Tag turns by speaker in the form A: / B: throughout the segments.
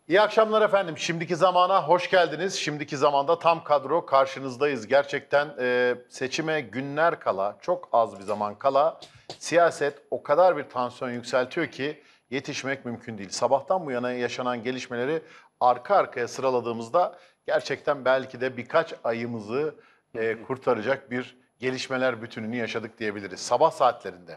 A: İyi akşamlar efendim. Şimdiki zamana hoş geldiniz. Şimdiki zamanda tam kadro karşınızdayız. Gerçekten seçime günler kala, çok az bir zaman kala siyaset o kadar bir tansiyon yükseltiyor ki yetişmek mümkün değil. Sabahtan bu yana yaşanan gelişmeleri arka arkaya sıraladığımızda gerçekten belki de birkaç ayımızı kurtaracak bir gelişmeler bütününü yaşadık diyebiliriz. Sabah saatlerinde.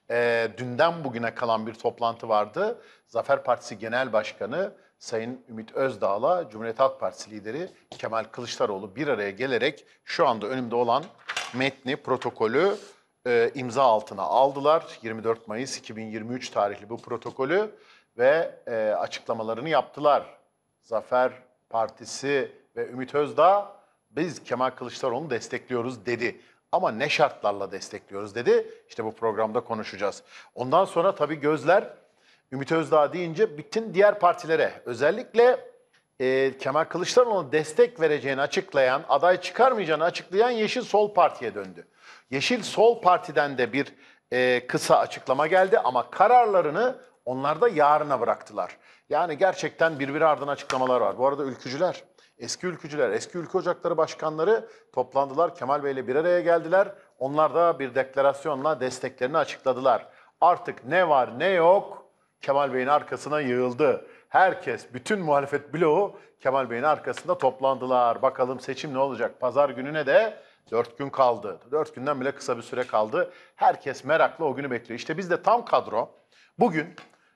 A: Dünden bugüne kalan bir toplantı vardı. Zafer Partisi Genel Başkanı Sayın Ümit Özdağ'la Cumhuriyet Halk Partisi lideri Kemal Kılıçdaroğlu bir araya gelerek şu anda önümde olan metni, protokolü imza altına aldılar. 24 Mayıs 2023 tarihli bu protokolü ve açıklamalarını yaptılar. Zafer Partisi ve Ümit Özdağ biz Kemal Kılıçdaroğlu'nu destekliyoruz dedi. Ama ne şartlarla destekliyoruz dedi. İşte bu programda konuşacağız. Ondan sonra tabii gözler Ümit Özdağ deyince bütün diğer partilere, özellikle Kemal Kılıçdaroğlu'na destek vereceğini açıklayan, aday çıkarmayacağını açıklayan Yeşil Sol Parti'ye döndü. Yeşil Sol Parti'den de bir kısa açıklama geldi ama kararlarını onlar da yarına bıraktılar. Yani gerçekten birbiri ardına açıklamalar var. Bu arada ülkücüler, eski ülkücüler, eski ülke ocakları başkanları toplandılar. Kemal Bey'le bir araya geldiler. Onlar da bir deklarasyonla desteklerini açıkladılar. Artık ne var ne yok Kemal Bey'in arkasına yığıldı. Herkes, bütün muhalefet bloğu Kemal Bey'in arkasında toplandılar. Bakalım seçim ne olacak? Pazar gününe de 4 gün kaldı. 4 günden bile kısa bir süre kaldı. Herkes merakla o günü bekliyor. İşte biz de tam kadro bugün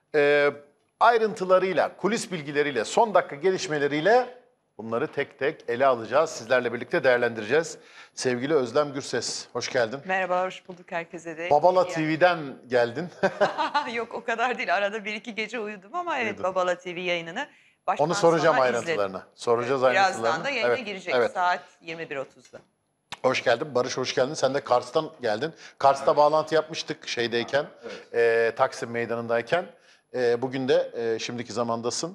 A: ayrıntılarıyla, kulis bilgileriyle, son dakika gelişmeleriyle bunları tek tek ele alacağız. Sizlerle birlikte değerlendireceğiz. Sevgili Özlem Gürses, hoş geldin.
B: Merhaba, hoş bulduk herkese de.
A: Babala TV'den geldin.
B: Yok o kadar değil. Arada bir iki gece uyudum ama evet
A: Uyudun.
B: Babala TV yayınını baştan
A: Onu soracağım
B: sona
A: ayrıntılarını.
B: izledim.
A: Soracağız
B: Evet,
A: ayrıntılarını.
B: birazdan da yayına
A: Evet,
B: girecek
A: evet.
B: saat 21.30'da.
A: Hoş geldin. Barış hoş geldin. Sen de Kars'tan geldin. Kars'ta bağlantı yapmıştık şeydeyken, Taksim Meydanı'ndayken. Bugün de şimdiki zamandasın.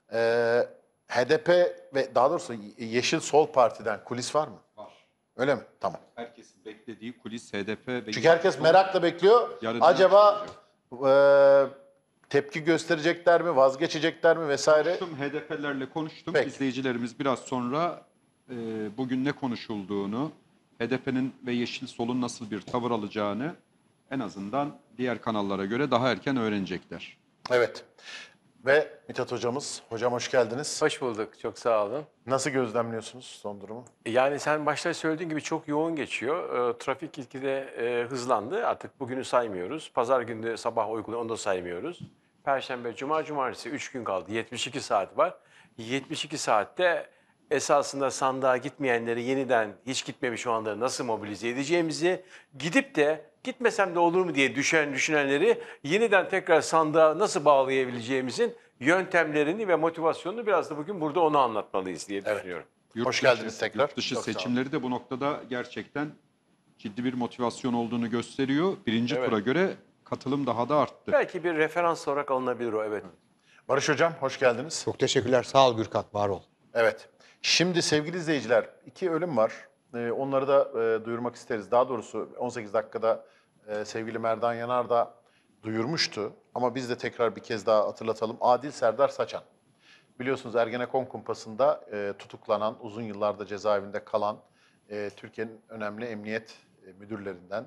A: HDP ve daha doğrusu Yeşil Sol Parti'den kulis var mı?
C: Var.
A: Öyle mi? Tamam.
C: Herkesin beklediği kulis HDP ve...
A: Çünkü herkes merakla bekliyor.
C: Yarından
A: Acaba tepki gösterecekler mi, vazgeçecekler mi vesaire?
C: HDP'lerle konuştum.
A: Peki.
C: İzleyicilerimiz biraz sonra bugün ne konuşulduğunu, HDP'nin ve Yeşil Sol'un nasıl bir tavır alacağını en azından diğer kanallara göre daha erken öğrenecekler.
A: Evet. Ve Mithat hocamız. Hocam hoş geldiniz.
D: Hoş bulduk, çok sağ olun.
A: Nasıl gözlemliyorsunuz son durumu?
D: Yani sen başta söylediğin gibi çok yoğun geçiyor. Trafik gitgide hızlandı. Artık bugünü saymıyoruz. Pazar günü sabah uygulayan onu da saymıyoruz. Perşembe, cuma, cumartesi 3 gün kaldı. 72 saat var. 72 saatte esasında sandığa gitmeyenleri yeniden hiç gitmemiş olanları nasıl mobilize edeceğimizi, gidip de gitmesem de olur mu diye düşünenleri yeniden tekrar sandığa nasıl bağlayabileceğimizin yöntemlerini ve motivasyonunu biraz da bugün burada onu anlatmalıyız diye düşünüyorum.
A: Hoş geldiniz tekrar.
C: Yurt dışı
A: Çok sağ olun.
C: seçimleri de bu noktada gerçekten ciddi bir motivasyon olduğunu gösteriyor. Birinci
D: Evet.
C: tura göre katılım daha da arttı.
D: Belki bir referans olarak alınabilir o, evet.
A: Barış hocam hoş geldiniz.
E: Çok teşekkürler. Sağ ol Gürkan, var ol.
A: Evet. Şimdi sevgili izleyiciler 2 ölüm var. Onları da duyurmak isteriz. Daha doğrusu 18 dakikada sevgili Merdan Yanar da duyurmuştu. Ama biz de tekrar bir kez daha hatırlatalım. Adil Serdar Saçan. Biliyorsunuz Ergenekon kumpasında tutuklanan, uzun yıllarda cezaevinde kalan Türkiye'nin önemli emniyet müdürlerinden,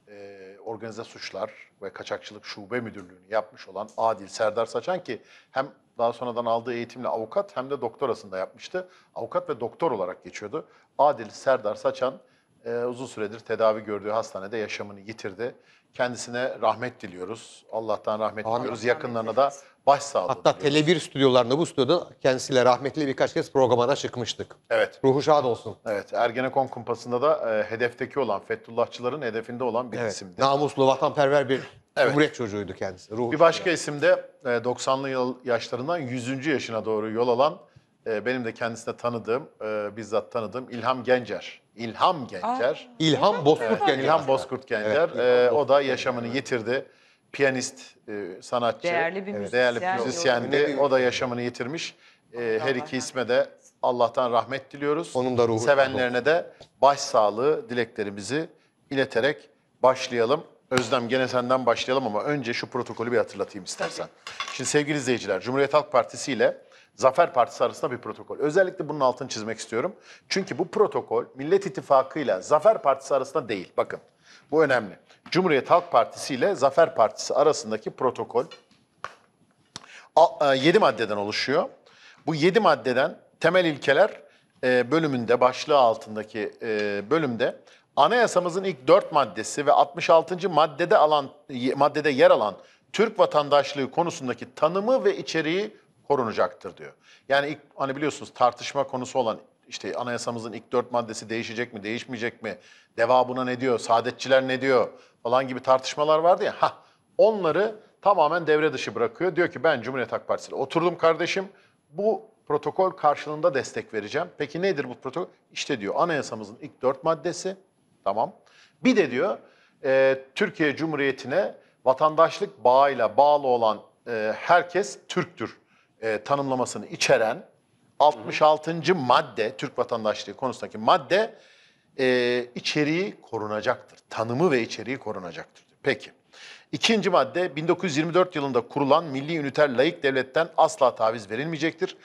A: organize suçlar ve kaçakçılık şube müdürlüğünü yapmış olan Adil Serdar Saçan ki hem daha sonradan aldığı eğitimle avukat hem de doktorasında yapmıştı. Avukat ve doktor olarak geçiyordu. Adil Serdar Saçan uzun süredir tedavi gördüğü hastanede yaşamını yitirdi. Kendisine rahmet diliyoruz. Allah'tan rahmet
E: Amin.
A: diliyoruz. Yakınlarına da başsağlığı
E: Hatta
A: diliyoruz.
E: Tele1 stüdyolarında, bu stüdyoda kendisiyle rahmetli birkaç kez programa çıkmıştık.
A: Evet.
E: Ruhu şad olsun.
A: Evet, Ergenekon kumpasında da hedefteki olan, Fethullahçıların hedefinde olan bir
E: Evet.
A: isimdi.
E: Namuslu, vatanperver bir
A: Evet.
E: cumhuriyet çocuğuydu kendisi. Ruhu
A: Bir başka isim de 90'lı yaşlarından 100. yaşına doğru yol alan, benim de kendisine tanıdığım, bizzat tanıdığım İlham Gencer. İlham Gencer.
E: İlham Bozkurt Gencer.
A: İlham Bozkurt Gencer.
E: Evet,
A: O da yaşamını yitirdi. Piyanist, sanatçı,
B: Değerli bir
A: değerli
B: müzisyen.
A: müzisyendi. O da yaşamını yitirmiş. Her iki isme de Allah'tan rahmet diliyoruz.
E: Onun da ruhu
A: Sevenlerine de başsağlığı dileklerimizi ileterek başlayalım. Özlem gene senden başlayalım ama önce şu protokolü bir hatırlatayım istersen. Şimdi sevgili izleyiciler, Cumhuriyet Halk Partisi ile Zafer Partisi arasında bir protokol. Özellikle bunun altını çizmek istiyorum. Çünkü bu protokol Millet İttifakı ile Zafer Partisi arasında değil. Bakın bu önemli. Cumhuriyet Halk Partisi ile Zafer Partisi arasındaki protokol 7 maddeden oluşuyor. Bu 7 maddeden temel ilkeler bölümünde, başlığı altındaki bölümde anayasamızın ilk 4 maddesi ve 66. maddede yer alan Türk vatandaşlığı konusundaki tanımı ve içeriği korunacaktır diyor. Yani ilk, hani biliyorsunuz tartışma konusu olan işte anayasamızın ilk 4 maddesi değişecek mi, değişmeyecek mi, deva buna ne diyor, saadetçiler ne diyor falan gibi tartışmalar vardı ya. Onları tamamen devre dışı bırakıyor. Diyor ki ben Cumhuriyet Halk Partisi'yle oturdum kardeşim. Bu protokol karşılığında destek vereceğim. Peki nedir bu protokol? İşte diyor anayasamızın ilk 4 maddesi. Tamam. Bir de diyor Türkiye Cumhuriyeti'ne vatandaşlık bağıyla bağlı olan herkes Türktür tanımlamasını içeren 66. madde, Türk vatandaşlığı konusundaki madde içeriği korunacaktır. Tanımı ve içeriği korunacaktır. Peki. İkinci madde 1924 yılında kurulan milli üniter laik devletten asla taviz verilmeyecektir.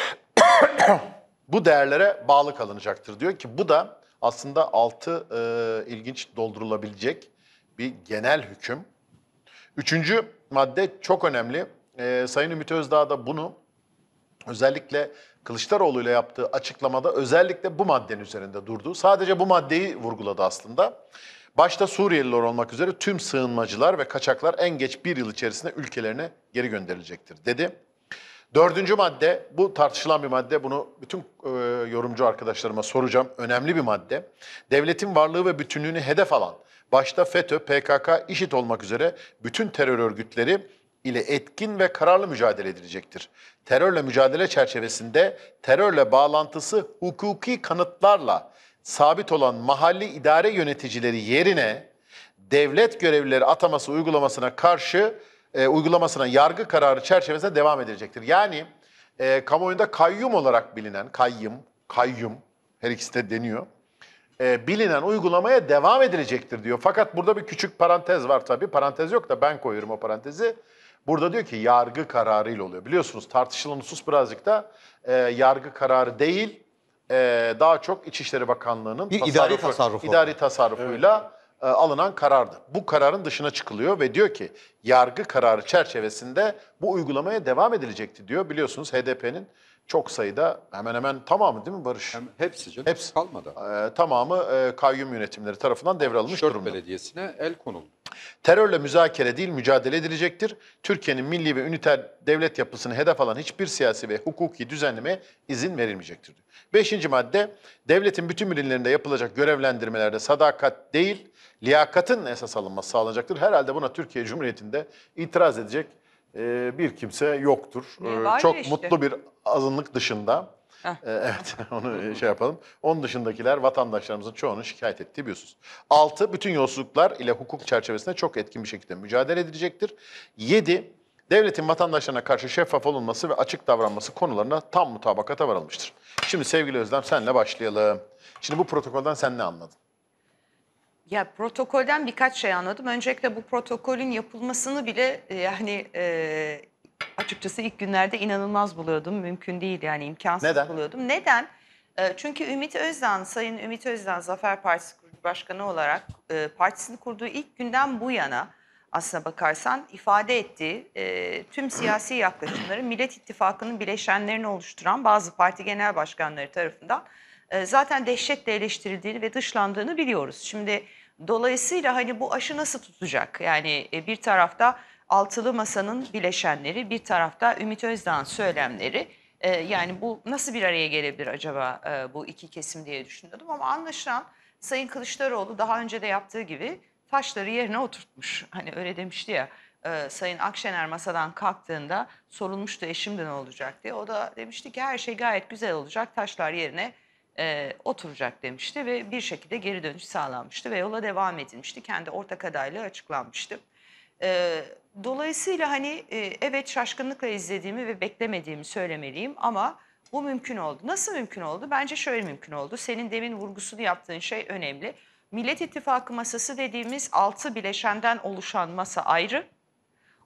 A: Bu değerlere bağlı kalınacaktır diyor ki bu da aslında altı ilginç doldurulabilecek bir genel hüküm. Üçüncü madde çok önemli. Sayın Ümit Özdağ da bunu özellikle Kılıçdaroğlu ile yaptığı açıklamada özellikle bu maddenin üzerinde durdu. Sadece bu maddeyi vurguladı aslında. Başta Suriyeliler olmak üzere tüm sığınmacılar ve kaçaklar en geç 1 yıl içerisinde ülkelerine geri gönderilecektir dedi. Dördüncü madde, bu tartışılan bir madde. Bunu bütün yorumcu arkadaşlarıma soracağım. Önemli bir madde. Devletin varlığı ve bütünlüğünü hedef alan, başta FETÖ, PKK, IŞİD olmak üzere bütün terör örgütleri ile etkin ve kararlı mücadele edilecektir. Terörle mücadele çerçevesinde terörle bağlantısı hukuki kanıtlarla sabit olan mahalli idare yöneticileri yerine devlet görevlileri ataması uygulamasına yargı kararı çerçevesinde devam edilecektir. Yani kamuoyunda kayyum olarak bilinen, kayyum her ikisi de deniyor. Bilinen uygulamaya devam edilecektir diyor. Fakat burada bir küçük parantez var tabii. Parantez yok da ben koyuyorum o parantezi. Burada diyor ki yargı kararıyla oluyor. Biliyorsunuz tartışılan husus birazcık da yargı kararı değil, daha çok İçişleri Bakanlığı'nın
E: Bir idari tasarrufu.
A: idari tasarrufuyla alınan karardı. Bu kararın dışına çıkılıyor ve diyor ki yargı kararı çerçevesinde bu uygulamaya devam edilecekti diyor. Biliyorsunuz HDP'nin çok sayıda hemen hemen tamamı değil mi Barış?
C: Hepsi canım.
A: Hepsi.
C: Kalmadı.
A: Tamamı kayyum yönetimleri tarafından devralınmış
C: 4
A: durumda.
C: belediyesine el konuldu.
A: Terörle müzakere değil mücadele edilecektir. Türkiye'nin milli ve üniter devlet yapısını hedef alan hiçbir siyasi ve hukuki düzenlemeye izin verilmeyecektir. Beşinci madde, devletin bütün birimlerinde yapılacak görevlendirmelerde sadakat değil, liyakatın esas alınması sağlanacaktır. Herhalde buna Türkiye Cumhuriyeti'nde itiraz edecek bir kimse yoktur.
B: Var
A: Çok
B: ya işte.
A: mutlu bir azınlık dışında. Evet, onu şey yapalım. Onun dışındakiler vatandaşlarımızın çoğunun şikayet ettiği biliyorsunuz. 6. Bütün yolsuzluklar ile hukuk çerçevesinde çok etkin bir şekilde mücadele edilecektir. 7. Devletin vatandaşlarına karşı şeffaf olunması ve açık davranması konularına tam mutabakata varılmıştır. Şimdi sevgili Özlem senle başlayalım. Şimdi bu protokolden sen ne anladın?
B: Ya protokolden birkaç şey anladım. Öncelikle bu protokolün yapılmasını bile açıkçası ilk günlerde inanılmaz buluyordum. Mümkün değil yani imkansız
A: Neden?
B: buluyordum. Neden? Çünkü Sayın Ümit Özdağ Zafer Partisi Kurucu Başkanı olarak partisini kurduğu ilk günden bu yana aslına bakarsan ifade ettiği tüm siyasi yaklaşımları Millet İttifakı'nın bileşenlerini oluşturan bazı parti genel başkanları tarafından zaten dehşetle eleştirildiğini ve dışlandığını biliyoruz. Şimdi dolayısıyla hani bu aşı nasıl tutacak? Yani bir tarafta Altılı Masa'nın bileşenleri, bir tarafta Ümit Özdağ'ın söylemleri. Yani bu nasıl bir araya gelebilir acaba bu iki kesim diye düşünüyordum. Ama anlaşılan Sayın Kılıçdaroğlu daha önce de yaptığı gibi taşları yerine oturtmuş. Hani öyle demişti ya Sayın Akşener masadan kalktığında sorulmuştu şimdi ne olacak diye. O da demişti ki her şey gayet güzel olacak, taşlar yerine oturacak demişti ve bir şekilde geri dönüş sağlanmıştı ve yola devam edilmişti. Kendi ortak adaylığı açıklanmıştı. Dolayısıyla hani evet şaşkınlıkla izlediğimi ve beklemediğimi söylemeliyim ama bu mümkün oldu. Nasıl mümkün oldu? Bence şöyle mümkün oldu. Senin demin vurgusunu yaptığın şey önemli. Millet İttifakı masası dediğimiz 6 bileşenden oluşan masa ayrı.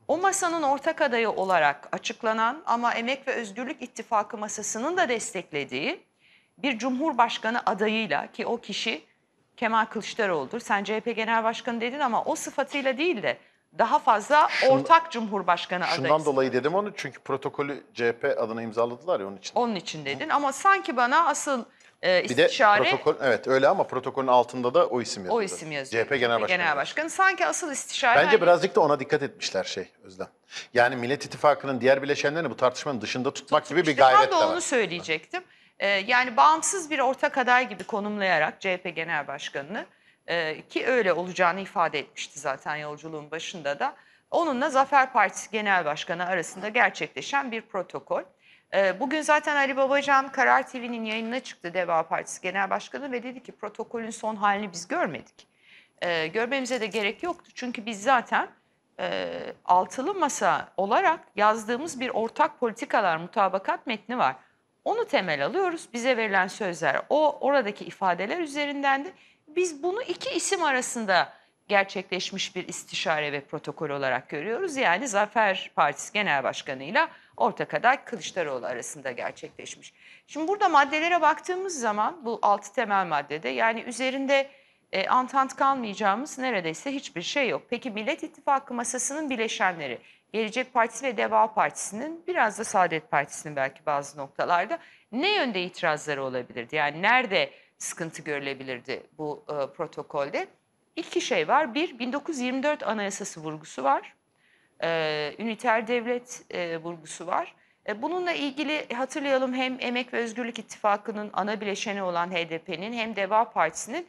B: O masanın ortak adayı olarak açıklanan ama Emek ve Özgürlük İttifakı masasının da desteklediği bir Cumhurbaşkanı adayıyla, ki o kişi Kemal Kılıçdaroğlu'dur. Sen CHP Genel Başkanı dedin ama o sıfatıyla değil de daha fazla ortak Cumhurbaşkanı adayı.
A: Şundan dolayı dedim onu, çünkü protokolü CHP adına imzaladılar ya, onun için.
B: Onun için dedin ama sanki bana asıl
A: Bir de
B: istişare
A: protokol, evet öyle, ama protokolün altında da o isim yazıyor.
B: o isim yazıyor.
A: CHP Genel Başkanı.
B: Başkanı. Sanki asıl istişare...
A: Bence
B: hani
A: birazcık da ona dikkat etmişler Özlem. Yani Millet İttifakı'nın diğer bileşenlerini bu tartışmanın dışında tutmak gibi bir
B: İşte ben
A: gayret
B: de
A: de
B: onu
A: var.
B: söyleyecektim. Yani bağımsız bir ortak aday gibi konumlayarak CHP Genel Başkanı'nı, ki öyle olacağını ifade etmişti zaten yolculuğun başında da, onunla Zafer Partisi Genel Başkanı arasında gerçekleşen bir protokol. Bugün zaten Ali Babacan Karar TV'nin yayınına çıktı, Deva Partisi Genel Başkanı, ve dedi ki protokolün son halini biz görmedik. Görmemize de gerek yoktu çünkü biz zaten altılı masa olarak yazdığımız bir ortak politikalar mutabakat metni var. Onu temel alıyoruz. Bize verilen sözler oradaki ifadeler üzerindendi. Biz bunu iki isim arasında gerçekleşmiş bir istişare ve protokol olarak görüyoruz. Yani Zafer Partisi Genel Başkanı ile ortak aday Kılıçdaroğlu arasında gerçekleşmiş. Şimdi burada maddelere baktığımız zaman bu 6 temel maddede, yani üzerinde antant kalmayacağımız neredeyse hiçbir şey yok. Peki Millet İttifakı masasının bileşenleri, Gelecek Partisi ve Deva Partisi'nin, biraz da Saadet Partisi'nin belki bazı noktalarda ne yönde itirazları olabilirdi? Yani nerede sıkıntı görülebilirdi bu protokolde? İki şey var. Bir, 1924 Anayasası vurgusu var. Üniter devlet vurgusu var. Bununla ilgili hatırlayalım, hem Emek ve Özgürlük İttifakı'nın ana bileşeni olan HDP'nin hem Deva Partisi'nin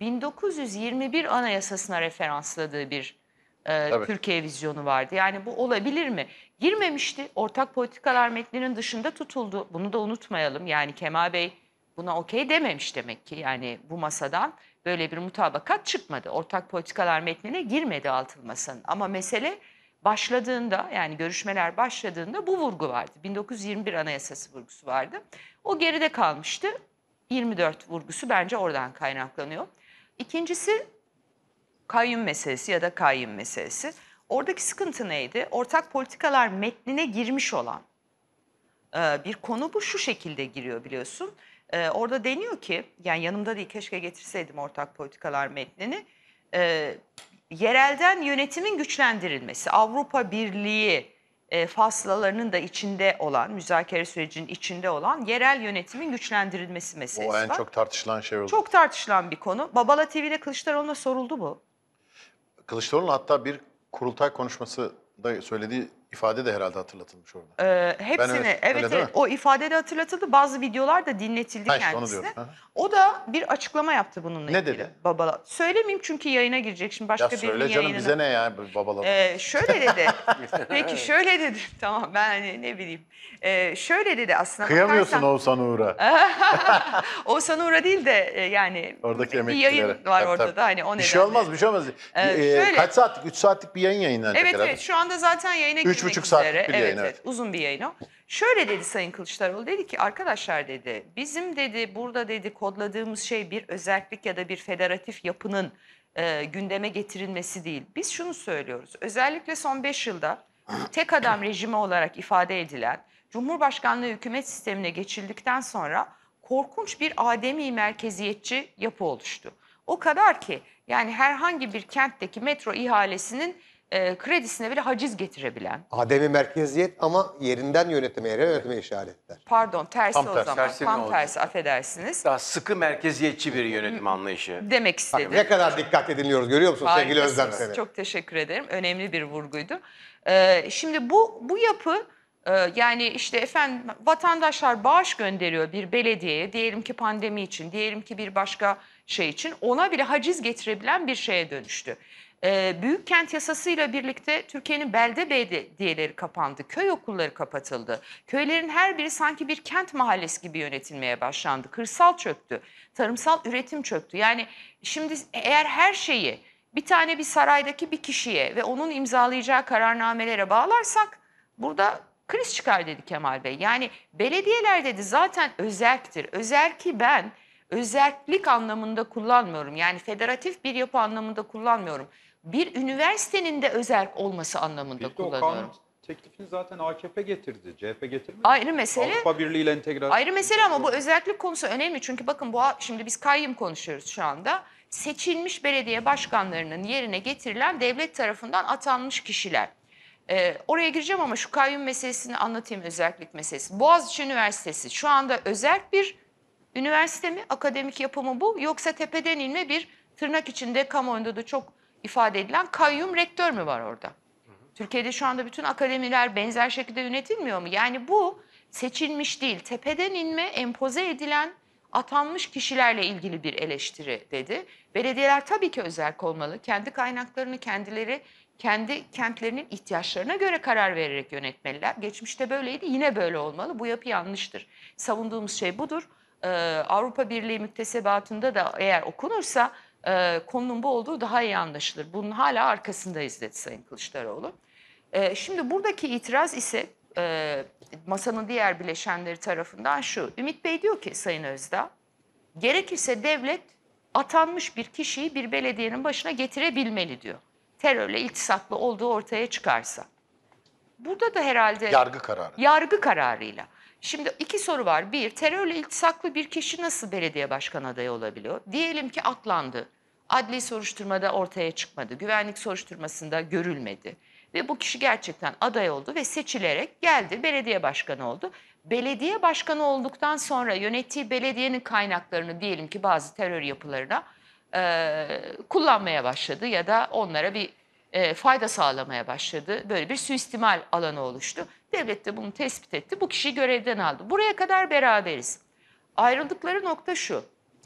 B: 1921 Anayasası'na referansladığı bir Türkiye vizyonu vardı. Yani bu olabilir mi? Girmemişti. Ortak politikalar metninin dışında tutuldu. Bunu da unutmayalım. Yani Kemal Bey buna okey dememiş demek ki. Yani bu masadan böyle bir mutabakat çıkmadı. Ortak politikalar metnine girmedi altılı masanın. Ama mesele başladığında, yani görüşmeler başladığında bu vurgu vardı. 1921 Anayasası vurgusu vardı. O geride kalmıştı. 24 vurgusu bence oradan kaynaklanıyor. İkincisi kayyum meselesi ya da kayyum meselesi. Oradaki sıkıntı neydi? Ortak politikalar metnine girmiş olan bir konu bu, şu şekilde giriyor biliyorsun. Orada deniyor ki, yani yanımda değil, keşke getirseydim ortak politikalar metnini. Yerelden yönetimin güçlendirilmesi, Avrupa Birliği faslalarının da içinde olan, müzakere sürecinin içinde olan yerel yönetimin güçlendirilmesi meselesi
A: O en
B: var.
A: çok tartışılan şey oldu.
B: Çok tartışılan bir konu. Babala TV'de Kılıçdaroğlu'na soruldu bu.
A: Kılıçdaroğlu'nun hatta bir kurultay konuşması da söylediği ifade de herhalde hatırlatılmış orada.
B: Hepsini,
A: öyle değil mi?
B: o ifade de hatırlatıldı. Bazı videolar da dinletildi
A: Ha, işte onu
B: kendisine.
A: diyorum. Ha.
B: O da bir açıklama yaptı bununla
A: Ne
B: ilgili.
A: dedi?
B: Babala. Söylemeyeyim çünkü yayına girecek şimdi, başka
A: Ya
B: birinin
A: söyle canım,
B: yayınına.
A: bize ne ya babalar.
B: Şöyle dedi. Peki şöyle dedi. Tamam, ben hani ne bileyim. Şöyle dedi aslında.
A: Kıyamıyorsun Oğuzhan Uğur'a.
B: Oğuzhan Uğur'a değil de yani
A: Oradaki
B: bir
A: emeklilere.
B: yayın var
A: Tabii,
B: orada
A: tabii.
B: da, hani o
A: Bir
B: nedenle.
A: şey olmaz, bir şey olmaz.
B: Şöyle.
A: Kaç saatlik? 3 saatlik bir yayın yayınlanacak
B: Evet
A: herhalde.
B: evet, şu anda zaten yayına girmek
A: 3,5
B: üzere.
A: saatlik bir yayın, evet.
B: Uzun bir yayın o. Şöyle dedi Sayın Kılıçdaroğlu, dedi ki arkadaşlar dedi, bizim dedi burada dedi kodladığımız şey bir özerklik ya da bir federatif yapının gündeme getirilmesi değil. Biz şunu söylüyoruz, özellikle son 5 yılda tek adam rejimi olarak ifade edilen Cumhurbaşkanlığı hükümet sistemine geçildikten sonra korkunç bir ademi merkeziyetçi yapı oluştu. O kadar ki yani herhangi bir kentteki metro ihalesinin kredisine bile haciz getirebilen.
E: Ademi merkeziyet ama yerinden yönetime, yerel yönetime işaretler.
B: Pardon, tersi
A: Tam
B: o
A: tersi.
B: zaman.
D: Tersi mi
B: Tam
D: oldu?
B: tersi, affedersiniz.
D: Daha sıkı merkeziyetçi bir yönetim anlayışı.
B: Demek istedim.
E: Ne kadar dikkat ediliyoruz görüyor musun sevgili Özlem
B: Harikasınız.
E: seni?
B: Çok teşekkür ederim. Önemli bir vurguydu. Şimdi bu yapı, yani işte efendim vatandaşlar bağış gönderiyor bir belediyeye, diyelim ki pandemi için, diyelim ki bir başka şey için, ona bile haciz getirebilen bir şeye dönüştü. Büyük kent yasasıyla birlikte Türkiye'nin belde belediyeleri kapandı, köy okulları kapatıldı. Köylerin her biri sanki bir kent mahallesi gibi yönetilmeye başlandı. Kırsal çöktü, tarımsal üretim çöktü. Yani şimdi eğer her şeyi bir saraydaki bir kişiye ve onun imzalayacağı kararnamelere bağlarsak burada kriz çıkar dedi Kemal Bey. Yani belediyeler dedi zaten özerktir. Özerki ben özerklik anlamında kullanmıyorum. Yani federatif bir yapı anlamında kullanmıyorum. bir üniversitenin de özerk olması anlamında
C: Bir de o
B: kullanıyorum.
C: kanun teklifini zaten AKP getirdi. CHP getirmedi.
B: Ayrı mesele.
C: Avrupa Birliği ile entegrasyon.
B: Ayrı mesele ama bu özellik konusu önemli. Çünkü bakın şimdi biz kayyum konuşuyoruz şu anda. Seçilmiş belediye başkanlarının yerine getirilen devlet tarafından atanmış kişiler. Oraya gireceğim ama şu kayyum meselesini anlatayım, özellik meselesi. Boğaziçi Üniversitesi şu anda özerk bir üniversite mi? Akademik yapımı bu? Yoksa tepeden inme bir tırnak içinde kamuoyunda da çok ifade edilen kayyum rektör mü var orada? Türkiye'de şu anda bütün akademiler benzer şekilde yönetilmiyor mu? Yani bu seçilmiş değil, tepeden inme, empoze edilen, atanmış kişilerle ilgili bir eleştiri dedi. Belediyeler tabii ki özerk olmalı. Kendi kaynaklarını kendileri, kendi kentlerinin ihtiyaçlarına göre karar vererek yönetmeliler. Geçmişte böyleydi, yine böyle olmalı. Bu yapı yanlıştır. Savunduğumuz şey budur. Avrupa Birliği müktesebatında da eğer okunursa konunun bu olduğu daha iyi anlaşılır. Bunun hala arkasındayız dedi Sayın Kılıçdaroğlu. Şimdi buradaki itiraz ise masanın diğer bileşenleri tarafından şu. Ümit Bey diyor ki Sayın Özdağ, gerekirse devlet atanmış bir kişiyi bir belediyenin başına getirebilmeli diyor. Terörle iltisaklı olduğu ortaya çıkarsa. Burada da herhalde
A: Yargı kararı.
B: yargı kararıyla. Şimdi iki soru var. Bir, terörle iltisaklı bir kişi nasıl belediye başkanı adayı olabiliyor? Diyelim ki atlandı. Adli soruşturmada ortaya çıkmadı. Güvenlik soruşturmasında görülmedi. Ve bu kişi gerçekten aday oldu ve seçilerek geldi, belediye başkanı oldu. Belediye başkanı olduktan sonra yönettiği belediyenin kaynaklarını diyelim ki bazı terör yapılarına kullanmaya başladı ya da onlara bir fayda sağlamaya başladı. Böyle bir suistimal alanı oluştu. Devlet de bunu tespit etti. Bu kişiyi görevden aldı. Buraya kadar beraberiz. Ayrıldıkları nokta şu.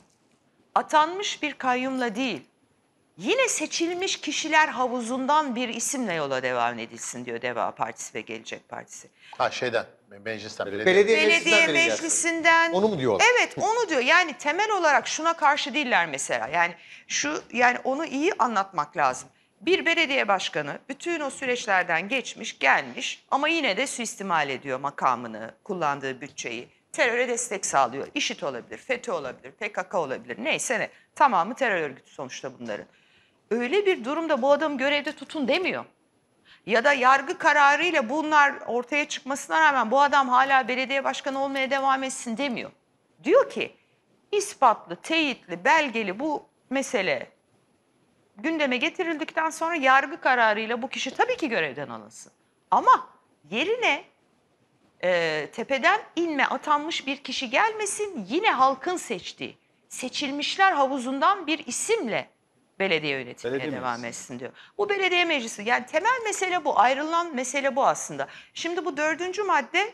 B: Atanmış bir kayyumla değil, yine seçilmiş kişiler havuzundan bir isimle yola devam edilsin diyor Deva Partisi ve Gelecek Partisi.
A: Ha şeyden, meclisten.
B: Belediye meclisinden.
E: Onu mu diyorlar?
B: Evet, onu diyor. Yani temel olarak şuna karşı değiller mesela. Yani onu iyi anlatmak lazım. Bir belediye başkanı bütün o süreçlerden geçmiş, gelmiş ama yine de suistimal ediyor makamını, kullandığı bütçeyi. Teröre destek sağlıyor. İŞİD olabilir, FETÖ olabilir, PKK olabilir. Neyse ne. Tamamı terör örgütü sonuçta bunların. Öyle bir durumda bu adamı görevde tutun demiyor. Ya da yargı kararıyla bunlar ortaya çıkmasına rağmen bu adam hala belediye başkanı olmaya devam etsin demiyor. Diyor ki ispatlı, teyitli, belgeli bu mesele gündeme getirildikten sonra yargı kararıyla bu kişi tabii ki görevden alınsın. Ama yerine tepeden inme atanmış bir kişi gelmesin, yine halkın seçtiği, seçilmişler havuzundan bir isimle belediye yönetimine
C: Belediye
B: devam
C: meclisi.
B: etsin diyor. Bu belediye meclisi. Yani temel mesele bu, ayrılan mesele bu aslında. Şimdi bu 4. madde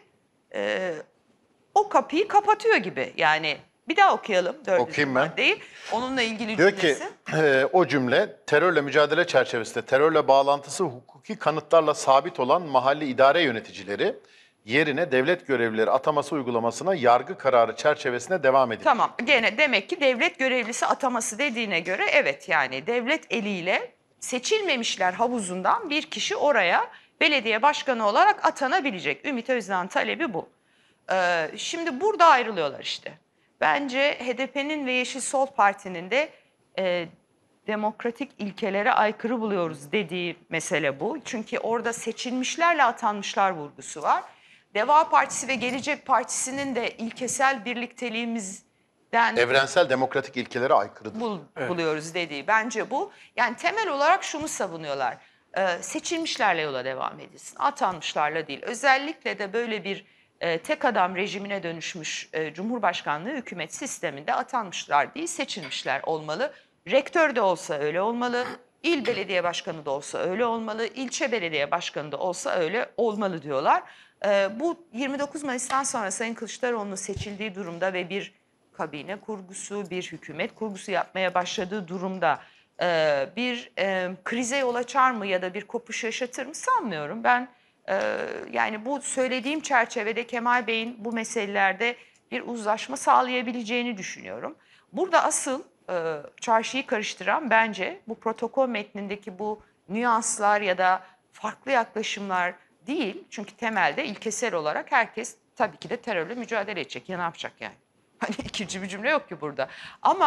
B: o kapıyı kapatıyor gibi. Yani bir daha okuyalım 4.
A: Okuyayım ben.
B: maddeyi. Onunla ilgili
A: Diyor ki
B: cümlesi.
A: o cümle terörle mücadele çerçevesinde terörle bağlantısı hukuki kanıtlarla sabit olan mahalli idare yöneticileri yerine devlet görevlileri ataması uygulamasına yargı kararı çerçevesinde devam edilir.
B: Tamam, gene demek ki devlet görevlisi ataması dediğine göre evet, yani devlet eliyle seçilmemişler havuzundan bir kişi oraya belediye başkanı olarak atanabilecek. Ümit Özdağ'ın talebi bu. Şimdi burada ayrılıyorlar işte. Bence HDP'nin ve Yeşil Sol Parti'nin de demokratik ilkelere aykırı buluyoruz dediği mesele bu. Çünkü orada seçilmişlerle atanmışlar vurgusu var. Deva Partisi ve Gelecek Partisi'nin de ilkesel birlikteliğimizden
A: Evrensel demokratik ilkelere aykırıdır.
B: buluyoruz dediği bence bu. Yani temel olarak şunu savunuyorlar. Seçilmişlerle yola devam edilsin. Atanmışlarla değil. Özellikle de böyle bir tek adam rejimine dönüşmüş Cumhurbaşkanlığı hükümet sisteminde atanmışlar değil, seçilmişler olmalı. Rektör de olsa öyle olmalı. İl belediye başkanı da olsa öyle olmalı. İlçe belediye başkanı da olsa öyle olmalı diyorlar. Bu 29 Mayıs'tan sonra Sayın Kılıçdaroğlu'nun seçildiği durumda ve bir kabine kurgusu, bir hükümet kurgusu yapmaya başladığı durumda bir krize yol açar mı ya da bir kopuş yaşatır mı sanmıyorum. Ben yani bu söylediğim çerçevede Kemal Bey'in bu meselelerde bir uzlaşma sağlayabileceğini düşünüyorum. Burada asıl çarşıyı karıştıran bence bu protokol metnindeki bu nüanslar ya da farklı yaklaşımlar değil. Çünkü temelde ilkesel olarak herkes tabii ki de terörle mücadele edecek. Ya ne yapacak yani? Hani ikinci bir cümle yok ki burada. Ama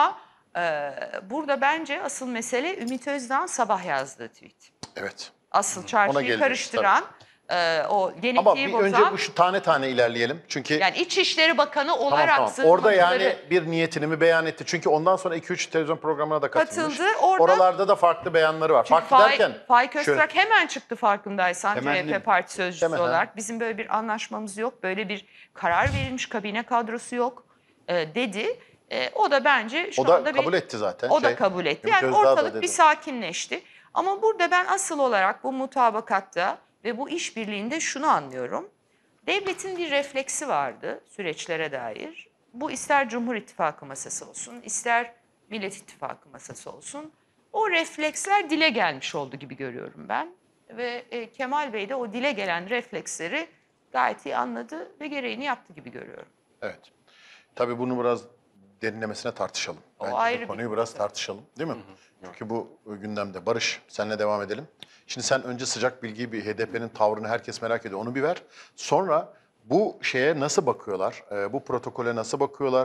B: Burada bence asıl mesele Ümit Özdağ'ın sabah yazdığı tweet.
A: Evet.
B: Asıl
A: Ona
B: çarşıyı
A: geleceğiz,
B: karıştıran, o
A: Ama
B: genetiği
A: bir
B: bozan,
A: önce bu şu tane tane ilerleyelim. Çünkü
B: yani İçişleri Bakanı
A: tamam
B: olarak
A: tamam. Orada yani
B: sığınmacıları
A: bir niyetini mi beyan etti? Çünkü ondan sonra 2-3 televizyon programına da katılmış.
B: Katıldı. Orada-
A: Oralarda da farklı beyanları var.
B: Çünkü
A: Farklı derken
B: Faik
A: şöyle-
B: Öztürk hemen çıktı farkındaysan
C: Temelli.
B: CHP parti sözcüsü
A: Hemen,
B: olarak. Bizim böyle bir anlaşmamız yok, böyle bir karar verilmiş kabine kadrosu yok dedi. O da bence şu
A: o da
B: anda
A: kabul etti zaten.
B: O da kabul etti.
A: Ümit
B: Yani
A: Özdağ da
B: ortalık
A: dedi.
B: bir sakinleşti. Ama burada ben asıl olarak bu mutabakatta ve bu işbirliğinde şunu anlıyorum. Devletin bir refleksi vardı süreçlere dair. Bu ister Cumhur İttifakı masası olsun, ister Millet İttifakı masası olsun. O refleksler dile gelmiş oldu gibi görüyorum ben. Ve Kemal Bey de o dile gelen refleksleri gayet iyi anladı ve gereğini yaptı gibi görüyorum.
A: Evet. Tabii bunu biraz derinlemesine tartışalım.
B: O
A: Bence
B: ayrı
A: bu
B: bir
A: konuyu
B: konu.
A: biraz tartışalım, değil mi? Çünkü bu gündemde. Barış, seninle devam edelim. Şimdi sen önce sıcak bilgiyi, bir HDP'nin tavrını herkes merak ediyor. Onu bir ver. Sonra bu şeye nasıl bakıyorlar? Bu protokole nasıl bakıyorlar?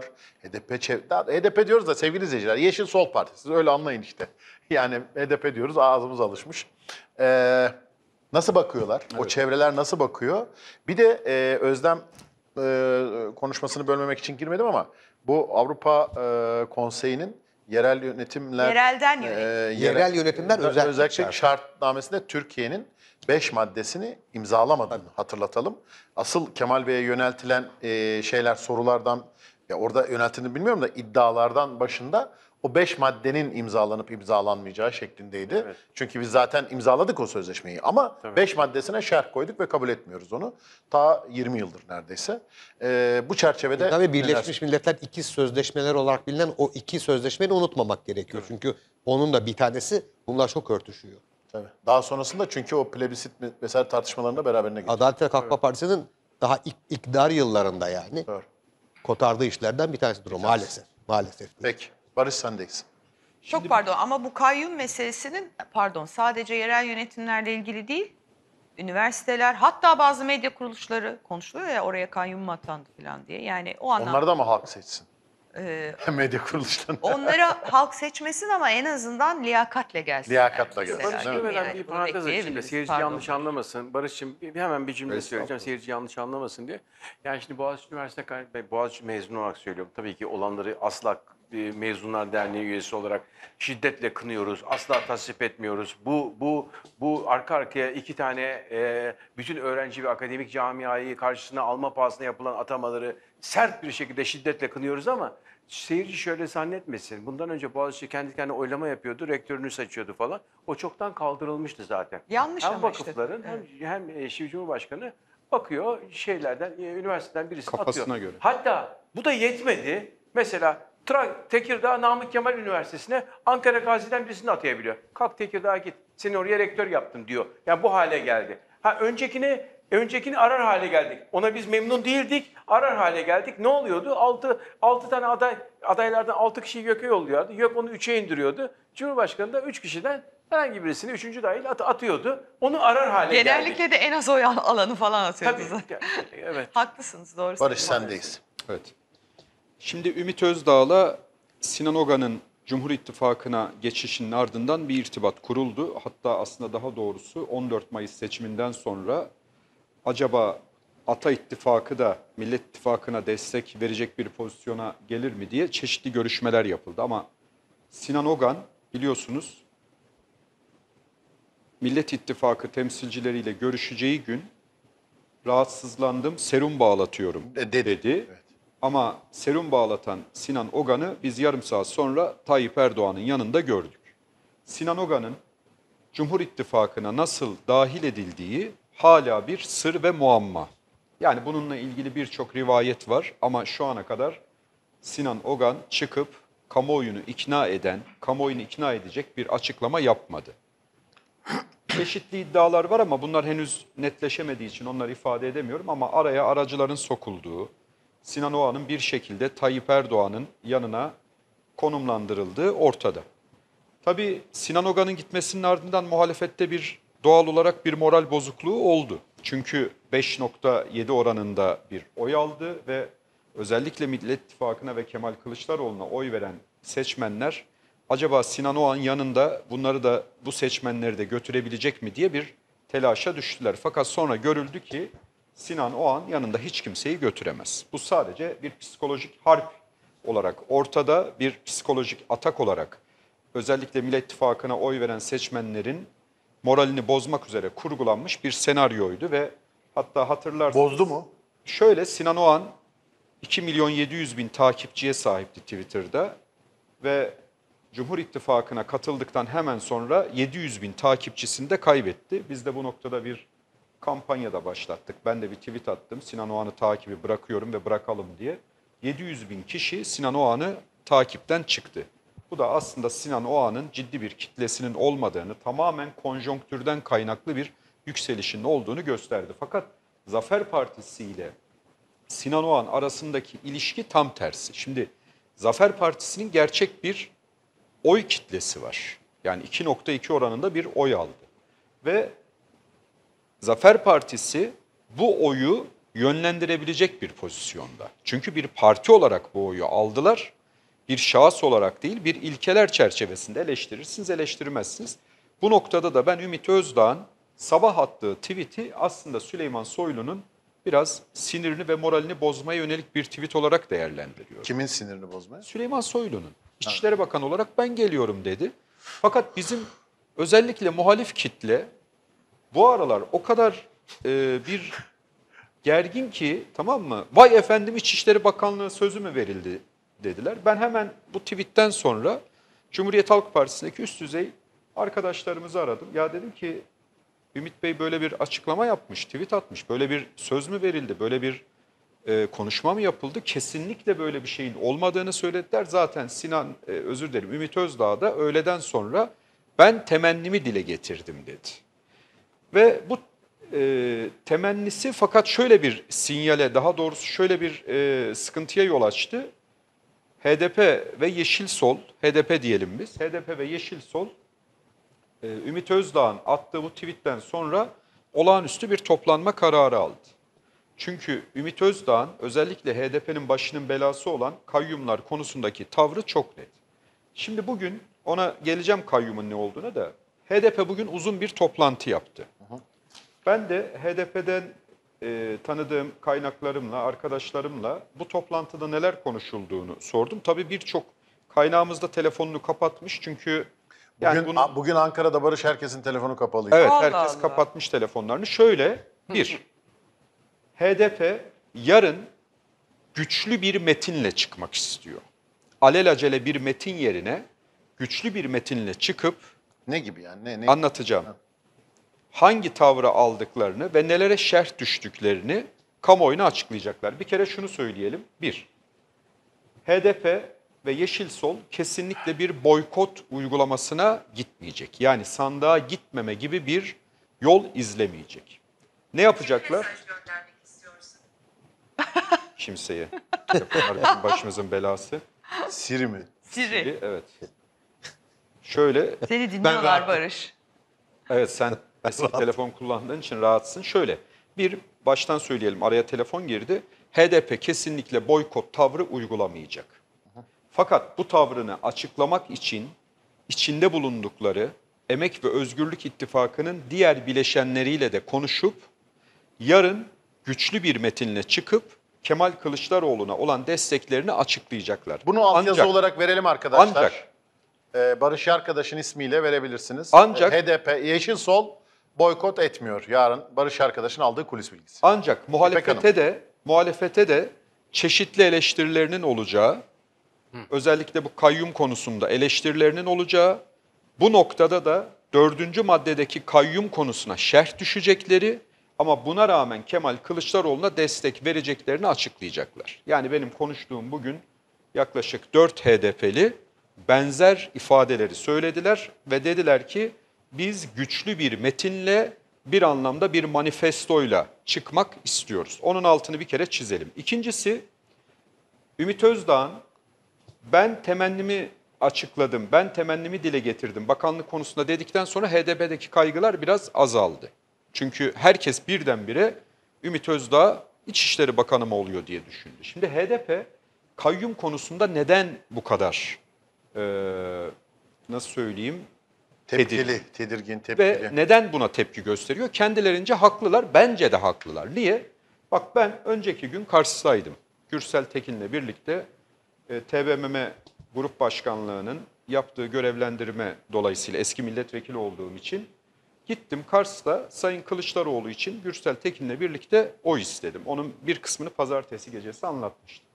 A: HDP diyoruz da sevgili izleyiciler, Yeşil Sol Partisi. Siz öyle anlayın işte. Yani HDP diyoruz, ağzımız alışmış. Nasıl bakıyorlar? O çevreler nasıl bakıyor? Bir de Özlem konuşmasını bölmemek için girmedim ama bu Avrupa Konseyi'nin yerel yönetimler...
B: Yerelden yönetim.
E: Yerel yönetimler
A: özellikle
E: şart.
A: şartnamesinde Türkiye'nin 5 maddesini imzalamadığını hatırlatalım. Asıl Kemal Bey'e yöneltilen şeyler, sorulardan, ya orada yöneltildiğini bilmiyorum da iddialardan başında o 5 maddenin imzalanıp imzalanmayacağı şeklindeydi.
D: Evet.
A: Çünkü biz zaten imzaladık o sözleşmeyi ama 5 maddesine şerh koyduk ve kabul etmiyoruz onu. Ta 20 yıldır neredeyse. Bu çerçevede...
E: Tabii Birleşmiş Milletler ikiz sözleşmeler olarak bilinen o iki sözleşmeyi unutmamak gerekiyor. Çünkü onun da bir tanesi bunlar çok örtüşüyor.
A: Tabii. Daha sonrasında çünkü o plebisit vesaire tartışmalarında beraberine gidiyor.
E: Adalet ve Kalkınma Partisi'nin daha iktidar yıllarında yani
A: Doğru.
E: kotardığı işlerden bir tanesidir o maalesef. Maalesef.
A: Peki. Barış sendeyiz.
B: Çok pardon ama bu kayyum meselesinin sadece yerel yönetimlerle ilgili değil, üniversiteler hatta bazı medya kuruluşları konuşuluyor ya oraya kayyum mu atandı falan diye. Yani o anlamda
A: Onları da mı halk seçsin? Medya kuruluşlarını.
B: onları halk seçmesin ama en azından liyakatle gelsin.
A: Liyakatla
B: Mesela,
A: gelsin,
D: Barış
A: değil mi?
B: değil mi?
D: girmeden
B: Yani
D: bir
B: bunu
D: parantez açayım da
B: bekleyebiliriz.
D: seyirci
B: Pardon.
D: yanlış anlamasın. Barış'cığım hemen bir cümle söyleyeceğim.
E: Estağfurullah.
D: Seyirci yanlış anlamasın diye. Yani şimdi Boğaziçi Üniversitesi, ben Boğaziçi mezunu olarak söylüyorum. Tabii ki olanları asla Mezunlar Derneği üyesi olarak şiddetle kınıyoruz. Asla tasvip etmiyoruz. Bu arka arkaya iki tane bütün öğrenci ve akademik camiayı karşısına alma pahasına yapılan atamaları sert bir şekilde şiddetle kınıyoruz ama seyirci şöyle zannetmesin. Bundan önce Boğaziçi kendi kendine oylama yapıyordu, rektörünü seçiyordu falan. O çoktan kaldırılmıştı zaten.
B: Yanlış
D: hem
B: ama işte.
D: vakıfların hem Şiv Cumhurbaşkanı bakıyor şeylerden, üniversiteden birisi
C: Kafasına
D: atıyor.
C: göre.
D: Hatta bu da yetmedi. Mesela Tekirdağ Namık Kemal Üniversitesi'ne Ankara Gazi'den birisini atayabiliyor. Kalk Tekirdağ'a git. Seni oraya rektör yaptım diyor. Yani bu hale geldi. Öncekini arar hale geldik. Ona biz memnun değildik. Arar hale geldik. Ne oluyordu? 6 tane adaylardan 6 kişiyi YÖK'e yolluyordu. YÖK onu 3'e indiriyordu. Cumhurbaşkanı da 3 kişiden herhangi birisini 3. dahil atıyordu. Onu arar hale geldik.
B: Genellikle de en az oy alanı falan atıyordu
D: Tabii.
B: zaten.
D: Evet.
B: Haklısınız doğru.
A: Barış
B: söylüyorsunuz.
A: sendeyiz.
C: Evet. Şimdi Ümit Özdağ'la Sinan Ogan'ın Cumhur İttifakı'na geçişinin ardından bir irtibat kuruldu. Hatta aslında daha doğrusu 14 Mayıs seçiminden sonra acaba Ata İttifakı da Millet İttifakı'na destek verecek bir pozisyona gelir mi diye çeşitli görüşmeler yapıldı. Ama Sinan Ogan biliyorsunuz Millet İttifakı temsilcileriyle görüşeceği gün rahatsızlandım, serum bağlatıyorum dedi.
A: Evet.
C: Ama serum bağlatan Sinan Ogan'ı biz yarım saat sonra Tayyip Erdoğan'ın yanında gördük. Sinan Ogan'ın Cumhur İttifakı'na nasıl dahil edildiği hala bir sır ve muamma. Yani bununla ilgili birçok rivayet var ama şu ana kadar Sinan Ogan çıkıp kamuoyunu ikna edecek bir açıklama yapmadı. Çeşitli iddialar var ama bunlar henüz netleşemediği için onları ifade edemiyorum ama araya aracıların sokulduğu, Sinan Oğan'ın bir şekilde Tayyip Erdoğan'ın yanına konumlandırıldığı ortada. Tabii Sinan Ogan'ın gitmesinin ardından muhalefette doğal olarak bir moral bozukluğu oldu. Çünkü 5.7 oranında bir oy aldı ve özellikle Millet İttifakı'na ve Kemal Kılıçdaroğlu'na oy veren seçmenler acaba Sinan Oğan yanında bunları da bu seçmenleri de götürebilecek mi diye bir telaşa düştüler. Fakat sonra görüldü ki Sinan Oğan yanında hiç kimseyi götüremez. Bu sadece bir psikolojik harp olarak ortada, bir psikolojik atak olarak özellikle Millet İttifakı'na oy veren seçmenlerin moralini bozmak üzere kurgulanmış bir senaryoydu ve hatta hatırlarsınız.
A: Bozdu mu?
C: Şöyle Sinan Oğan 2.700.000 takipçiye sahipti Twitter'da ve Cumhur İttifakı'na katıldıktan hemen sonra 700.000 takipçisini de kaybetti. Biz de bu noktada bir kampanya da başlattık. Ben de bir tweet attım. Sinan Oğan'ı takibi bırakıyorum ve bırakalım diye. 700.000 kişi Sinan Oğan'ı takipten çıktı. Bu da aslında Sinan Oğan'ın ciddi bir kitlesinin olmadığını, tamamen konjonktürden kaynaklı bir yükselişinin olduğunu gösterdi. Fakat Zafer Partisi ile Sinan Oğan arasındaki ilişki tam tersi. Şimdi Zafer Partisi'nin gerçek bir oy kitlesi var. Yani 2.2 oranında bir oy aldı. Ve Zafer Partisi bu oyu yönlendirebilecek bir pozisyonda. Çünkü bir parti olarak bu oyu aldılar. Bir şahıs olarak değil, bir ilkeler çerçevesinde eleştirirsiniz, eleştirmezsiniz. Bu noktada da ben Ümit Özdağ'ın sabah attığı tweet'i aslında Süleyman Soylu'nun biraz sinirini ve moralini bozmaya yönelik bir tweet olarak değerlendiriyorum.
A: Kimin sinirini bozmaya?
C: Süleyman Soylu'nun. İçişleri Bakanı olarak ben geliyorum dedi. Fakat bizim özellikle muhalif kitle bu aralar o kadar bir gergin ki, tamam mı? Vay efendim İçişleri Bakanlığı sözü mü verildi dediler. Ben hemen bu tweetten sonra Cumhuriyet Halk Partisi'ndeki üst düzey arkadaşlarımızı aradım. Ya dedim ki Ümit Bey böyle bir açıklama yapmış, tweet atmış. Böyle bir söz mü verildi, böyle bir konuşma mı yapıldı? Kesinlikle böyle bir şeyin olmadığını söylediler. Zaten Ümit Özdağ da öğleden sonra ben temennimi dile getirdim dedi. Ve bu temennisi fakat şöyle bir sinyale, daha doğrusu şöyle bir sıkıntıya yol açtı. HDP ve Yeşil Sol, HDP diyelim biz, HDP ve Yeşil Sol Ümit Özdağ'ın attığı bu tweetten sonra olağanüstü bir toplanma kararı aldı. Çünkü Ümit Özdağ'ın özellikle HDP'nin başının belası olan kayyumlar konusundaki tavrı çok net. Şimdi bugün ona geleceğim kayyumun ne olduğuna da HDP bugün uzun bir toplantı yaptı. Ben de HDP'den tanıdığım kaynaklarımla, arkadaşlarımla bu toplantıda neler konuşulduğunu sordum. Tabii birçok kaynağımız da telefonunu kapatmış çünkü
A: Bugün Ankara'da Barış herkesin telefonu kapalıydı.
C: evet,
B: Allah
C: herkes
B: Allah.
C: kapatmış telefonlarını. Şöyle HDP yarın güçlü bir metinle çıkmak istiyor. Alelacele bir metin yerine güçlü bir metinle çıkıp
A: Ne gibi yani? Ne?
C: anlatacağım. Hangi tavrı aldıklarını ve nelere şerh düştüklerini kamuoyuna açıklayacaklar. Bir kere şunu söyleyelim. 1. HDP ve Yeşil Sol kesinlikle bir boykot uygulamasına gitmeyecek. Yani sandığa gitmeme gibi bir yol izlemeyecek. Ne yapacaklar? Kimseye. Telefonlar bizim başımızın belası.
A: Siri mi?
B: Siri.
C: Evet. Şöyle,
B: Seni dinliyorlar
E: rahatım.
B: Barış.
C: evet sen eski telefon kullandığın için rahatsın. Şöyle, baştan söyleyelim, araya telefon girdi. HDP kesinlikle boykot tavrı uygulamayacak. Fakat bu tavrını açıklamak için içinde bulundukları Emek ve Özgürlük İttifakı'nın diğer bileşenleriyle de konuşup yarın güçlü bir metinle çıkıp Kemal Kılıçdaroğlu'na olan desteklerini açıklayacaklar.
A: Bunu altyazı olarak verelim arkadaşlar.
C: Ancak
A: Barış arkadaşın ismiyle verebilirsiniz.
C: Ancak-
A: HDP, Yeşil Sol boykot etmiyor. Yarın Barış arkadaşın aldığı kulis bilgisi.
C: Ancak muhalefete de çeşitli eleştirilerinin olacağı, özellikle bu kayyum konusunda eleştirilerinin olacağı, bu noktada da 4. maddedeki kayyum konusuna şerh düşecekleri ama buna rağmen Kemal Kılıçdaroğlu'na destek vereceklerini açıklayacaklar. Yani benim konuştuğum bugün yaklaşık 4 HDP'li benzer ifadeleri söylediler ve dediler ki biz güçlü bir metinle bir anlamda bir manifestoyla çıkmak istiyoruz. Onun altını bir kere çizelim. İkincisi, Ümit Özdağ'ın ben temennimi açıkladım, ben temennimi dile getirdim bakanlık konusunda dedikten sonra HDP'deki kaygılar biraz azaldı. Çünkü herkes birdenbire Ümit Özdağ İçişleri Bakanı mı oluyor diye düşündü. Şimdi HDP kayyum konusunda neden bu kadar nasıl söyleyeyim,
A: Tepkili, tedirgin,
C: ve
A: tepkili.
C: neden buna tepki gösteriyor? Kendilerince haklılar, bence de haklılar. Niye? Bak ben önceki gün Kars'taydım. Gürsel Tekin'le birlikte TBMM Grup Başkanlığı'nın yaptığı görevlendirme dolayısıyla eski milletvekili olduğum için gittim Kars'ta Sayın Kılıçdaroğlu için Gürsel Tekin'le birlikte oy istedim. Onun bir kısmını pazartesi gecesi anlatmıştım.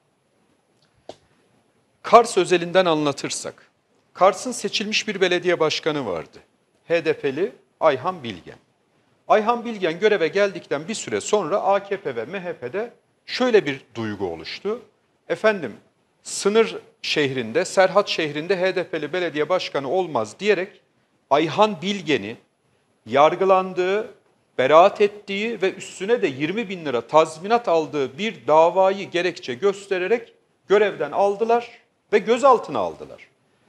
C: Kars özelinden anlatırsak, Kars'ın seçilmiş bir belediye başkanı vardı. HDP'li Ayhan Bilgen. Ayhan Bilgen göreve geldikten bir süre sonra AKP ve MHP'de şöyle bir duygu oluştu. Efendim sınır şehrinde, Serhat şehrinde HDP'li belediye başkanı olmaz diyerek Ayhan Bilgen'i yargılandığı, beraat ettiği ve üstüne de 20 bin lira tazminat aldığı bir davayı gerekçe göstererek görevden aldılar ve gözaltına aldılar.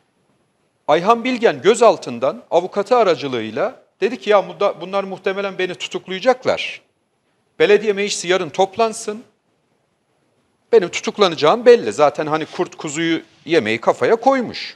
C: Ayhan Bilgen gözaltından avukatı aracılığıyla dedi ki ya bunlar muhtemelen beni tutuklayacaklar. Belediye meclisi yarın toplansın. Benim tutuklanacağım belli. Zaten hani kurt kuzuyu yemeyi kafaya koymuş.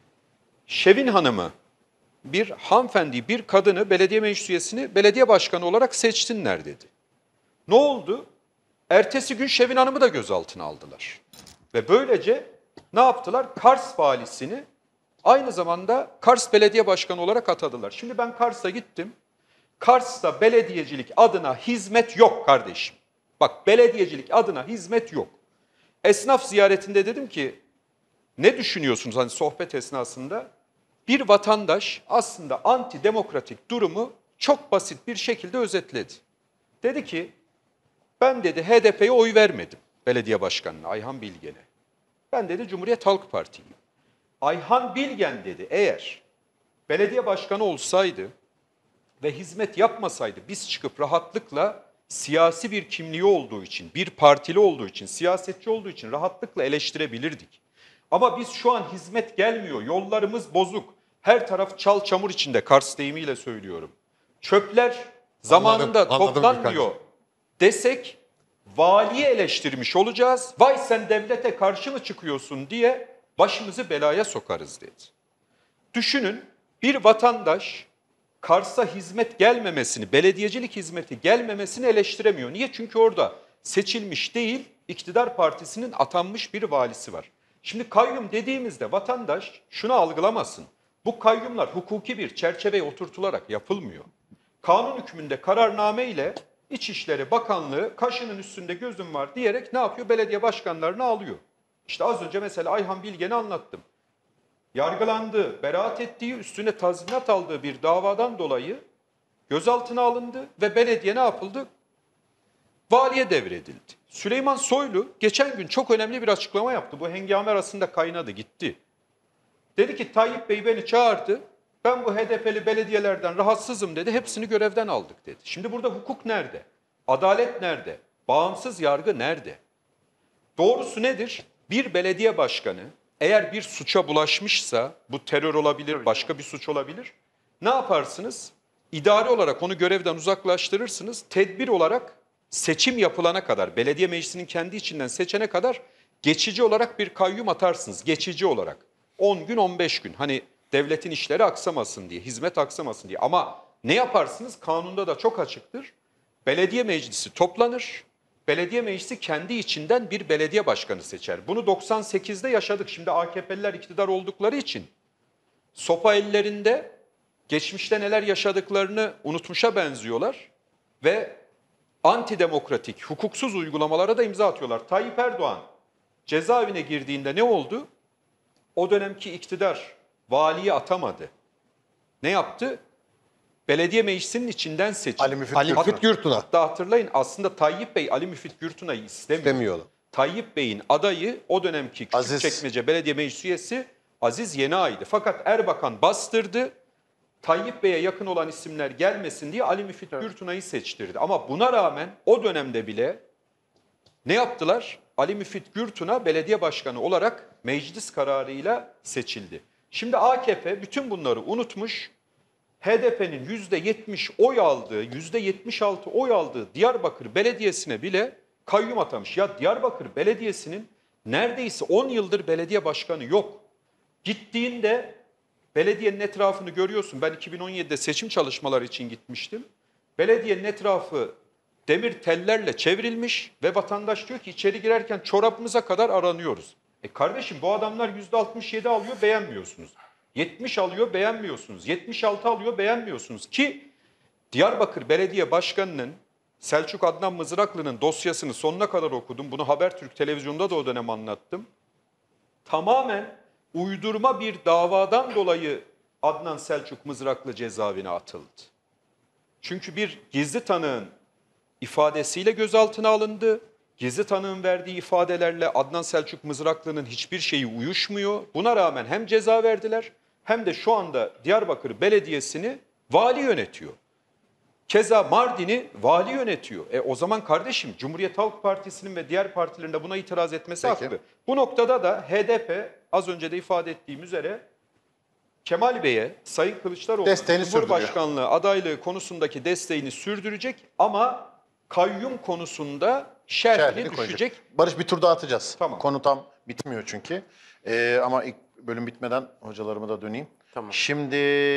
C: Şevin Hanım'ı, bir hanımefendi, bir kadını, belediye meclis üyesini belediye başkanı olarak seçsinler dedi. Ne oldu? Ertesi gün Şevin Hanım'ı da gözaltına aldılar. Ve böylece ne yaptılar? Kars valisini aynı zamanda Kars Belediye Başkanı olarak atadılar. Şimdi ben Kars'a gittim. Kars'ta belediyecilik adına hizmet yok kardeşim. Bak belediyecilik adına hizmet yok. Esnaf ziyaretinde dedim ki ne düşünüyorsunuz hani sohbet esnasında? Bir vatandaş aslında antidemokratik durumu çok basit bir şekilde özetledi. Dedi ki ben dedi HDP'ye oy vermedim belediye başkanına Ayhan Bilgen'e. Ben dedi Cumhuriyet Halk Parti'yim. Ayhan Bilgen dedi eğer belediye başkanı olsaydı ve hizmet yapmasaydı biz çıkıp rahatlıkla siyasi bir kimliği olduğu için, bir partili olduğu için, siyasetçi olduğu için rahatlıkla eleştirebilirdik. Ama biz şu an hizmet gelmiyor, yollarımız bozuk, her taraf çal çamur içinde Kars deyimiyle söylüyorum. Çöpler zamanında
E: Anladım
C: toplanmıyor desek valiyi eleştirmiş olacağız. Vay sen devlete karşı mı çıkıyorsun diye başımızı belaya sokarız dedi. Düşünün bir vatandaş Kars'a hizmet gelmemesini, belediyecilik hizmeti gelmemesini eleştiremiyor. Niye? Çünkü orada seçilmiş değil, iktidar partisinin atanmış bir valisi var. Şimdi kayyum dediğimizde vatandaş şunu algılamasın. Bu kayyumlar hukuki bir çerçeveye oturtularak yapılmıyor. Kanun hükmünde kararname ile İçişleri Bakanlığı kaşının üstünde gözüm var diyerek ne yapıyor? Belediye başkanlarını alıyor. İşte az önce mesela Ayhan Bilgen'i anlattım. Yargılandığı, beraat ettiği, üstüne tazminat aldığı bir davadan dolayı gözaltına alındı ve belediye ne yapıldı? Valiye devredildi. Süleyman Soylu geçen gün çok önemli bir açıklama yaptı. Bu hengame arasında kaynadı gitti. Dedi ki Tayyip Bey beni çağırdı. Ben bu HDP'li belediyelerden rahatsızım dedi. Hepsini görevden aldık dedi. Şimdi burada hukuk nerede? Adalet nerede? Bağımsız yargı nerede? Doğrusu nedir? Bir belediye başkanı eğer bir suça bulaşmışsa, bu terör olabilir, başka bir suç olabilir. Ne yaparsınız? İdari olarak onu görevden uzaklaştırırsınız. Tedbir olarak seçim yapılana kadar, belediye meclisinin kendi içinden seçene kadar geçici olarak bir kayyum atarsınız. Geçici olarak. 10 gün, 15 gün. Hani devletin işleri aksamasın diye, hizmet aksamasın diye. Ama ne yaparsınız? Kanunda da çok açıktır. Belediye meclisi toplanır. Belediye meclisi kendi içinden bir belediye başkanı seçer. Bunu 98'de yaşadık. Şimdi AKP'liler iktidar oldukları için sopa ellerinde geçmişte neler yaşadıklarını unutmuşa benziyorlar ve antidemokratik, hukuksuz uygulamalara da imza atıyorlar. Tayyip Erdoğan cezaevine girdiğinde ne oldu? O dönemki iktidar valiyi atamadı. Ne yaptı? Belediye meclisinin içinden seçildi.
E: Ali Müfit Gürtun'a.
C: Hatta hatırlayın aslında Tayyip Bey Ali Müfit Gürtuna'yı istemiyordu. Tayyip Bey'in adayı o dönemki Küçükçekmece Belediye Meclis üyesi Aziz Yeniay'dı. Fakat Erbakan bastırdı. Tayyip Bey'e yakın olan isimler gelmesin diye Ali Müfit Gürtuna'yı seçtirdi. Ama buna rağmen o dönemde bile ne yaptılar? Ali Müfit Gürtuna belediye başkanı olarak meclis kararıyla seçildi. Şimdi AKP bütün bunları unutmuş. HDP'nin %70 oy aldığı, %76 oy aldığı Diyarbakır Belediyesi'ne bile kayyum atamış. Ya Diyarbakır Belediyesi'nin neredeyse 10 yıldır belediye başkanı yok. Gittiğinde belediyenin etrafını görüyorsun. Ben 2017'de seçim çalışmaları için gitmiştim. Belediyenin etrafı demir tellerle çevrilmiş ve vatandaş diyor ki içeri girerken çorabımıza kadar aranıyoruz. Kardeşim bu adamlar %67 alıyor, beğenmiyorsunuz. 70 alıyor, beğenmiyorsunuz. 76 alıyor, beğenmiyorsunuz. Ki Diyarbakır Belediye Başkanı'nın Selçuk Adnan Mızraklı'nın dosyasını sonuna kadar okudum. Bunu Habertürk televizyonda da o dönem anlattım. Tamamen uydurma bir davadan dolayı Adnan Selçuk Mızraklı cezaevine atıldı. Çünkü bir gizli tanığın ifadesiyle gözaltına alındı. Gizli tanığın verdiği ifadelerle Adnan Selçuk Mızraklı'nın hiçbir şeyi uyuşmuyor. Buna rağmen hem ceza verdiler hem de şu anda Diyarbakır Belediyesi'ni vali yönetiyor. Keza Mardin'i vali yönetiyor. O zaman kardeşim Cumhuriyet Halk Partisi'nin ve diğer partilerin de buna itiraz etmesi
A: Peki.
C: haklı. Bu noktada da HDP az önce de ifade ettiğim üzere Kemal Bey'e Sayın Kılıçdaroğlu
A: Desteğini
C: Cumhurbaşkanlığı adaylığı konusundaki desteğini sürdürecek ama kayyum konusunda şerhini
A: koyacak.
C: düşecek.
A: Barış bir tur daha atacağız.
C: Tamam.
A: Konu tam bitmiyor çünkü. Ama ilk bölüm bitmeden hocalarıma da döneyim.
D: Tamam.
A: Şimdi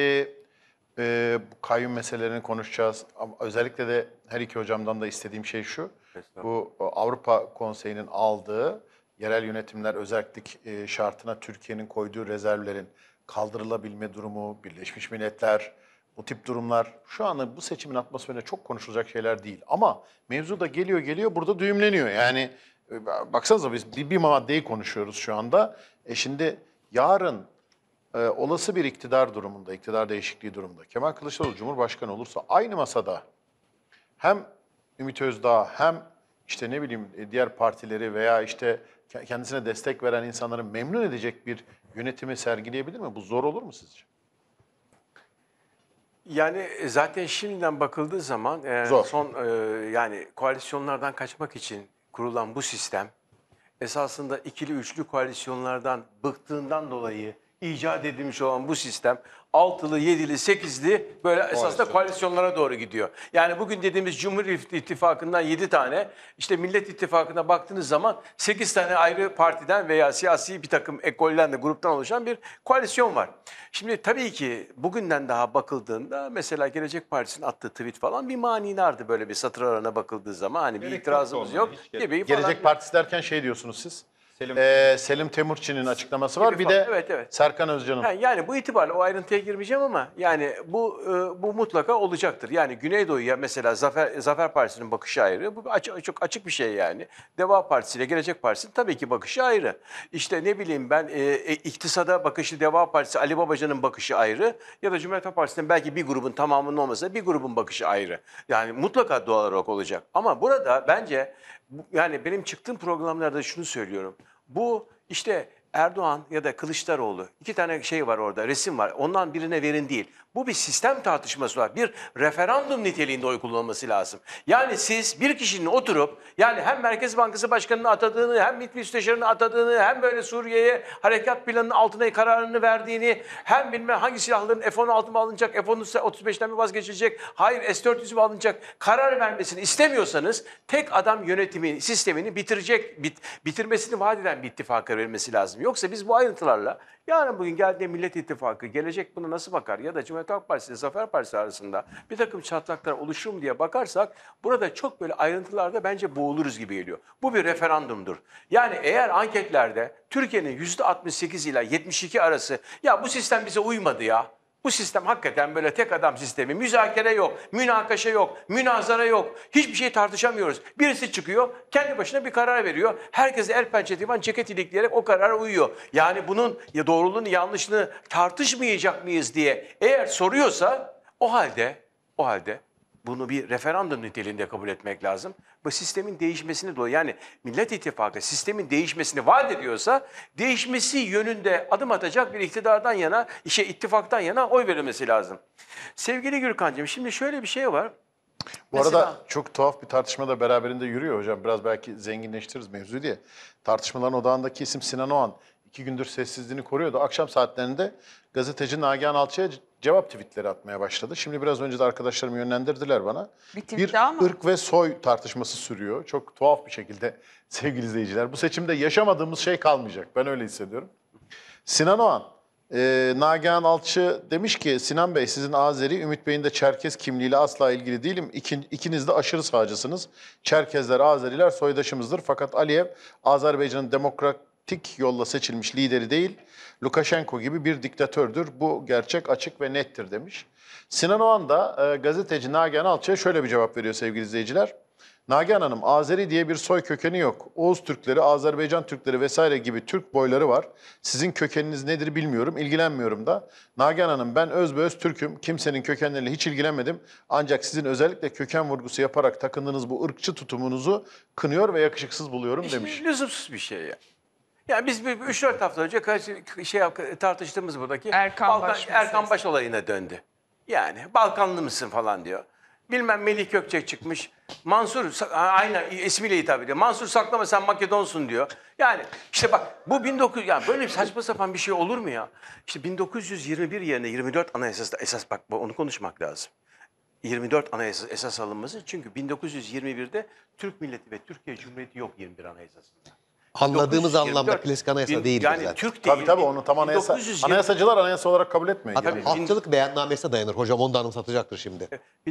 A: bu kayyum meselelerini konuşacağız. Ama özellikle de her iki hocamdan da istediğim şey şu. Bu Avrupa Konseyi'nin aldığı yerel yönetimler özellik şartına Türkiye'nin koyduğu rezervlerin kaldırılabilme durumu, Birleşmiş Milletler, bu tip durumlar şu anda bu seçimin atmosferinde çok konuşulacak şeyler değil. Ama mevzu da geliyor burada düğümleniyor. Yani baksanıza biz bir maddeyi konuşuyoruz şu anda. Şimdi yarın olası bir iktidar durumunda, iktidar değişikliği durumunda Kemal Kılıçdaroğlu Cumhurbaşkanı olursa aynı masada hem Ümit Özdağ hem işte ne bileyim diğer partileri veya işte kendisine destek veren insanları memnun edecek bir yönetimi sergileyebilir mi? Bu zor olur mu sizce?
D: Yani zaten şimdiden bakıldığı zaman
A: Zor.
D: yani koalisyonlardan kaçmak için kurulan bu sistem esasında ikili üçlü koalisyonlardan bıktığından dolayı icat edilmiş olan bu sistem altılı, yedili, sekizli böyle esasında koalisyonlara doğru gidiyor. Yani bugün dediğimiz Cumhur İttifakı'ndan 7 tane, işte Millet İttifakı'na baktığınız zaman 8 tane ayrı partiden veya siyasi bir takım ekolden de gruptan oluşan bir koalisyon var. Şimdi tabii ki bugünden daha bakıldığında mesela Gelecek Partisi'nin attığı tweet falan bir manidardı böyle bir satır arasına bakıldığı zaman. Hani bir
C: Gerek
D: itirazımız
C: yoktu
D: yok
C: ona, hiç
D: gibi falan.
A: Gelecek Partisi derken şey diyorsunuz siz. Selim Temurçi'nin açıklaması var.
D: Gibi
A: Bir
D: falan.
A: de
D: Evet.
A: Serkan Özcan'ın.
D: Yani bu itibarla o ayrıntıya girmeyeceğim ama yani bu mutlaka olacaktır. Yani Güneydoğu'ya mesela Zafer Partisi'nin bakışı ayrı. Bu çok açık bir şey yani. Deva Partisi ile Gelecek Partisi'nin tabii ki bakışı ayrı. İşte ne bileyim ben iktisada bakışı Deva Partisi, Ali Babacan'ın bakışı ayrı. Ya da Cumhuriyet Halk Partisi'nin belki bir grubun tamamının olmasa bir grubun bakışı ayrı. Yani mutlaka doğal olarak olacak. Ama burada bence yani benim çıktığım programlarda şunu söylüyorum. Bu işte Erdoğan ya da Kılıçdaroğlu 2 tane şey var orada, resim var. Ondan birine verin değil. Bu bir sistem tartışması var. Bir referandum niteliğinde oy kullanılması lazım. Yani siz bir kişinin oturup yani hem Merkez Bankası Başkanı'nın atadığını hem MİT Müsteşarı'nın atadığını hem böyle Suriye'ye harekat planının altına kararını verdiğini hem bilmem hangi silahların F-16 mı alınacak, F-35'ten mi vazgeçilecek, hayır S-400 mü alınacak karar vermesini istemiyorsanız tek adam yönetimin sistemini bitirmesini vaat eden bir ittifaka verilmesi lazım. Yoksa biz bu ayrıntılarla yarın bugün geldiğinde Millet İttifakı gelecek buna nasıl bakar ya da Cumhuriyet Halk Partisi ile Zafer Partisi arasında bir takım çatlaklar oluşur mu diye bakarsak burada çok böyle ayrıntılarda bence boğuluruz gibi geliyor. Bu bir referandumdur. Yani eğer anketlerde Türkiye'nin %68 ile 72 arası ya bu sistem bize uymadı ya. Bu sistem hakikaten böyle tek adam sistemi. Müzakere yok, münakaşa yok, münazara yok. Hiçbir şey tartışamıyoruz. Birisi çıkıyor, kendi başına bir karar veriyor. Herkese el pençe divan ceket ilikleyerek o karara uyuyor. Yani bunun ya doğruluğunu, yanlışlığını tartışmayacak mıyız diye eğer soruyorsa o halde bunu bir referandum niteliğinde kabul etmek lazım. Bu sistemin değişmesini dolayı yani Millet İttifakı sistemin değişmesini vaat ediyorsa değişmesi yönünde adım atacak bir iktidardan yana, ittifaktan yana oy verilmesi lazım. Sevgili Gürkan'cığım şimdi şöyle bir şey var.
A: Bu arada çok tuhaf bir tartışma da beraberinde yürüyor hocam. Biraz belki zenginleştiririz mevzuyu diye. Tartışmaların odağındaki isim Sinan Oğan 2 gündür sessizliğini koruyordu. Akşam saatlerinde gazeteci Nagihan Alçı'ya cevap tweetleri atmaya başladı. Şimdi biraz önce de arkadaşlarım yönlendirdiler bana.
B: Bir daha mı?
A: ırk ve soy tartışması sürüyor. Çok tuhaf bir şekilde sevgili izleyiciler. Bu seçimde yaşamadığımız şey kalmayacak. Ben öyle hissediyorum. Sinan Oğan Nagihan Alçı demiş ki Sinan Bey sizin Azeri, Ümit Bey'in de Çerkez kimliğiyle asla ilgili değilim. İkiniz de aşırı sağcısınız. Çerkezler, Azeriler soydaşımızdır. Fakat Aliyev Azerbaycan'ın demokratik yolla seçilmiş lideri değil. Lukashenko gibi bir diktatördür. Bu gerçek açık ve nettir demiş. Sinan Oğan da gazeteci Nagihan Alçı'ya şöyle bir cevap veriyor sevgili izleyiciler. Nagihan Hanım, Azeri diye bir soy kökeni yok. Oğuz Türkleri, Azerbaycan Türkleri vesaire gibi Türk boyları var. Sizin kökeniniz nedir bilmiyorum, ilgilenmiyorum da. Nagihan Hanım, ben özbeöz Türk'üm. Kimsenin kökenleriyle hiç ilgilenmedim. Ancak sizin özellikle köken vurgusu yaparak takındığınız bu ırkçı tutumunuzu kınıyor ve yakışıksız buluyorum demiş.
D: Lüzumsuz bir şey ya. Yani biz 3-4 hafta önce tartıştığımız buradaki Erkan Baş olayına döndü. Yani Balkanlı mısın falan diyor. Bilmem Melih Gökçek çıkmış. Mansur, aynen ismiyle hitap ediyor. Mansur saklama sen Makedonsun diyor. Yani işte bak bu 1900, yani böyle bir saçma sapan bir şey olur mu ya? İşte 1921 yerine 24 Anayasası'da esas bak onu konuşmak lazım. 24 Anayasası esas alınması çünkü 1921'de Türk milleti ve Türkiye Cumhuriyeti yok 21 Anayasası'nda.
E: Anladığımız
D: 1924
E: anlamda klasik anayasa değildir
D: yani
E: zaten.
D: Türk değil.
A: Tabii onu tam anayasa.
D: 1920
A: Anayasacılar anayasa olarak kabul etmiyor.
E: Hatta
A: Yani.
E: halkçılık beyannamesine dayanır. Hocam onu da anımsatacaktır şimdi.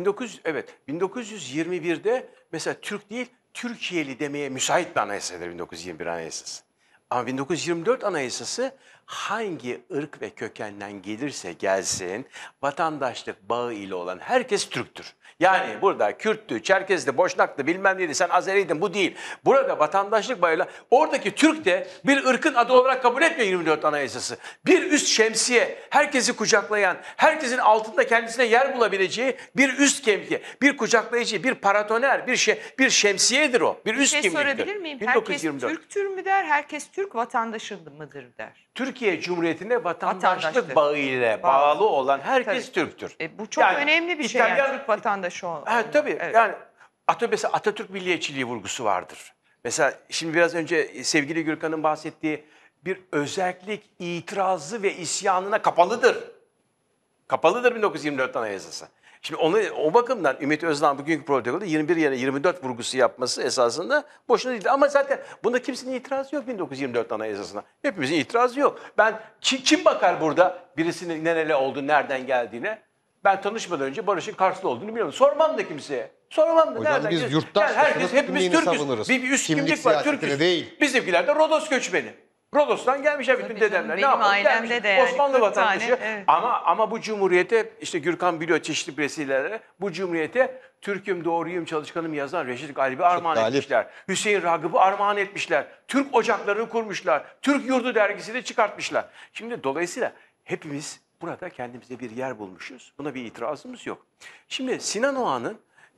D: 1921'de mesela Türk değil Türkiye'li demeye müsait bir anayasadır 1921 Anayasası. Ama 1924 Anayasası hangi ırk ve kökenden gelirse gelsin vatandaşlık bağı ile olan herkes Türktür. Yani burada Kürttü, Çerkez'di, Boşnak'tı bilmem neydi sen Azeriydin bu değil. Burada vatandaşlık bağıyla oradaki Türk de bir ırkın adı olarak kabul etmiyor 24 Anayasası. Bir üst şemsiye herkesi kucaklayan, herkesin altında kendisine yer bulabileceği bir üst kimliği, bir kucaklayıcı, bir paratoner, bir şemsiyedir o. Bir üst
B: Bir şey
D: kimliktir.
B: sorabilir miyim?
D: 1924.
B: Herkes Türktür mü der, herkes Türk vatandaşı mıdır der.
D: Türkiye Cumhuriyeti'ne vatandaşlık
B: Vatandaşlık.
D: bağıyla bağlı olan herkes
B: Tabii.
D: Türktür.
B: Bu çok
D: Yani
B: önemli bir şey yani Türk vatandaşı olmak.
D: Evet tabii.
B: Evet.
D: Yani mesela Atatürk milliyetçiliği vurgusu vardır. Mesela şimdi biraz önce sevgili Gürkan'ın bahsettiği bir özellik itirazı ve isyanına kapalıdır. Kapalıdır 1924 Anayasası. Şimdi o bakımdan Ümit Özdağ bugünkü protokolde 21 yerine 24 vurgusu yapması esasında boşuna değil. Ama zaten bunda kimsenin itirazı yok 1924 Anayasası'na. Hepimizin itirazı yok. Kim bakar burada birisinin nereli olduğunu, nereden geldiğine? Ben tanışmadan önce Barış'ın Karslı olduğunu biliyorum. Sormam da kimseye. Sormam da
E: Hocam
D: nereden?
E: biz yurttaş
D: herkes hepimiz
E: kimliğini
D: Türk'üz.
E: savunuruz.
D: Bir üst
E: Kimlik
D: kimlik var
E: siyasetine
D: Türk'üz.
E: değil.
D: Bizimkiler de Rodos göçmeni. Rodos'tan gelmişler bütün
B: Tabii
D: dedemler.
B: canım,
D: Ne
B: benim
D: yapalım?
B: ailemde
D: Gelmiş.
B: de yani
D: Osmanlı
B: 40
D: vatandaşı.
B: tane, evet.
D: Ama bu cumhuriyete işte Gürkan biliyor çeşitli vesilelerle bu cumhuriyete Türk'üm, doğruyum, çalışkanım yazan Reşit Galip'i armağan
E: Galip.
D: etmişler. Hüseyin Ragıp'ı armağan etmişler. Türk ocaklarını kurmuşlar. Türk Yurdu dergisini çıkartmışlar. Şimdi dolayısıyla hepimiz burada kendimize bir yer bulmuşuz. Buna bir itirazımız yok. Şimdi Sinan Oğan'ın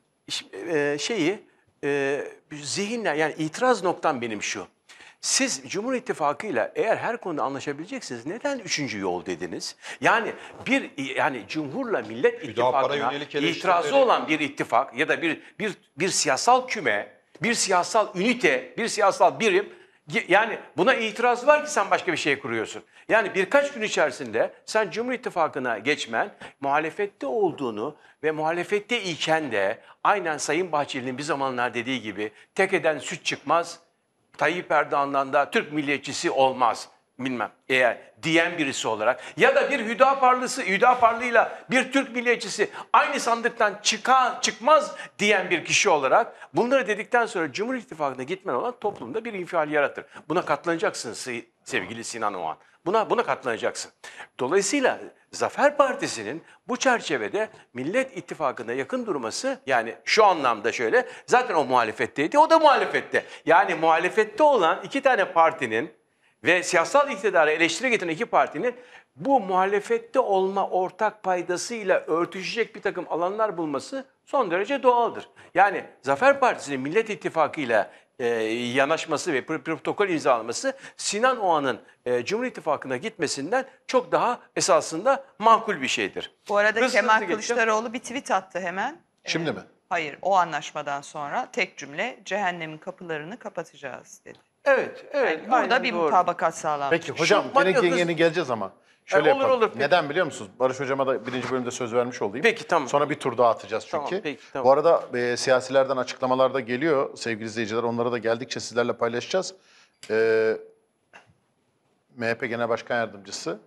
D: zihinler yani itiraz noktam benim şu. Siz Cumhur İttifakı'yla eğer her konuda anlaşabileceksiniz neden üçüncü yol dediniz? Yani Cumhur'la Millet İttifakı'na
C: yönelik eleştirileri-
D: itirazı olan bir ittifak ya da bir siyasal küme, bir siyasal ünite, bir siyasal birim yani buna itiraz var ki sen başka bir şey kuruyorsun. Yani birkaç gün içerisinde sen Cumhur İttifakı'na geçmen muhalefette olduğunu ve muhalefette iken de aynen Sayın Bahçeli'nin bir zamanlar dediği gibi tekeden süt çıkmaz, Tayyip Erdoğan'dan da Türk milliyetçisi olmaz bilmem eğer diyen birisi olarak ya da bir Hüdaparlıyla bir Türk milliyetçisi aynı sandıktan çıkmaz diyen bir kişi olarak bunları dedikten sonra Cumhur İttifakı'na gitmen olan toplumda bir infial yaratır. Buna katlanacaksın sevgili Sinan Oğan. Buna katlanacaksın. Dolayısıyla Zafer Partisi'nin bu çerçevede Millet İttifakı'na yakın durması yani şu anlamda şöyle zaten o muhalefetteydi o da muhalefette. Yani muhalefette olan iki tane partinin ve siyasal iktidara eleştiri getiren iki partinin bu muhalefette olma ortak paydasıyla örtüşecek bir takım alanlar bulması son derece doğaldır. Yani Zafer Partisi'nin Millet İttifakı'yla yanaşması ve protokol imzalaması Sinan Oğan'ın Cumhur İttifakı'na gitmesinden çok daha esasında makul bir şeydir.
B: Bu arada
D: Hızlı
B: Kemal
D: geçeceğim.
B: Kılıçdaroğlu bir tweet attı hemen.
A: Şimdi mi?
B: Hayır, o anlaşmadan sonra tek cümle cehennemin kapılarını kapatacağız dedi.
D: Evet.
B: Yani burada
D: aynen
B: bir
D: doğru.
B: mutabakat sağlanmış.
A: Peki hocam
D: Şu-
A: yeni geleceğiz ama. Şöyle
D: olur,
A: yapalım.
D: olur, peki.
A: Neden biliyor musunuz? Barış hocama da birinci bölümde söz vermiş olayım.
D: Peki, tamam.
A: Sonra bir tur daha atacağız çünkü.
D: Tamam, peki, tamam.
A: Bu arada siyasilerden açıklamalar da geliyor sevgili izleyiciler. Onlara da geldikçe sizlerle paylaşacağız. MHP Genel Başkan Yardımcısı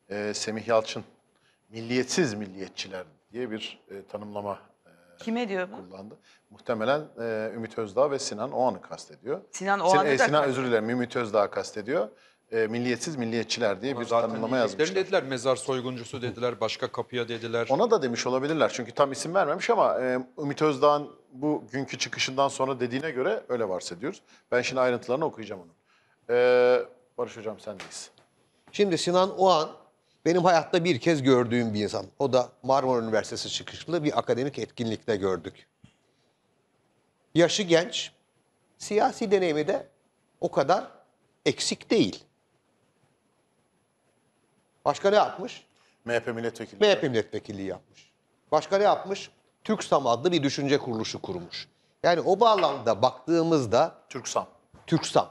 A: Semih Yalçın milliyetsiz milliyetçiler diye bir tanımlama
B: Kime diyor bu?
A: kullandı. Muhtemelen Ümit Özdağ ve Sinan Oğan'ı kastediyor.
B: Sinan Oğan'ı da
A: Sinan
B: kastediyor.
A: özür dilerim, Ümit Özdağ kastediyor. Milliyetsiz milliyetçiler diye bir
C: Zaten
A: tanımlama
C: diyeceklerini
A: yazmışlar.
C: dediler. Mezar soyguncusu dediler. Başka kapıya dediler.
A: Ona da demiş olabilirler çünkü tam isim vermemiş ama Ümit Özdağ'ın bu günkü çıkışından sonra dediğine göre öyle varsediyoruz. Ben şimdi ayrıntılarını okuyacağım onun. Barış Hocam sendeyiz.
E: Şimdi Sinan Oğan benim hayatta bir kez gördüğüm bir insan. O da Marmara Üniversitesi çıkışlı bir akademik etkinlikte gördük. Yaşı genç, siyasi deneyimi de o kadar eksik değil. Başka ne yapmış?
A: MHP milletvekili.
E: MHP milletvekilliği yapmış. Başka ne yapmış? TÜRKSAM adlı bir düşünce kuruluşu kurmuş. Yani o bağlamda baktığımızda
A: TÜRKSAM.
E: TÜRKSAM,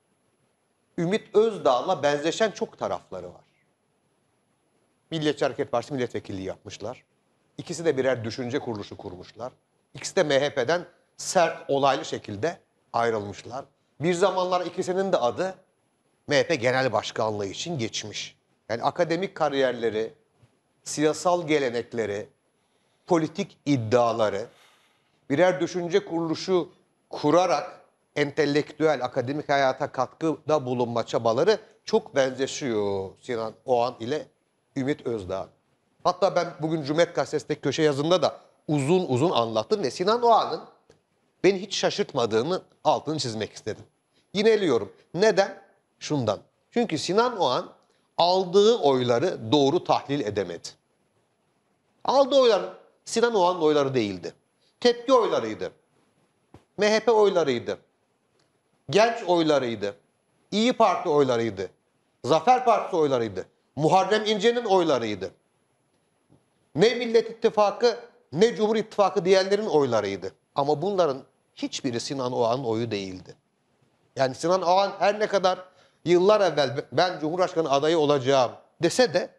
E: Ümit Özdağ'la benzeşen çok tarafları var. Milliyetçi Hareket Partisi milletvekilliği yapmışlar. İkisi de birer düşünce kuruluşu kurmuşlar. İkisi de MHP'den sert, olaylı şekilde ayrılmışlar. Bir zamanlar ikisinin de adı MHP Genel Başkanlığı için geçmiş. Yani akademik kariyerleri, siyasal gelenekleri, politik iddiaları, birer düşünce kuruluşu kurarak entelektüel, akademik hayata katkıda bulunma çabaları çok benzeşiyor Sinan Oğan ile Ümit Özdağ. Hatta ben bugün Cumhuriyet Gazetesi'ndeki köşe yazımda da uzun uzun anlattım ve Sinan Oğan'ın beni hiç şaşırtmadığını altını çizmek istedim. Yineliyorum. Neden? Şundan. Çünkü Sinan Oğan aldığı oyları doğru tahlil edemedi. Aldığı oylar Sinan Oğan'ın oyları değildi. Tepki oylarıydı. MHP oylarıydı. Genç oylarıydı. İyi Parti oylarıydı. Zafer Partisi oylarıydı. Muharrem İnce'nin oylarıydı. Ne Millet İttifakı ne Cumhur İttifakı diyenlerin oylarıydı. Ama bunların hiçbiri Sinan Oğan'ın oyu değildi. Yani Sinan Oğan her ne kadar yıllar evvel ben Cumhurbaşkanı adayı olacağım dese de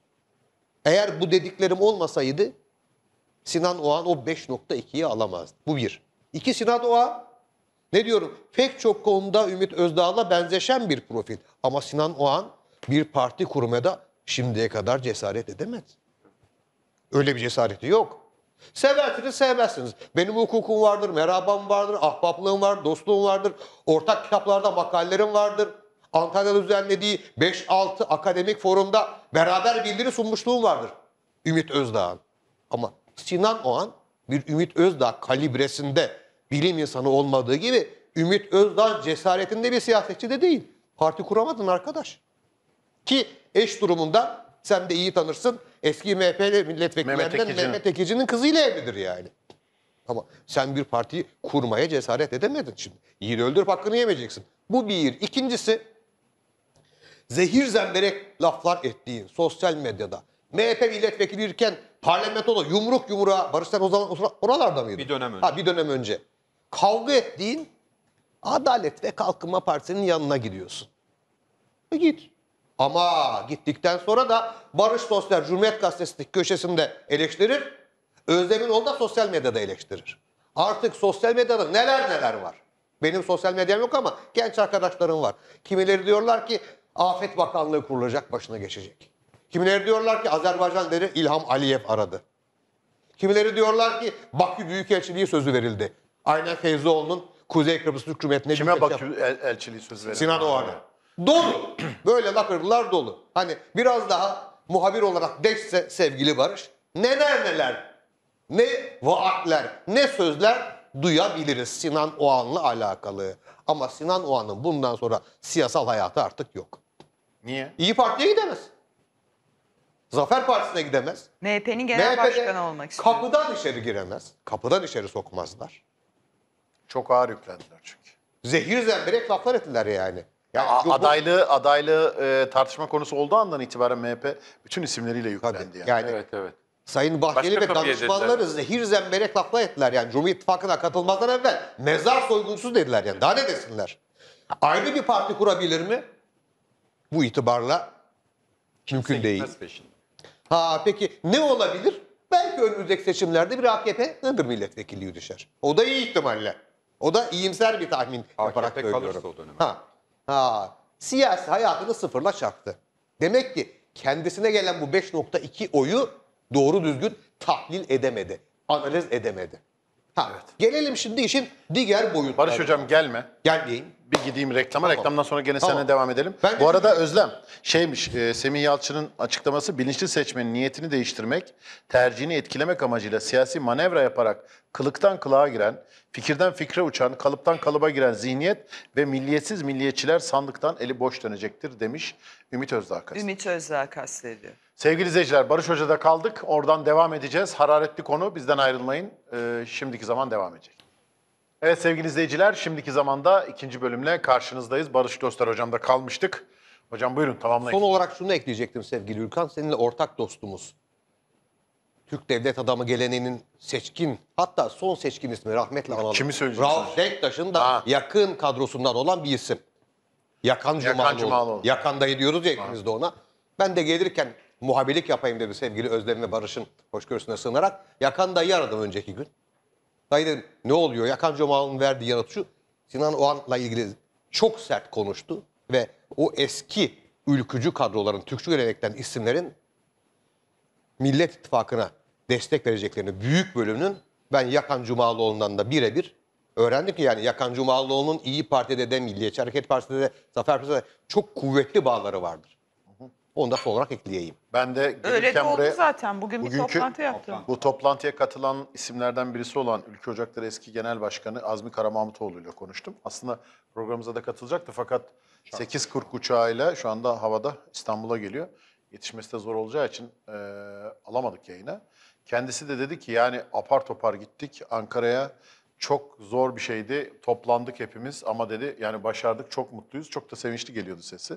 E: eğer bu dediklerim olmasaydı Sinan Oğan o 5.2'yi alamazdı. Bu bir. İki, Sinan Oğan ne diyorum pek çok konuda Ümit Özdağ'la benzeşen bir profil. Ama Sinan Oğan bir parti kurmaya da şimdiye kadar cesaret edemedi. Öyle bir cesareti yok. Seversiniz sevmezsiniz. Benim hukukum vardır, merhabam vardır, ahbaplığım var, dostluğum vardır. Ortak kitaplarda makalelerim vardır. Antalya'da düzenlediği 5-6 akademik forumda beraber bildiri sunmuşluğum vardır. Ümit Özdağ'ın. Ama Sinan Oğan bir Ümit Özdağ kalibresinde bilim insanı olmadığı gibi Ümit Özdağ cesaretinde bir siyasetçi de değil. Parti kuramadın arkadaş. Ki eş durumunda sen de iyi tanırsın. Eski MHP'li milletvekillerinden Mehmet Ekici'nin kızıyla evlidir yani. Ama sen bir partiyi kurmaya cesaret edemedin şimdi. Yiğit öldürüp hakkını yemeyeceksin. Bu bir. İkincisi zehir zemberek laflar ettiğin sosyal medyada MHP milletvekiliyken parlamentoda yumruk yumruğa Barış sen o zaman oralarda mıydın?
C: Bir dönem önce.
E: Bir dönem önce. Kavga ettiğin Adalet ve Kalkınma Partisi'nin yanına gidiyorsun. Git. Ama gittikten sonra da Barış Sosyal Cumhuriyet Gazetesi'ndeki köşesinde eleştirir. Özlem İnönü da sosyal medyada eleştirir. Artık sosyal medyada neler neler var. Benim sosyal medyam yok ama genç arkadaşlarım var. Kimileri diyorlar ki Afet Bakanlığı kurulacak, başına geçecek. Kimileri diyorlar ki Azerbaycan lideri İlham Aliyev aradı. Kimileri diyorlar ki Bakü Büyükelçiliği sözü verildi. Aynen Feyzoğlu'nun Kuzey Kıbrıs Türk Cumhuriyeti'ne
A: Kime Bakü elçiliği sözü verildi?
E: Sinan Oğan'a. Dolu. Böyle lakırdılar dolu. Hani biraz daha muhabir olarak deşse sevgili Barış, neler neler, ne vaatler, ne sözler duyabiliriz Sinan Oğan'la alakalı. Ama Sinan Oğan'ın bundan sonra siyasal hayatı artık yok.
A: Niye?
E: İyi Parti'ye gidemez. Zafer Partisi'ne gidemez.
B: MHP'nin genel başkanı olmak istiyor.
E: Kapıdan içeri giremez. Kapıdan içeri sokmazlar.
A: Çok ağır yüklendiler çünkü.
E: Zehir zemberek laflar ettiler yani.
A: Adaylığı tartışma konusu olduğu andan itibaren MHP bütün isimleriyle yüklendi yani.
E: Yani
D: Evet, evet.
E: Sayın Bahçeli
D: Başka
E: ve
D: kapıya
E: danışmanları
D: dediler.
E: zehir zemberek laflar ettiler. Yani Cumhur İttifakı'na katılmazdan evvel mezar soygunsuz dediler yani. Daha ne desinler? Ayrı bir parti kurabilir mi? Bu itibarla mümkün değil.
C: Gitmez peşinden.
E: Peki ne olabilir? Belki önümüzdeki seçimlerde bir AKP Iğdır milletvekilliği düşer. O da iyi ihtimalle. O da iyimser bir tahmin yaparak
C: AKP
E: söylüyorum.
C: kalırsa o dönem.
E: Siyasi hayatını sıfırla çarptı. Demek ki kendisine gelen bu 5.2 oyu doğru düzgün tahlil edemedi. Analiz edemedi. Gelelim şimdi işin diğer boyutlarına.
A: Barış Hocam gelme.
E: Gelmeyeyim.
A: Bir gideyim reklama.
E: Tamam.
A: Reklamdan sonra gene
E: Tamam.
A: seninle devam edelim.
E: Ben de
A: Bu arada Özlem Semih Yalçın'ın açıklaması bilinçli seçmenin niyetini değiştirmek, tercihini etkilemek amacıyla siyasi manevra yaparak kılıktan kılığa giren, fikirden fikre uçan, kalıptan kalıba giren zihniyet ve milliyetsiz milliyetçiler sandıktan eli boş dönecektir demiş Ümit Özdağ.
B: Ümit Özdağ kastediyor.
A: Sevgili izleyiciler, Barış Hoca'da kaldık. Oradan devam edeceğiz. Hararetli konu. Bizden ayrılmayın. Şimdiki zaman devam edecek. Evet sevgili izleyiciler, şimdiki zamanda ikinci bölümle karşınızdayız. Barış Dostlar Hocam'da kalmıştık. Hocam buyurun tamamlayın.
E: Son olarak şunu ekleyecektim sevgili Ülkan. Seninle ortak dostumuz. Türk devlet adamı geleneğinin seçkin, hatta son seçkin ismi rahmetle analım.
A: Kimi söyleyeceksiniz?
E: Rauf Denktaş'ın da
A: Ha.
E: yakın kadrosundan olan bir isim. Yakan Cumaloğlu.
A: Cumaloğlu.
E: Yakan dayı diyoruz ya ikimiz de ona. Ben de gelirken muhabirlik yapayım dedi sevgili Özlem ve Barış'ın hoşgörüsüne sığınarak. Yakan dayı aradım önceki gün. Dayı dedim ne oluyor? Yakan Cumaloğlu'nun verdiği yanıt şu. Sinan Oğan'la ilgili çok sert konuştu ve o eski ülkücü kadroların, Türkçü gelenekten isimlerin Millet İttifakı'na destek vereceklerini büyük bölümünün ben Yakan Cumaloğlu'ndan da birebir öğrendim ki yani Yakan Cumaloğlu'nun İyi Parti'de de Milliyetçi Hareket Partisi'de de Zafer Partisi'de de çok kuvvetli bağları vardır. Onu da son olarak ekleyeyim.
A: Ben de
B: Öyle de
A: gelirken
B: oldu
A: buraya
B: zaten. Bugün bir
A: bugünkü
B: toplantı yaptım.
A: bu toplantıya katılan isimlerden birisi olan Ülke Ocakları eski Genel Başkanı Azmi Karamahmutoğlu ile konuştum. Aslında programımıza da katılacaktı fakat 8.40 uçağıyla şu anda havada İstanbul'a geliyor. Yetişmesi de zor olacağı için alamadık yayına. Kendisi de dedi ki yani apar topar gittik Ankara'ya. Çok zor bir şeydi. Toplandık hepimiz ama dedi yani başardık, çok mutluyuz. Çok da sevinçli geliyordu sesi.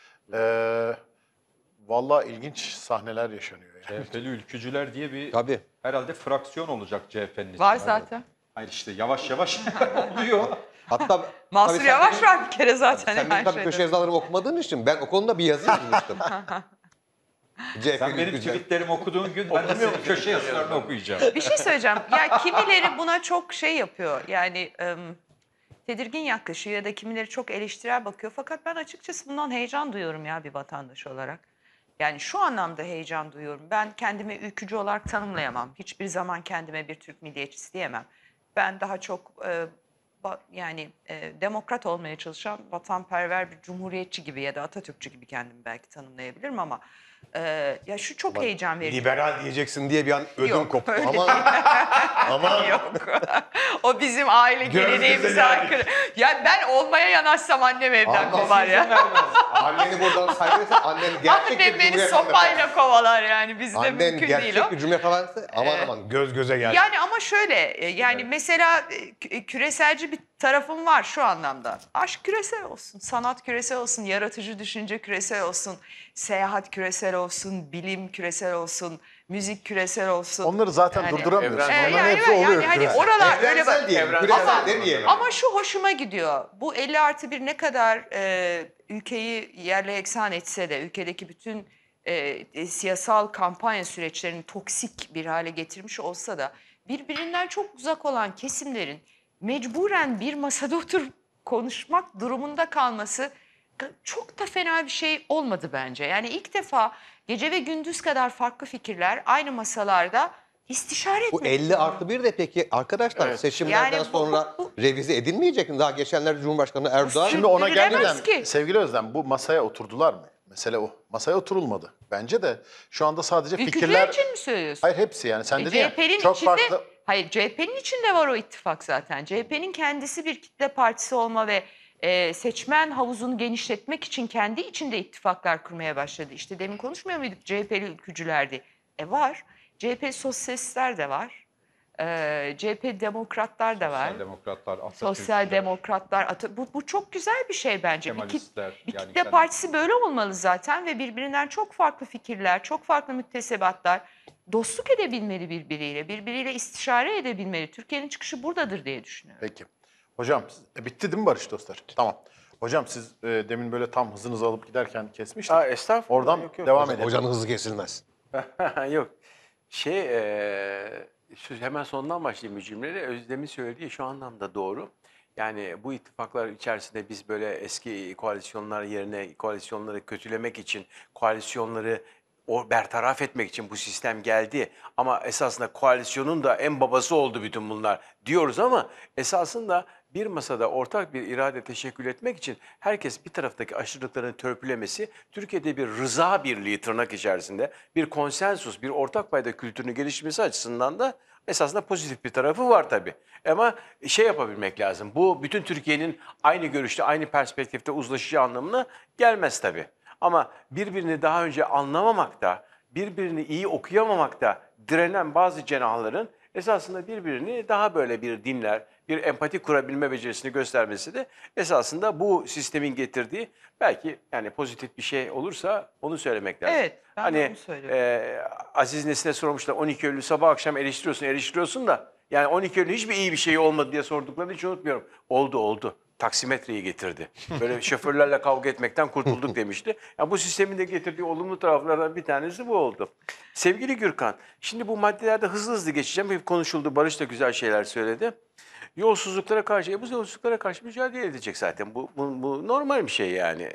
A: Vallahi ilginç sahneler yaşanıyor yani.
C: CHP'li ülkücüler diye bir
E: Tabii.
C: herhalde fraksiyon olacak CHP'nin.
B: Var zaten.
C: Hayır işte yavaş yavaş oluyor.
E: Hatta
B: Mansur
E: tabii sen
B: Yavaş
E: benim-
B: var bir kere zaten.
E: Sen benim
B: her
E: tabii
B: şeyde.
E: köşe yazılarımı okumadığın için ben o konuda bir yazı yazmıştım.
C: Sen benim tweetlerimi okuduğun gün ben de senin köşe yazılarını okuyacağım.
B: Bir şey söyleyeceğim. Ya kimileri buna çok şey yapıyor. Yani tedirgin yaklaşıyor ya da kimileri çok eleştirel bakıyor. Fakat ben açıkçası bundan heyecan duyuyorum ya bir vatandaş olarak. Yani şu anlamda heyecan duyuyorum. Ben kendimi ülkücü olarak tanımlayamam. Hiçbir zaman kendime bir Türk milliyetçisi diyemem. Ben daha çok demokrat olmaya çalışan vatanperver bir cumhuriyetçi gibi ya da Atatürkçü gibi kendimi belki tanımlayabilirim ama ya şu çok heyecan verici.
E: Liberal diyeceksin diye bir an ödüm
B: Yok,
E: koptu
B: öyle
E: ama
B: Yok. O bizim aile geleneğimize aykırı. Ya ben olmaya yanaşsam annem evden
E: Annesi
B: kovar ya.
E: anneni buradan saygıysa annen gerçek bir
B: Annem beni
E: cumhuriyet
B: sopayla kovalar yani bizde
E: Annen
B: mümkün değil
E: gerçek
B: o.
E: bir cumhuriyet havası aman aman göz göze geldi.
B: Yani ama şöyle yani mesela küreselci bir tarafım var şu anlamda. Aşk küresel olsun, sanat küresel olsun, yaratıcı düşünce küresel olsun, seyahat küresel olsun, bilim küresel olsun, müzik küresel olsun.
A: Onları zaten
B: Yani-
A: durduramıyorsun.
D: Evren-
A: Onların hepsi oluyor.
B: hani
A: küresel.
B: oralar öyle
E: Evrensel diyelim,
D: Evrensel.
E: küresel demeyelim.
B: Ama şu hoşuma gidiyor. Bu 50+1 ne kadar ülkeyi yerle yeksan etse de ülkedeki bütün siyasal kampanya süreçlerini toksik bir hale getirmiş olsa da birbirinden çok uzak olan kesimlerin mecburen bir masada oturup konuşmak durumunda kalması çok da fena bir şey olmadı bence. Yani ilk defa gece ve gündüz kadar farklı fikirler aynı masalarda istişare etmek.
E: Bu 50+1 de peki arkadaşlar
D: Evet.
E: seçimlerden
B: Yani bu-
E: sonra revize edilmeyecek mi? Daha geçenlerde Cumhurbaşkanı Erdoğan
A: Şimdi ona
B: Sürdürülemez
A: gelmeden
B: ki.
A: sevgili Özlem bu masaya oturdular mı? Mesele o. Masaya oturulmadı. Bence de şu anda sadece
B: Ülkücüler
A: fikirler...
B: için mi söylüyorsun?
A: Hayır hepsi yani sen dedin ya
B: CHP'nin
A: çok
B: içinde,
A: farklı...
B: hayır CHP'nin içinde var o ittifak zaten. CHP'nin kendisi bir kitle partisi olma ve seçmen havuzunu genişletmek için kendi içinde ittifaklar kurmaya başladı. İşte demin konuşmuyor muyduk CHP'li ülkücülerdi? Var. CHP sosyalistler de var. CHP demokratlar da var.
C: Sosyal demokratlar, Atatürkçüler,
B: Sosyal demokratlar. Bu çok güzel bir şey bence.
C: Kemalistler.
B: Bir
C: yani
B: kitle partisi böyle olmalı zaten ve birbirinden çok farklı fikirler, çok farklı müktesebatlar dostluk edebilmeli birbiriyle, birbiriyle istişare edebilmeli. Türkiye'nin çıkışı buradadır diye düşünüyorum.
A: Peki. Hocam bitti değil mi Barış Dostlar? Tamam. Hocam siz demin böyle tam hızınızı alıp giderken kesmiştik.
D: Estağfurullah.
A: Oradan
D: Yok.
A: devam edelim.
E: hocanın hızı kesilmez.
D: Yok. Şu hemen sondan başlayayım bu cümleyle. Özlem'in söylediği şu anlamda doğru. Yani bu ittifaklar içerisinde biz böyle eski koalisyonlar yerine koalisyonları kötülemek için, koalisyonları bertaraf etmek için bu sistem geldi. Ama esasında koalisyonun da en babası oldu bütün bunlar diyoruz ama esasında bir masada ortak bir irade teşekkül etmek için herkes bir taraftaki aşırılıklarını törpülemesi, Türkiye'de bir rıza birliği tırnak içerisinde, bir konsensus, bir ortak payda kültürünü geliştirmesi açısından da esasında pozitif bir tarafı var tabii. Ama şey yapabilmek lazım, bu bütün Türkiye'nin aynı görüşte, aynı perspektifte uzlaşacağı anlamına gelmez tabii. Ama birbirini daha önce anlamamakta, birbirini iyi okuyamamakta direnen bazı cenahların esasında birbirini daha böyle bir dinler, bir empati kurabilme becerisini göstermesi de esasında bu sistemin getirdiği belki yani pozitif bir şey olursa onu söylemek lazım.
B: Evet, ben de onu söylüyorum.
D: Aziz Nesin'e sormuşlar 12 Eylül sabah akşam eleştiriyorsun da yani 12 Eylül hiçbir iyi bir şey olmadı diye sorduklarını hiç unutmuyorum. Oldu. Taksimetreyi getirdi. Böyle şoförlerle kavga etmekten kurtulduk demişti. Yani bu sistemin de getirdiği olumlu taraflardan bir tanesi bu oldu. Sevgili Gürkan, şimdi bu maddelerde hızlı geçeceğim. Hep konuşuldu, Barış da güzel şeyler söyledi. Yolsuzluklara karşı, bu yolsuzluklara karşı mücadele edecek zaten. Bu normal bir şey yani.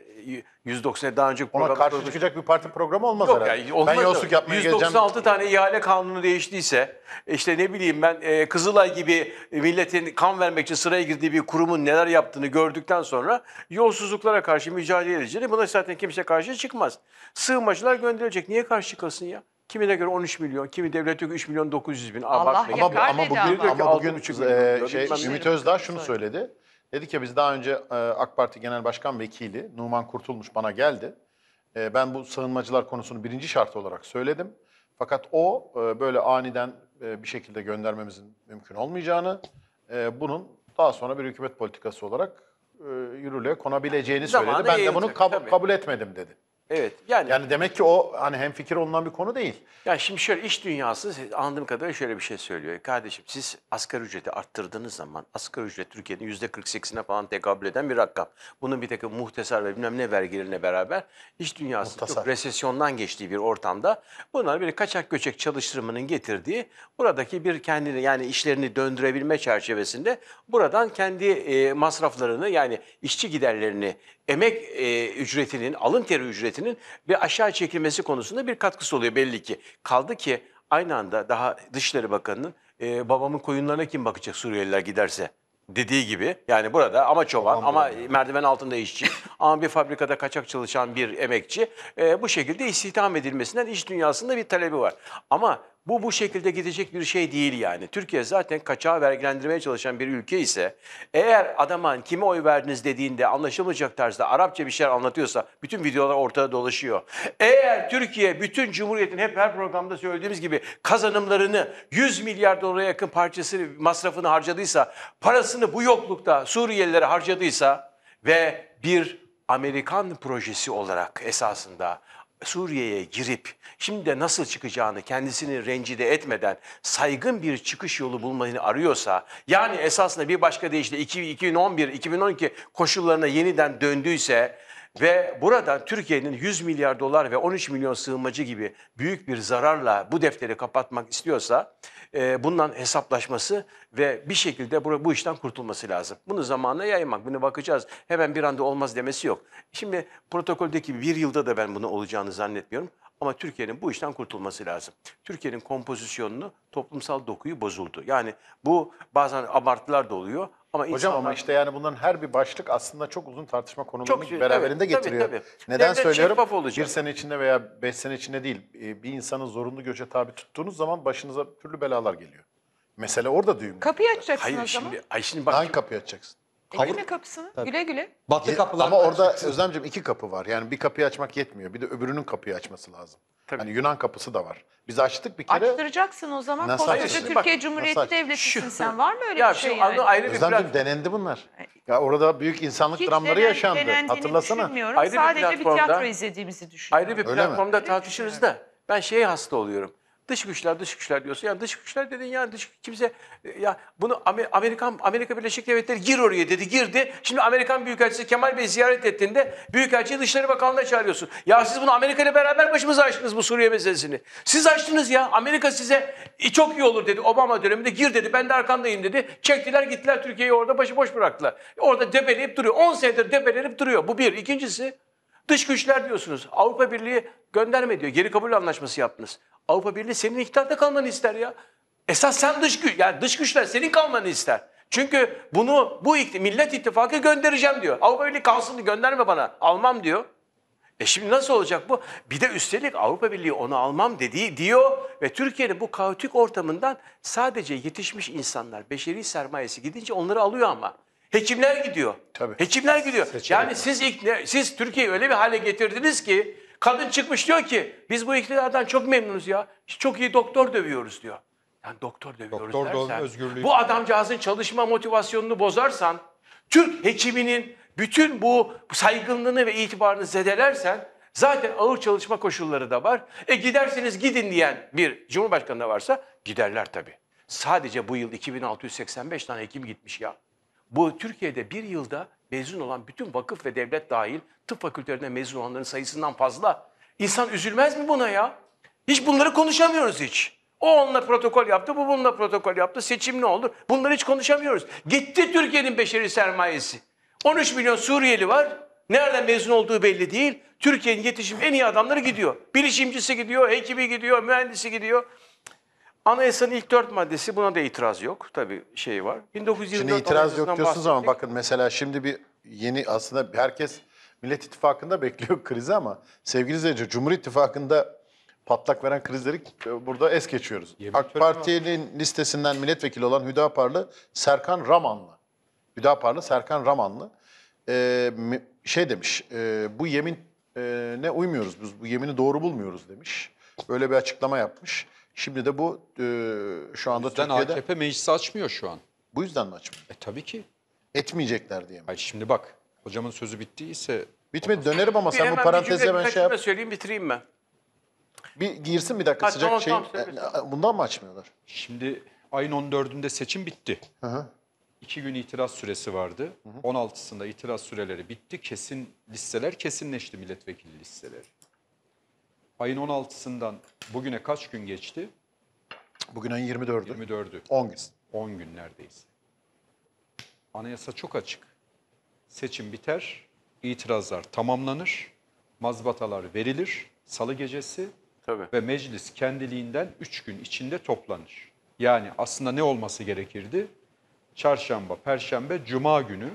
D: 190 daha önce
A: Ona
D: programda
A: karşı
D: konuştuk.
A: çıkacak bir parti programı olmaz
D: Yok
A: herhalde.
D: yani olmaz
A: Ben
D: da
A: yolsuzluk yapmaya geleceğim.
D: 196 tane ihale kanunu değiştiyse, işte ne bileyim ben Kızılay gibi milletin kan vermek için sıraya girdiği bir kurumun neler yaptığını gördükten sonra yolsuzluklara karşı mücadele edeceğini, buna zaten kimse karşı çıkmaz. Sığınmacılar gönderilecek. Niye karşı çıkasın ya? Kimine göre 13 milyon, kimi devlet yok 3 milyon 900 bin.
B: Allah
D: Abartmayın.
B: yakar
A: Ama
B: dedi
A: bugün,
B: ama.
D: Diyor ki
A: ama bugün
D: 6,5 milyon diyor,
A: şey,
D: bilmem ne.
A: Ümit Özdağ şunu söyledi. Dedi ki biz daha önce AK Parti Genel Başkan Vekili Numan Kurtulmuş bana geldi. Ben bu sığınmacılar konusunu birinci şart olarak söyledim. Fakat o böyle aniden bir şekilde göndermemizin mümkün olmayacağını, bunun daha sonra bir hükümet politikası olarak yürürlüğe konabileceğini
D: Zamanı
A: söyledi. Ben de bunu
D: yayılacak, tabii.
A: kabul etmedim dedi.
D: Evet yani
A: Yani demek ki o hani hemfikir olunan bir konu değil.
D: ya şimdi şöyle iş dünyası anladığım kadarıyla şöyle bir şey söylüyor. Kardeşim siz asgari ücreti arttırdığınız zaman asgari ücret Türkiye'nin %48'ine falan tekabül eden bir rakam. Bunun bir takım muhtesar ve bilmem ne vergilerine beraber iş dünyası
A: Muhtasar.
D: çok resesyondan geçtiği bir ortamda bunlar bir kaçak göçek çalıştırmanın getirdiği buradaki bir kendini yani işlerini döndürebilme çerçevesinde buradan kendi masraflarını yani işçi giderlerini emek ücretinin, alın teri ücretinin bir aşağı çekilmesi konusunda bir katkısı oluyor belli ki. Kaldı ki aynı anda daha Dışişleri Bakanı'nın babamın koyunlarına kim bakacak Suriyeliler giderse dediği gibi. Yani burada ama çoban ama merdiven altında işçi ama bir fabrikada kaçak çalışan bir emekçi bu şekilde istihdam edilmesinden iş dünyasında bir talebi var. Ama bu şekilde gidecek bir şey değil yani. Türkiye zaten kaçağı vergilendirmeye çalışan bir ülke ise eğer adama kime oy verdiniz dediğinde anlaşılmayacak tarzda Arapça bir şeyler anlatıyorsa bütün videolar ortada dolaşıyor. Eğer Türkiye bütün Cumhuriyet'in hep her programda söylediğimiz gibi kazanımlarını 100 milyar dolara yakın parçası masrafını harcadıysa, parasını bu yoklukta Suriyelilere harcadıysa ve bir Amerikan projesi olarak esasında Suriye'ye girip şimdi de nasıl çıkacağını kendisini rencide etmeden saygın bir çıkış yolu bulmayı arıyorsa yani esasında bir başka deyişle 2011-2012 koşullarına yeniden döndüyse ve buradan Türkiye'nin 100 milyar dolar ve 13 milyon sığınmacı gibi büyük bir zararla bu defteri kapatmak istiyorsa bundan hesaplaşması ve bir şekilde bu işten kurtulması lazım. Bunu zamanla yaymak, bunu bakacağız. Hemen bir anda olmaz demesi yok. Şimdi protokoldeki bir yılda da ben bunu olacağını zannetmiyorum. Ama Türkiye'nin bu işten kurtulması lazım. Türkiye'nin kompozisyonunu, toplumsal dokuyu bozuldu. Yani bu bazen abartılar da oluyor. Ama
A: Hocam
D: insanlar...
A: ama işte yani bunların her bir başlık aslında çok uzun tartışma konularını
D: Çok-
A: beraberinde
D: tabii,
A: getiriyor.
D: tabii.
A: Neden
D: Devlet
A: söylüyorum?
D: şeffaf olacak.
A: Bir sene içinde veya 5 sene içinde değil, bir insanı zorunlu göçe tabi tuttuğunuz zaman başınıza türlü belalar geliyor. Mesele orada düğüm.
B: Kapıyı açacaksın
D: Hayır
B: o zaman.
D: şimdi bak.
A: Hangi kapıyı açacaksın?
B: Güle kapısını. Güle güle.
E: Batı kapılar.
A: Ama orada Özlemciğim 2 kapı var. Yani bir kapıyı açmak yetmiyor. Bir de öbürünün kapıyı açması lazım.
D: Tabii.
A: Hani Yunan kapısı da var. Biz açtık bir kere.
B: Açtıracaksın o zaman.
A: Nasıl
B: Koskoca
A: açacaksın?
B: Türkiye
D: Bak,
B: Cumhuriyeti
A: nasıl
B: Devleti'sin sen. Var mı öyle
D: Ya
B: bir şey
D: şimdi
B: yani?
D: ayrı bir
A: Özlemciğim
D: platform.
A: denendi bunlar. Ya orada büyük insanlık
B: Hiç
A: dramları yaşandı.
B: denendiğini
A: Hatırlasana.
B: düşünmüyorum.
D: Ayrı bir
B: Sadece bir
D: platformda-
B: tiyatro izlediğimizi düşünüyorum.
D: Ayrı bir
A: Öyle mi?
D: platformda tartışırız da ben şeye hasta oluyorum. Dış güçler, dış güçler diyorsun. Yani dış güçler dedin ya kimse ya bunu Amerika Birleşik Devletleri gir oraya dedi, girdi. Şimdi Amerikan Büyükelçisi Kemal Bey ziyaret ettiğinde Büyükelçiyi Dışişleri Bakanlığı'na çağırıyorsun. Ya siz bunu Amerika ile beraber başımıza açtınız bu Suriye meselesini. Siz açtınız ya. Amerika size çok iyi olur dedi. Obama döneminde gir dedi. Ben de arkandayım dedi. Çektiler gittiler Türkiye'yi orada başıboş bıraktılar. Orada debeleyip duruyor. 10 senedir debelenip duruyor. Bu bir. İkincisi dış güçler diyorsunuz. Avrupa Birliği gönderme diyor. Geri kabul anlaşması yaptınız. Avrupa Birliği senin iktidarda kalmanı ister ya. Esas sen dış güçler senin kalmanı ister. Çünkü bu Millet İttifakı göndereceğim diyor. Avrupa Birliği kalsın gönderme bana. Almam diyor. Şimdi nasıl olacak bu? Bir de üstelik Avrupa Birliği onu almam dediği diyor ve Türkiye'nin bu kaotik ortamından sadece yetişmiş insanlar, beşeri sermayesi gidince onları alıyor ama. Hekimler gidiyor.
A: Tabii.
D: Hekimler gidiyor. Yani siz Türkiye'yi öyle bir hale getirdiniz ki kadın çıkmış diyor ki biz bu iktidardan çok memnunuz ya. Çok iyi doktor dövüyoruz diyor. Yani doktor dövüyoruz
C: Doktor
D: dersen,
C: özgürlüğü.
D: bu adamcağızın çalışma motivasyonunu bozarsan, Türk hekiminin bütün bu saygınlığını ve itibarını zedelersen zaten ağır çalışma koşulları da var. Giderseniz gidin diyen bir cumhurbaşkanı da varsa giderler tabii. Sadece bu yıl 2685 tane hekim gitmiş ya. Bu Türkiye'de bir yılda mezun olan bütün vakıf ve devlet dahil tıp fakültelerine mezun olanların sayısından fazla. İnsan üzülmez mi buna ya? Hiç bunları konuşamıyoruz hiç. O onunla protokol yaptı, bu bununla protokol yaptı. Seçim ne oldu? Bunları hiç konuşamıyoruz. Gitti Türkiye'nin beşeri sermayesi. 13 milyon Suriyeli var. Nereden mezun olduğu belli değil. Türkiye'nin yetişim en iyi adamları gidiyor. Bilişimcisi gidiyor, hekimi gidiyor, mühendisi gidiyor. Anayasanın ilk 4 maddesi, buna da itiraz yok. Tabii şey var. 1924
A: Şimdi itiraz yok
D: Anayasası'ndan
A: diyorsunuz ama
D: bahsettik.
A: bakın mesela şimdi bir yeni aslında herkes Millet İttifakı'nda bekliyor krizi ama sevgili izleyiciler Cumhur İttifakı'nda patlak veren krizleri burada es geçiyoruz.
C: Yemin
A: AK
C: töreni
A: Parti'nin listesinden milletvekili olan Hüdaparlı Serkan Ramanlı. Hüdaparlı Serkan Ramanlı şey demiş, bu yemin ne uymuyoruz biz, bu yemini doğru bulmuyoruz demiş. Böyle bir açıklama yapmış. Şimdi de bu şu anda
C: Yüzden
A: Türkiye'de
C: AKP meclisi açmıyor şu an.
A: bu yüzden mi açmıyor?
C: Tabii ki.
A: Etmeyecekler diye mi?
C: Ay şimdi bak, hocamın sözü bittiyse
A: Bitmedi dönerim ama sen bu
D: Hemen
A: paranteze ben
D: birkaç
A: şey yap.
D: cümle söyleyeyim bitireyim ben.
A: Bir girsin bir dakika
D: Ha,
A: sıcak
D: tamam,
A: şey.
D: tamam, söyle.
A: Bundan mı açmıyorlar?
C: şimdi ayın 14'ünde seçim bitti.
A: Hı hı.
C: 2 gün itiraz süresi vardı. 16'sında itiraz süreleri bitti. Listeler kesinleşti, milletvekili listeleri. Ayın 16'sından bugüne kaç gün geçti?
A: Bugün ayın 24'ü.
C: 24'ü.
A: 10 gün.
C: 10 gün neredeyse. Anayasa çok açık. Seçim biter, itirazlar tamamlanır, mazbatalar verilir salı gecesi
D: Tabii.
C: ve meclis kendiliğinden 3 gün içinde toplanır. Yani aslında ne olması gerekirdi? Çarşamba, Perşembe, Cuma günü,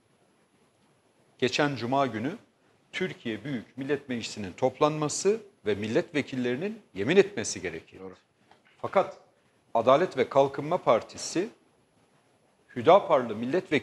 C: geçen Cuma günü Türkiye Büyük Millet Meclisi'nin toplanması ve milletvekillerinin yemin etmesi gerekir. Fakat Adalet ve Kalkınma Partisi, Hüdaparlı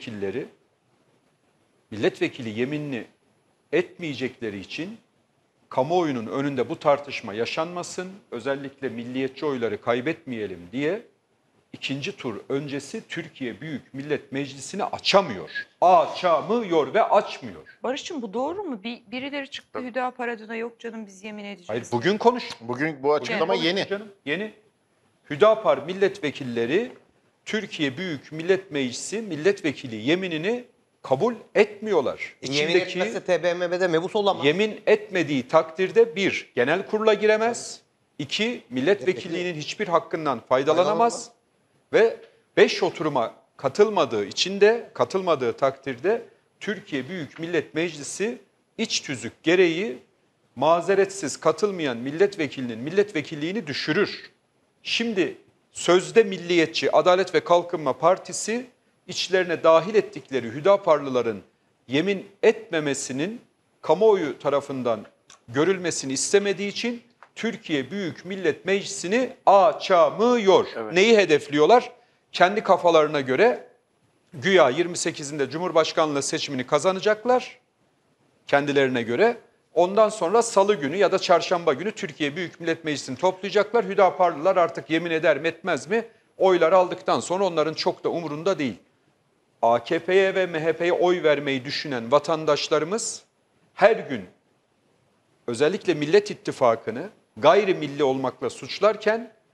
C: milletvekili yeminini etmeyecekleri için kamuoyunun önünde bu tartışma yaşanmasın, özellikle milliyetçi oyları kaybetmeyelim diye ikinci tur öncesi Türkiye Büyük Millet Meclisi'ni açamıyor. Açamıyor ve açmıyor.
B: Barış'cığım bu doğru mu? Birileri çıktı Hüdapar adına yok canım biz yemin edeceğiz.
C: Hayır, bugün konuş.
A: Bugün bu açıklama yeni.
C: Canım, yeni. Hüdapar milletvekilleri Türkiye Büyük Millet Meclisi milletvekili yeminini kabul etmiyorlar.
E: Yemin etmezse TBMM'de mebus olamaz.
C: Yemin etmediği takdirde 1. Genel kurula giremez. 2. Milletvekilliğinin hiçbir hakkından faydalanamaz. Ve 5 oturuma katılmadığı takdirde Türkiye Büyük Millet Meclisi iç tüzük gereği mazeretsiz katılmayan milletvekilinin milletvekilliğini düşürür. Şimdi sözde milliyetçi Adalet ve Kalkınma Partisi içlerine dahil ettikleri Hüdaparlıların yemin etmemesinin kamuoyu tarafından görülmesini istemediği için Türkiye Büyük Millet Meclisi'ni açamıyor.
D: Evet.
C: Neyi hedefliyorlar? Kendi kafalarına göre güya 28'inde Cumhurbaşkanlığı seçimini kazanacaklar kendilerine göre. Ondan sonra salı günü ya da çarşamba günü Türkiye Büyük Millet Meclisi'ni toplayacaklar. Hüdaparlılar artık yemin eder mi etmez mi? Oyları aldıktan sonra onların çok da umurunda değil. AKP'ye ve MHP'ye oy vermeyi düşünen vatandaşlarımız her gün özellikle Millet İttifakı'nı gayrimilli olmakla suçlarken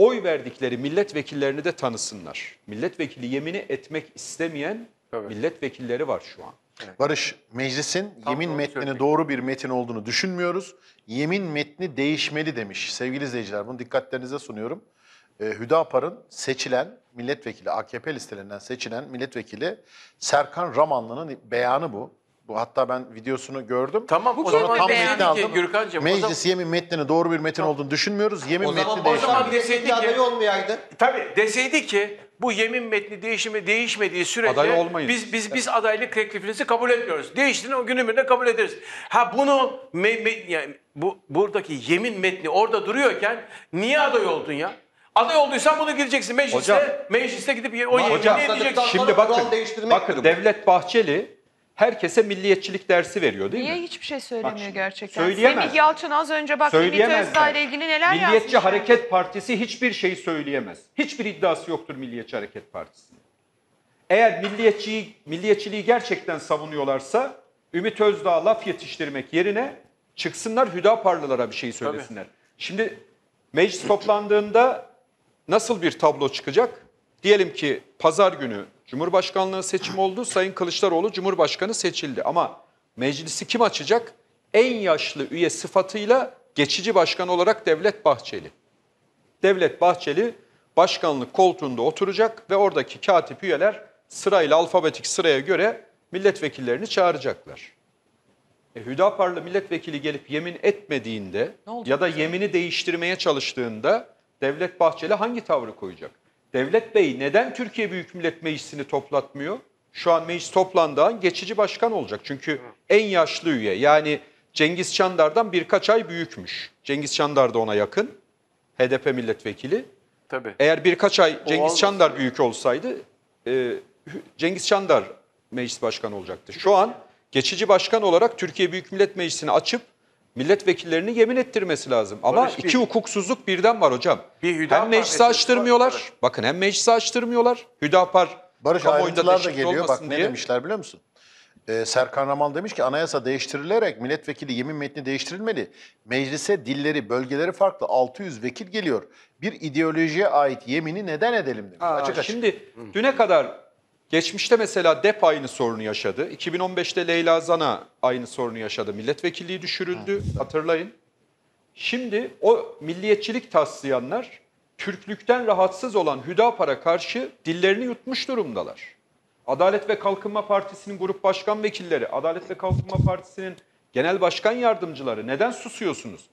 C: oy verdikleri milletvekillerini de tanısınlar. Milletvekili yemini etmek istemeyen
D: Tabii.
C: milletvekilleri var şu an.
A: Barış, meclisin yemin
D: doğru
A: metninin
D: söylüyorsun.
A: doğru bir metin olduğunu düşünmüyoruz. Yemin metni değişmeli demiş. Sevgili izleyiciler, bunu dikkatlerinize sunuyorum. Hüdapar'ın seçilen milletvekili, AKP listelerinden seçilen milletvekili Serkan Ramanlı'nın beyanı bu. Bu hatta ben videosunu gördüm.
D: Tamam, o
B: Bugün
D: zaman
B: tam
D: deseydi
B: metni
D: ki
A: aldım.
D: Gürkan'cığım,
A: Meclis yemin metninin doğru bir metin olduğunu düşünmüyoruz. Yemin
E: O zaman
A: metni
E: başka
A: değişmeli.
E: bir milletvekili adayı olmayaydı.
D: Tabii deseydi ki bu yemin metni değişmediği sürece
C: Aday olmayız.
D: biz adaylık teklifinizi kabul etmiyoruz. Değiştirin, o günün birine kabul ederiz. Ha bunu yani buradaki yemin metni orada duruyorken niye aday oldun ya? Aday olduysan bunu gideceksin mecliste.
C: Hocam.
D: Mecliste gidip o yemini
C: Hocam,
D: edeceksin.
C: Şimdi
E: Kural
C: bakın
E: değiştirmektir bu.
C: Devlet Bahçeli herkese milliyetçilik dersi veriyor değil
B: Niye
C: mi?
B: hiçbir şey söylemiyor
C: şimdi
B: gerçekten?
C: söyleyemez.
B: Semih Yalçın az önce bak Ümit
C: Söyleyemezler.
B: Özdağ ile ilgili neler yazmış.
C: Milliyetçi Hareket Partisi hiçbir şey söyleyemez. Hiçbir iddiası yoktur Milliyetçi Hareket Partisi'nin. Eğer milliyetçiliği gerçekten savunuyorlarsa Ümit Özdağ laf yetiştirmek yerine çıksınlar Hüdaparlılara bir şey söylesinler. Şimdi meclis toplandığında nasıl bir tablo çıkacak? Diyelim ki pazar günü Cumhurbaşkanlığı seçimi oldu. Sayın Kılıçdaroğlu Cumhurbaşkanı seçildi. Ama meclisi kim açacak? En yaşlı üye sıfatıyla geçici başkan olarak Devlet Bahçeli. Devlet Bahçeli başkanlık koltuğunda oturacak ve oradaki katip üyeler sırayla alfabetik sıraya göre milletvekillerini çağıracaklar. Hüdaparlı milletvekili gelip yemin etmediğinde ya da yemini değiştirmeye çalıştığında Devlet Bahçeli hangi tavrı koyacak? Devlet Bey neden Türkiye Büyük Millet Meclisi'ni toplatmıyor? Şu an meclis toplandığı an geçici başkan olacak. Çünkü en yaşlı üye, yani Cengiz Çandar'dan birkaç ay büyükmüş. Cengiz Çandar da ona yakın. HDP milletvekili.
D: Tabii.
C: Eğer birkaç ay Cengiz
D: olmasın.
C: Çandar büyük olsaydı Cengiz Çandar meclis başkanı olacaktı. Şu an geçici başkan olarak Türkiye Büyük Millet Meclisi'ni açıp milletvekillerini yemin ettirmesi lazım. Ama
D: Barış,
C: iki hukuksuzluk birden var hocam.
D: Bir Hüdapar
C: Hem meclisi
D: meselesi
C: açtırmıyorlar.
D: var, evet.
C: Bakın hem meclisi açtırmıyorlar. Hüdapar
A: Barış,
C: kamuoyunda
A: ayrıntılar da
C: teşvik
A: geliyor. Bak
C: olmasın
A: ne
C: diye.
A: demişler biliyor musun? Serkan Raman demiş ki anayasa değiştirilerek milletvekili yemin metni değiştirilmeli. Meclise dilleri, bölgeleri farklı 600 vekil geliyor. Bir ideolojiye ait yemini neden edelim demiş. Açık açık.
C: Şimdi düne kadar geçmişte mesela DEP aynı sorunu yaşadı. 2015'te Leyla Zana aynı sorunu yaşadı. Milletvekilliği düşürüldü. Hatırlayın. Şimdi o milliyetçilik taslayanlar Türklükten rahatsız olan Hüdapar'a karşı dillerini yutmuş durumdalar. Adalet ve Kalkınma Partisi'nin grup başkan vekilleri, Adalet ve Kalkınma Partisi'nin genel başkan yardımcıları neden susuyorsunuz?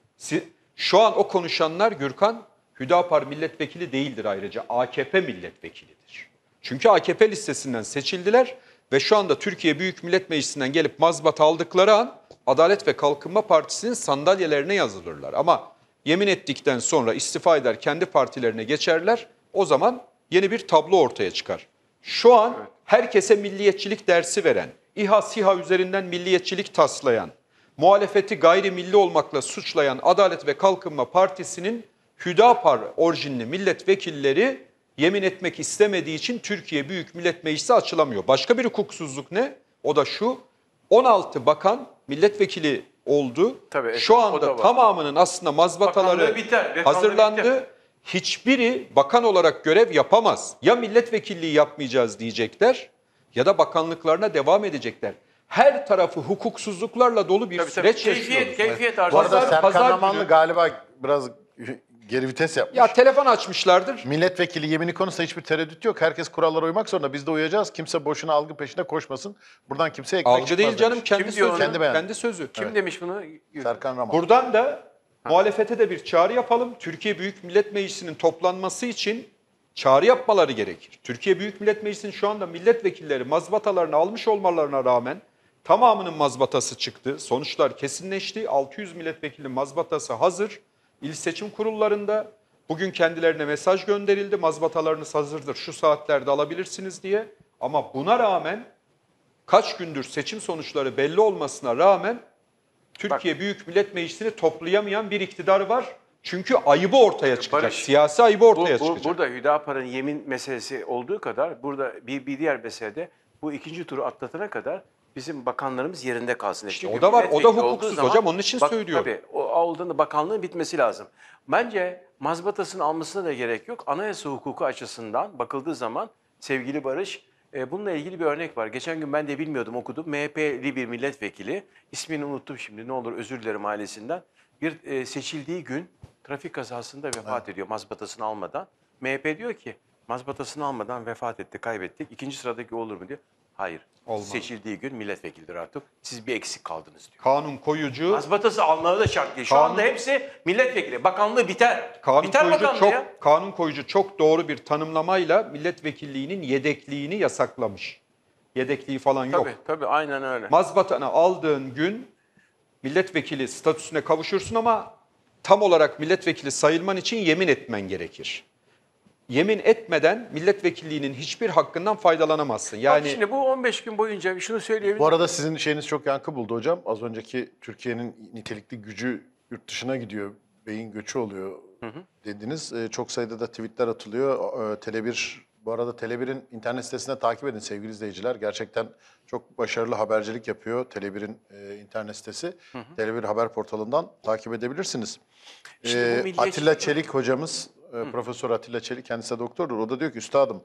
C: Şu an o konuşanlar Gürkan, Hüdapar milletvekili değildir ayrıca, AKP milletvekilidir. Çünkü AKP listesinden seçildiler ve şu anda Türkiye Büyük Millet Meclisi'nden gelip mazbata aldıkları an Adalet ve Kalkınma Partisi'nin sandalyelerine yazılırlar. Ama yemin ettikten sonra istifa eder, kendi partilerine geçerler. O zaman yeni bir tablo ortaya çıkar. Şu an herkese milliyetçilik dersi veren, İHA SİHA üzerinden milliyetçilik taslayan, muhalefeti gayrimilli olmakla suçlayan Adalet ve Kalkınma Partisi'nin Hüdapar orijinli milletvekilleri yemin etmek istemediği için Türkiye Büyük Millet Meclisi açılamıyor. Başka bir hukuksuzluk ne? O da şu, 16 bakan milletvekili oldu.
D: Tabii,
C: Şu
D: o da
C: anda
D: var.
C: tamamının aslında mazbataları
D: Bakanlığı biter, bakanlığı
C: hazırlandı.
D: biter.
C: Hiçbiri bakan olarak görev yapamaz. Ya milletvekilliği yapmayacağız diyecekler ya da bakanlıklarına devam edecekler. Her tarafı hukuksuzluklarla dolu bir
D: Tabii,
C: süreç
D: keyfiyet,
C: yaşıyoruz.
D: keyfiyet arz
A: Bu arada
C: Pazar
A: Serkan Ramanlı
C: günü-
A: galiba biraz geri vites yapmış.
C: Ya telefon açmışlardır.
A: Milletvekili yemini konusunda hiçbir tereddüt yok. Herkes kurallara uymak zorunda. Biz de uyacağız. Kimse boşuna algı peşinde koşmasın. Buradan kimseye ekmek
C: Algı
A: çıkmaz
C: değil canım,
A: demiş.
C: kendi
D: Kim diyor
C: sözü.
D: onu?
A: Kendi beyanı.
C: Kendi sözü.
D: Kim demiş bunu?
A: Serkan Raman.
C: Buradan da muhalefete de bir çağrı yapalım. Türkiye Büyük Millet Meclisi'nin toplanması için çağrı yapmaları gerekir. Türkiye Büyük Millet Meclisi'nin şu anda milletvekilleri mazbatalarını almış olmalarına rağmen tamamının mazbatası çıktı. Sonuçlar kesinleşti. 600 milletvekilinin mazbatası hazır. İl seçim kurullarında bugün kendilerine mesaj gönderildi. Mazbatalarınız hazırdır, şu saatlerde alabilirsiniz diye. Ama buna rağmen kaç gündür seçim sonuçları belli olmasına rağmen Türkiye Büyük Millet Meclisi'ni toplayamayan bir iktidar var. Çünkü ayıbı ortaya çıkacak.
D: Barış,
C: Siyasi ayıbı ortaya çıkacak.
D: Burada Hüdapar'ın yemin meselesi olduğu kadar burada bir diğer meselede bu ikinci turu atlatana kadar bizim bakanlarımız yerinde kalsın.
C: İşte
D: Çünkü
C: o da var, o da
D: milletvekili
C: hukuksuz
D: olduğu zaman-
C: hocam, onun için söylüyorum.
D: Tabii o Ağoğlu'nun da bakanlığın bitmesi lazım. Bence mazbatasını almasına da gerek yok. Anayasa hukuku açısından bakıldığı zaman sevgili Barış, bununla ilgili bir örnek var. Geçen gün ben de bilmiyordum, okudum. MHP'li bir milletvekili, ismini unuttum şimdi, ne olur özür dilerim ailesinden. Bir seçildiği gün trafik kazasında vefat ediyor mazbatasını almadan. MHP diyor ki mazbatasını almadan vefat etti, kaybettik. İkinci sıradaki olur mu diyor. Hayır.
C: Olmaz.
D: Seçildiği gün milletvekilidir artık. Siz bir eksik kaldınız diyor.
C: Kanun koyucu,
D: Mazbatası almaları da şart değil. Şu
C: Kanun-
D: anda hepsi milletvekili. Bakanlığı biter.
C: kanun
D: Biter
C: koyucu
D: bakanlığı
C: çok
D: ya.
C: kanun koyucu çok doğru bir tanımlamayla milletvekilliğinin yedekliğini yasaklamış. Yedekliği falan yok.
D: Tabii aynen öyle.
C: Mazbatanı aldığın gün milletvekili statüsüne kavuşursun ama tam olarak milletvekili sayılman için yemin etmen gerekir. Yemin etmeden milletvekilliğinin hiçbir hakkından faydalanamazsın.
D: Bak
C: Yani
D: şimdi bu 15 gün boyunca şunu söyleyebilirim.
A: Bu arada sizin şeyiniz çok yankı buldu hocam. Az önceki Türkiye'nin nitelikli gücü yurt dışına gidiyor, beyin göçü oluyor dediniz. Çok sayıda da tweetler atılıyor. Tele1, bu arada Tele1'in internet sitesine takip edin sevgili izleyiciler. Gerçekten çok başarılı habercilik yapıyor Tele1'in internet sitesi. Tele1 haber portalından takip edebilirsiniz.
D: Şimdi bu milliyetçilik-
A: Atilla Çelik hocamız, Profesör Atilla Çelik, kendisi de doktordur. O da diyor ki üstadım,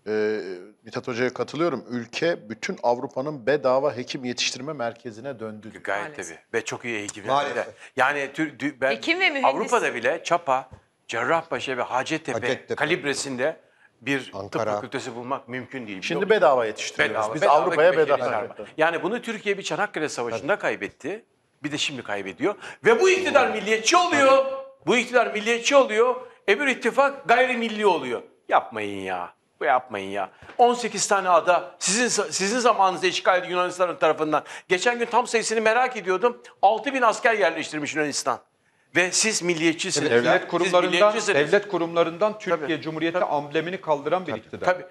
A: Mithat Hoca'ya katılıyorum. Ülke bütün Avrupa'nın bedava hekim yetiştirme merkezine döndü.
D: Gayet
B: Maalesef.
D: tabii. Ve çok iyi eğitim.
E: Maalesef.
D: Yani ben
B: Hekim ve mühendis.
D: Avrupa'da bile Çapa, Cerrahpaşa ve Hacettepe,
E: Hacettepe.
D: kalibresinde bir tıp
E: Ankara.
D: fakültesi bulmak mümkün değil. biliyor
A: Şimdi
D: musun?
A: bedava yetiştiriyoruz. Biz Avrupa'ya
D: gibi
A: bedava.
D: şeyler var. Yani bunu Türkiye bir Çanakkale Savaşı'nda kaybetti. Bir de şimdi kaybediyor. Ve bu iktidar milliyetçi oluyor. Bu iktidar milliyetçi oluyor. Öbür ittifak gayrimilli oluyor. Yapmayın ya. Bu yapmayın ya. 18 tane ada sizin zamanınızda işgal edildi Yunanistan tarafından. Geçen gün tam sayısını merak ediyordum. 6.000 asker yerleştirmiş Yunanistan. Ve siz milliyetçisiniz. ya.
C: devlet
D: Siz
C: kurumlarından
D: milliyetçisiniz.
C: Türkiye
D: Tabii.
C: Cumhuriyeti amblemini kaldıran bir iktidar.
D: Tabii.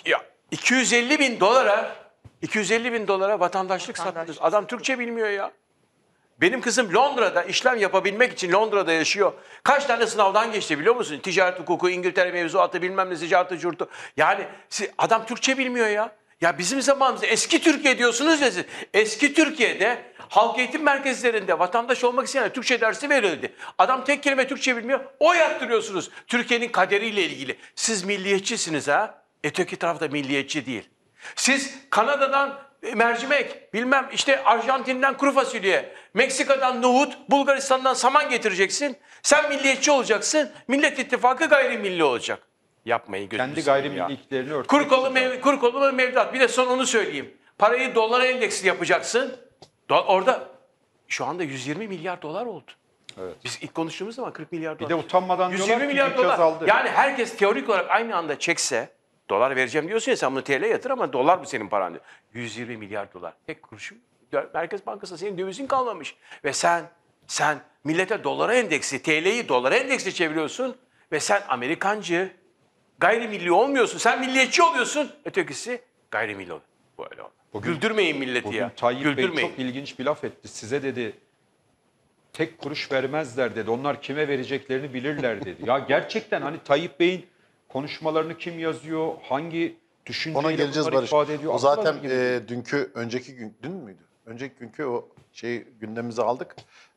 D: 250 bin dolara vatandaşlık sattınız. Adam Türkçe bilmiyor ya. Benim kızım Londra'da işlem yapabilmek için Londra'da yaşıyor. Kaç tane sınavdan geçti biliyor musun? Ticaret hukuku, İngiltere mevzuatı, bilmem ne, ticaret curtu. Yani adam Türkçe bilmiyor ya. Ya bizim zamanımızda eski Türkiye diyorsunuz ya siz. Eski Türkiye'de halk eğitim merkezlerinde vatandaş olmak isteyen Türkçe dersi verildi. Adam tek kelime Türkçe bilmiyor. O yaptırıyorsunuz Türkiye'nin kaderiyle ilgili. Siz milliyetçisiniz ha. Öteki tarafta milliyetçi değil. Siz Kanada'dan mercimek, bilmem işte Arjantin'den kuru fasulye, Meksika'dan nohut, Bulgaristan'dan saman getireceksin. Sen milliyetçi olacaksın, Millet İttifakı gayrimilli olacak. Yapmayın gözünüzü
C: Kendi
D: seveyim ya.
C: gayrimilliklerini örtmek
D: Kuru kolu mevduat. Bir de son onu söyleyeyim. Parayı dolara endeksli yapacaksın. Orada şu anda 120 milyar dolar oldu.
C: Evet.
D: Biz ilk konuştuğumuz zaman 40 milyar dolar.
C: Bir de utanmadan
D: 120
C: diyorlar ki
D: milyar
C: bütçe
D: dolar.
C: azaldı.
D: Yani herkes teorik olarak aynı anda çekse, dolar vereceğim diyorsun ya sen bunu TL yatır ama dolar mı senin paran diyor. 120 milyar dolar. Tek kuruşu Merkez Bankası'nda senin dövizin kalmamış. Ve sen millete dolara endeksi, TL'yi dolara endeksi çeviriyorsun ve sen Amerikancı, gayrimilli olmuyorsun. Sen milliyetçi oluyorsun. Ötekisi gayrimilli oluyor. Böyle oldu. Güldürmeyin milleti
C: Bugün
D: ya.
C: Tayyip Bey
D: Güldürmeyin.
C: çok ilginç bir laf etti. Size dedi tek kuruş vermezler dedi. Onlar kime vereceklerini bilirler dedi. Ya gerçekten hani Tayyip Bey'in konuşmalarını kim yazıyor? Hangi düşünceyle
A: Ona geleceğiz
C: bunları
A: Barış.
C: ifade ediyor?
A: O
C: Akıl
A: zaten
C: alır gibi.
A: önceki gün, dün müydü? Önceki günkü o gündemimize aldık.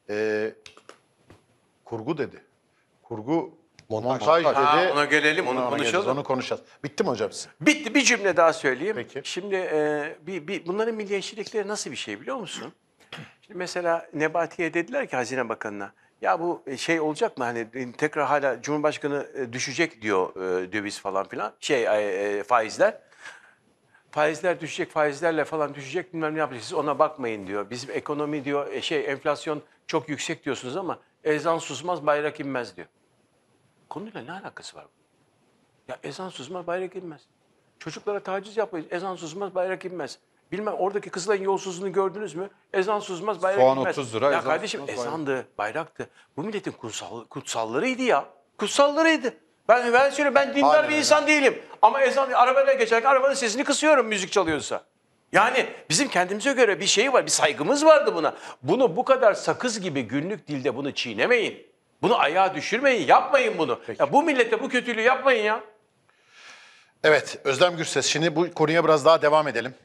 A: Kurgu dedi. Kurgu montaj dedi.
D: Ha, ona gelelim, onu
A: geleceğiz,
D: konuşalım.
A: onu konuşacağız. Bitti mi hocam sizin?
D: Bitti, bir cümle daha söyleyeyim.
A: Peki.
D: Şimdi bunların milliyetçilikleri nasıl bir şey biliyor musun? Şimdi mesela Nebati'ye dediler ki Hazine Bakanı'na, ya bu şey olacak mı hani tekrar hala Cumhurbaşkanı düşecek diyor döviz falan filan, faizler. Faizler düşecek, faizlerle falan düşecek, bilmem ne yapacağız, siz ona bakmayın diyor. Bizim ekonomi diyor, enflasyon çok yüksek diyorsunuz ama ezan susmaz, bayrak inmez diyor. Konuyla ne alakası var? Ya ezan susmaz, bayrak inmez. Çocuklara taciz yapmayın, ezan susmaz, bayrak inmez. Bilmem oradaki Kızılay'ın yolsuzluğunu gördünüz mü? Ezan susmaz, bayrak
C: Soğan
D: inmez.
C: 30 lira,
D: Ya
C: ezan
D: kardeşim
C: susmaz, bayrak.
D: ezandı, bayraktı. Bu milletin kutsallarıydı ya. Kutsallarıydı. Ben söylüyorum, ben dindar
A: Aynen
D: bir
A: öyle.
D: insan değilim. Ama ezan, arabayla geçerken arabanın sesini kısıyorum müzik çalıyorsa. Yani bizim kendimize göre bir şey var, bir saygımız vardı buna. Bunu bu kadar sakız gibi günlük dilde bunu çiğnemeyin. Bunu ayağa düşürmeyin, yapmayın bunu. Ya bu millete bu kötülüğü yapmayın ya.
A: Evet, Özlem Gürses. Şimdi bu konuya biraz daha devam edelim.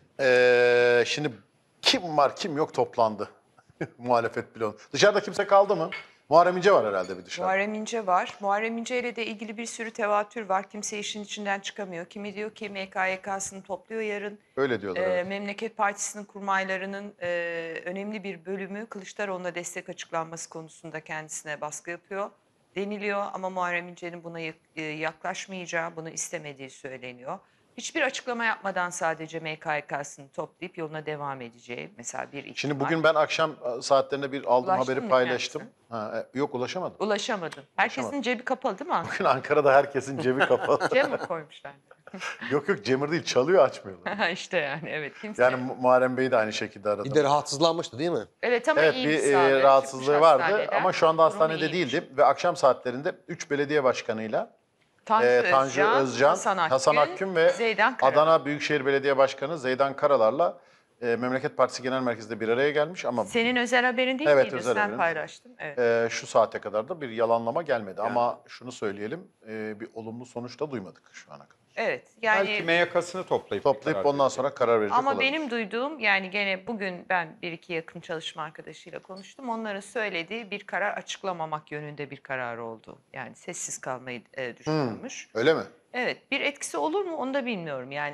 A: Şimdi kim var kim yok toplandı. Muhalefet bloğu. Dışarıda kimse kaldı mı? Muharrem İnce var herhalde bir dışarıda.
B: Muharrem İnce var. Muharrem İnce ile de ilgili bir sürü tevatür var. Kimse işin içinden çıkamıyor. Kimi diyor ki MKYK'sını topluyor yarın.
A: Öyle diyorlar. Evet.
B: Memleket Partisi'nin kurmaylarının önemli bir bölümü Kılıçdaroğlu'na destek açıklanması konusunda kendisine baskı yapıyor deniliyor. Ama Muharrem İnce'nin buna yaklaşmayacağı, bunu istemediği söyleniyor. Hiçbir açıklama yapmadan sadece MKYK'sını toplayıp yoluna devam edeceği mesela bir ihtimal.
A: Şimdi bugün ben akşam saatlerinde bir aldığım
B: Ulaştın
A: haberi
B: mı
A: paylaştım.
B: kendisine?
A: Yok ulaşamadım.
B: Ulaşamadın. Herkesin
A: Ulaşamadım.
B: cebi kapalı değil mi?
A: Bugün Ankara'da herkesin cebi kapalı.
B: Cem mi koymuşlar?
A: Yok Cemur değil, çalıyor açmıyorlar.
B: İşte yani evet. Kimse...
A: Yani Muharrem Bey de aynı şekilde aradı.
E: Bir de rahatsızlanmıştı değil mi?
B: Evet ama
A: Evet
B: iyi
A: bir
B: sağlığı,
A: rahatsızlığı
B: çıkmış
A: vardı
B: hastaneden.
A: ama şu anda
B: Durumu
A: hastanede
B: iyiymiş.
A: değildi. Ve akşam saatlerinde 3 belediye başkanıyla
B: Tanju
A: Özcan, Hasan Akgün ve
B: Zeydan Karalar.
A: Adana Büyükşehir Belediye Başkanı Zeydan Karalar'la Memleket Partisi Genel Merkezi'nde bir araya gelmiş ama
B: Senin özel haberin değil
A: Evet,
B: miydi?
A: özel
B: Sen
A: haberim.
B: paylaştın. Evet.
A: şu saate kadar da bir yalanlama gelmedi. Ama şunu söyleyelim, bir olumlu sonuç da duymadık şu ana kadar.
B: Evet. Yani
C: Belki MYK'sını toplayıp
A: Toplayıp ondan sonra karar verecek
B: ama
A: olabilir.
B: benim duyduğum yani gene bugün ben bir iki yakın çalışma arkadaşıyla konuştum. Onların söylediği bir karar açıklamamak yönünde bir karar oldu. Yani sessiz kalmayı düşünülmüş.
A: Öyle mi?
B: Evet. Bir etkisi olur mu onu da bilmiyorum. Yani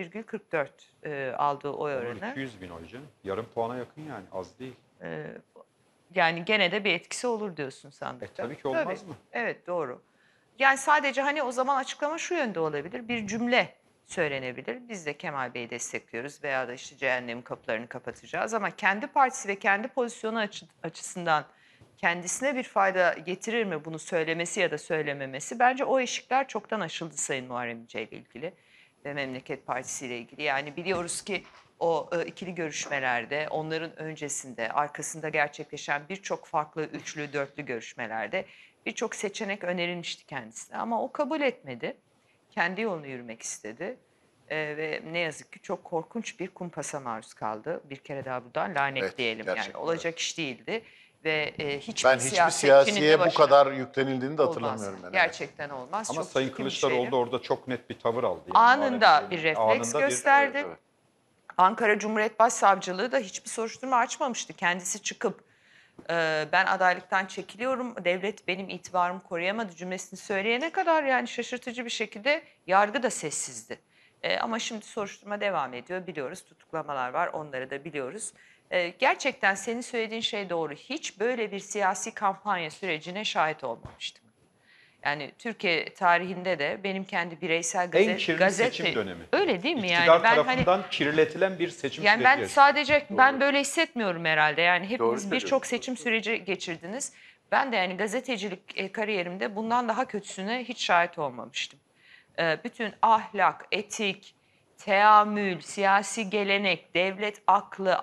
B: 0,44 aldığı oy oranı.
C: 200 bin oy canım. Yarım puana yakın yani, az değil.
B: Yani gene de bir etkisi olur diyorsun sandıkta.
C: Tabii ki olmaz mı?
B: Evet doğru. Yani sadece hani o zaman açıklama şu yönde olabilir. Bir cümle söylenebilir. Biz de Kemal Bey'i destekliyoruz veya da işte cehennemin kapılarını kapatacağız. Ama kendi partisi ve kendi pozisyonu açısından kendisine bir fayda getirir mi bunu söylemesi ya da söylememesi? Bence o eşikler çoktan aşıldı Sayın Muharrem İnce ile ilgili ve Memleket Partisi ile ilgili. Yani biliyoruz ki o ikili görüşmelerde, onların öncesinde, arkasında gerçekleşen birçok farklı üçlü, dörtlü görüşmelerde birçok seçenek önerilmişti kendisine. Ama o kabul etmedi. Kendi yolunu yürümek istedi. Ve ne yazık ki çok korkunç bir kumpasa maruz kaldı. Bir kere daha buradan lanetleyelim.
A: Evet,
B: Yani
A: gerçekten
B: olacak iş değildi. Ve hiçbir
A: Ben hiçbir
B: siyasetçinin de
A: siyasiye bu
B: başına
A: kadar yüklenildiğini de
B: olmaz.
A: hatırlamıyorum. Yani.
B: Gerçekten olmaz.
C: Ama
B: Çok
C: Sayın
B: çirkin bir
C: Kılıçdaroğlu
B: şeydi.
C: da orada çok net bir tavır aldı. Yani
B: Anında
C: Muharrem
B: bir
C: İnce'nin.
B: refleks
C: Anında bir-
B: gösterdi.
D: Evet, evet.
B: Ankara Cumhuriyet Başsavcılığı da hiçbir soruşturma açmamıştı. Kendisi çıkıp ben adaylıktan çekiliyorum, devlet benim itibarımı koruyamadı cümlesini söyleyene kadar yani şaşırtıcı bir şekilde yargı da sessizdi. Ama şimdi soruşturma devam ediyor biliyoruz, tutuklamalar var onları da biliyoruz. Gerçekten senin söylediğin şey doğru. Hiç böyle bir siyasi kampanya sürecine şahit olmamıştık. Yani Türkiye tarihinde de benim kendi bireysel
C: En kirli seçim dönemi.
B: Öyle değil mi
C: İktidar
B: yani? Ben hani
C: tarafından kirletilen bir seçim
B: yani
C: süreci
B: ben
C: yaşıyoruz.
B: sadece ben böyle hissetmiyorum herhalde. Yani hepiniz
D: söylüyorsun.
B: birçok seçim süreci geçirdiniz. Ben de yani gazetecilik kariyerimde bundan daha kötüsüne hiç şahit olmamıştım. Bütün ahlak, etik, teamül, siyasi gelenek, devlet aklı,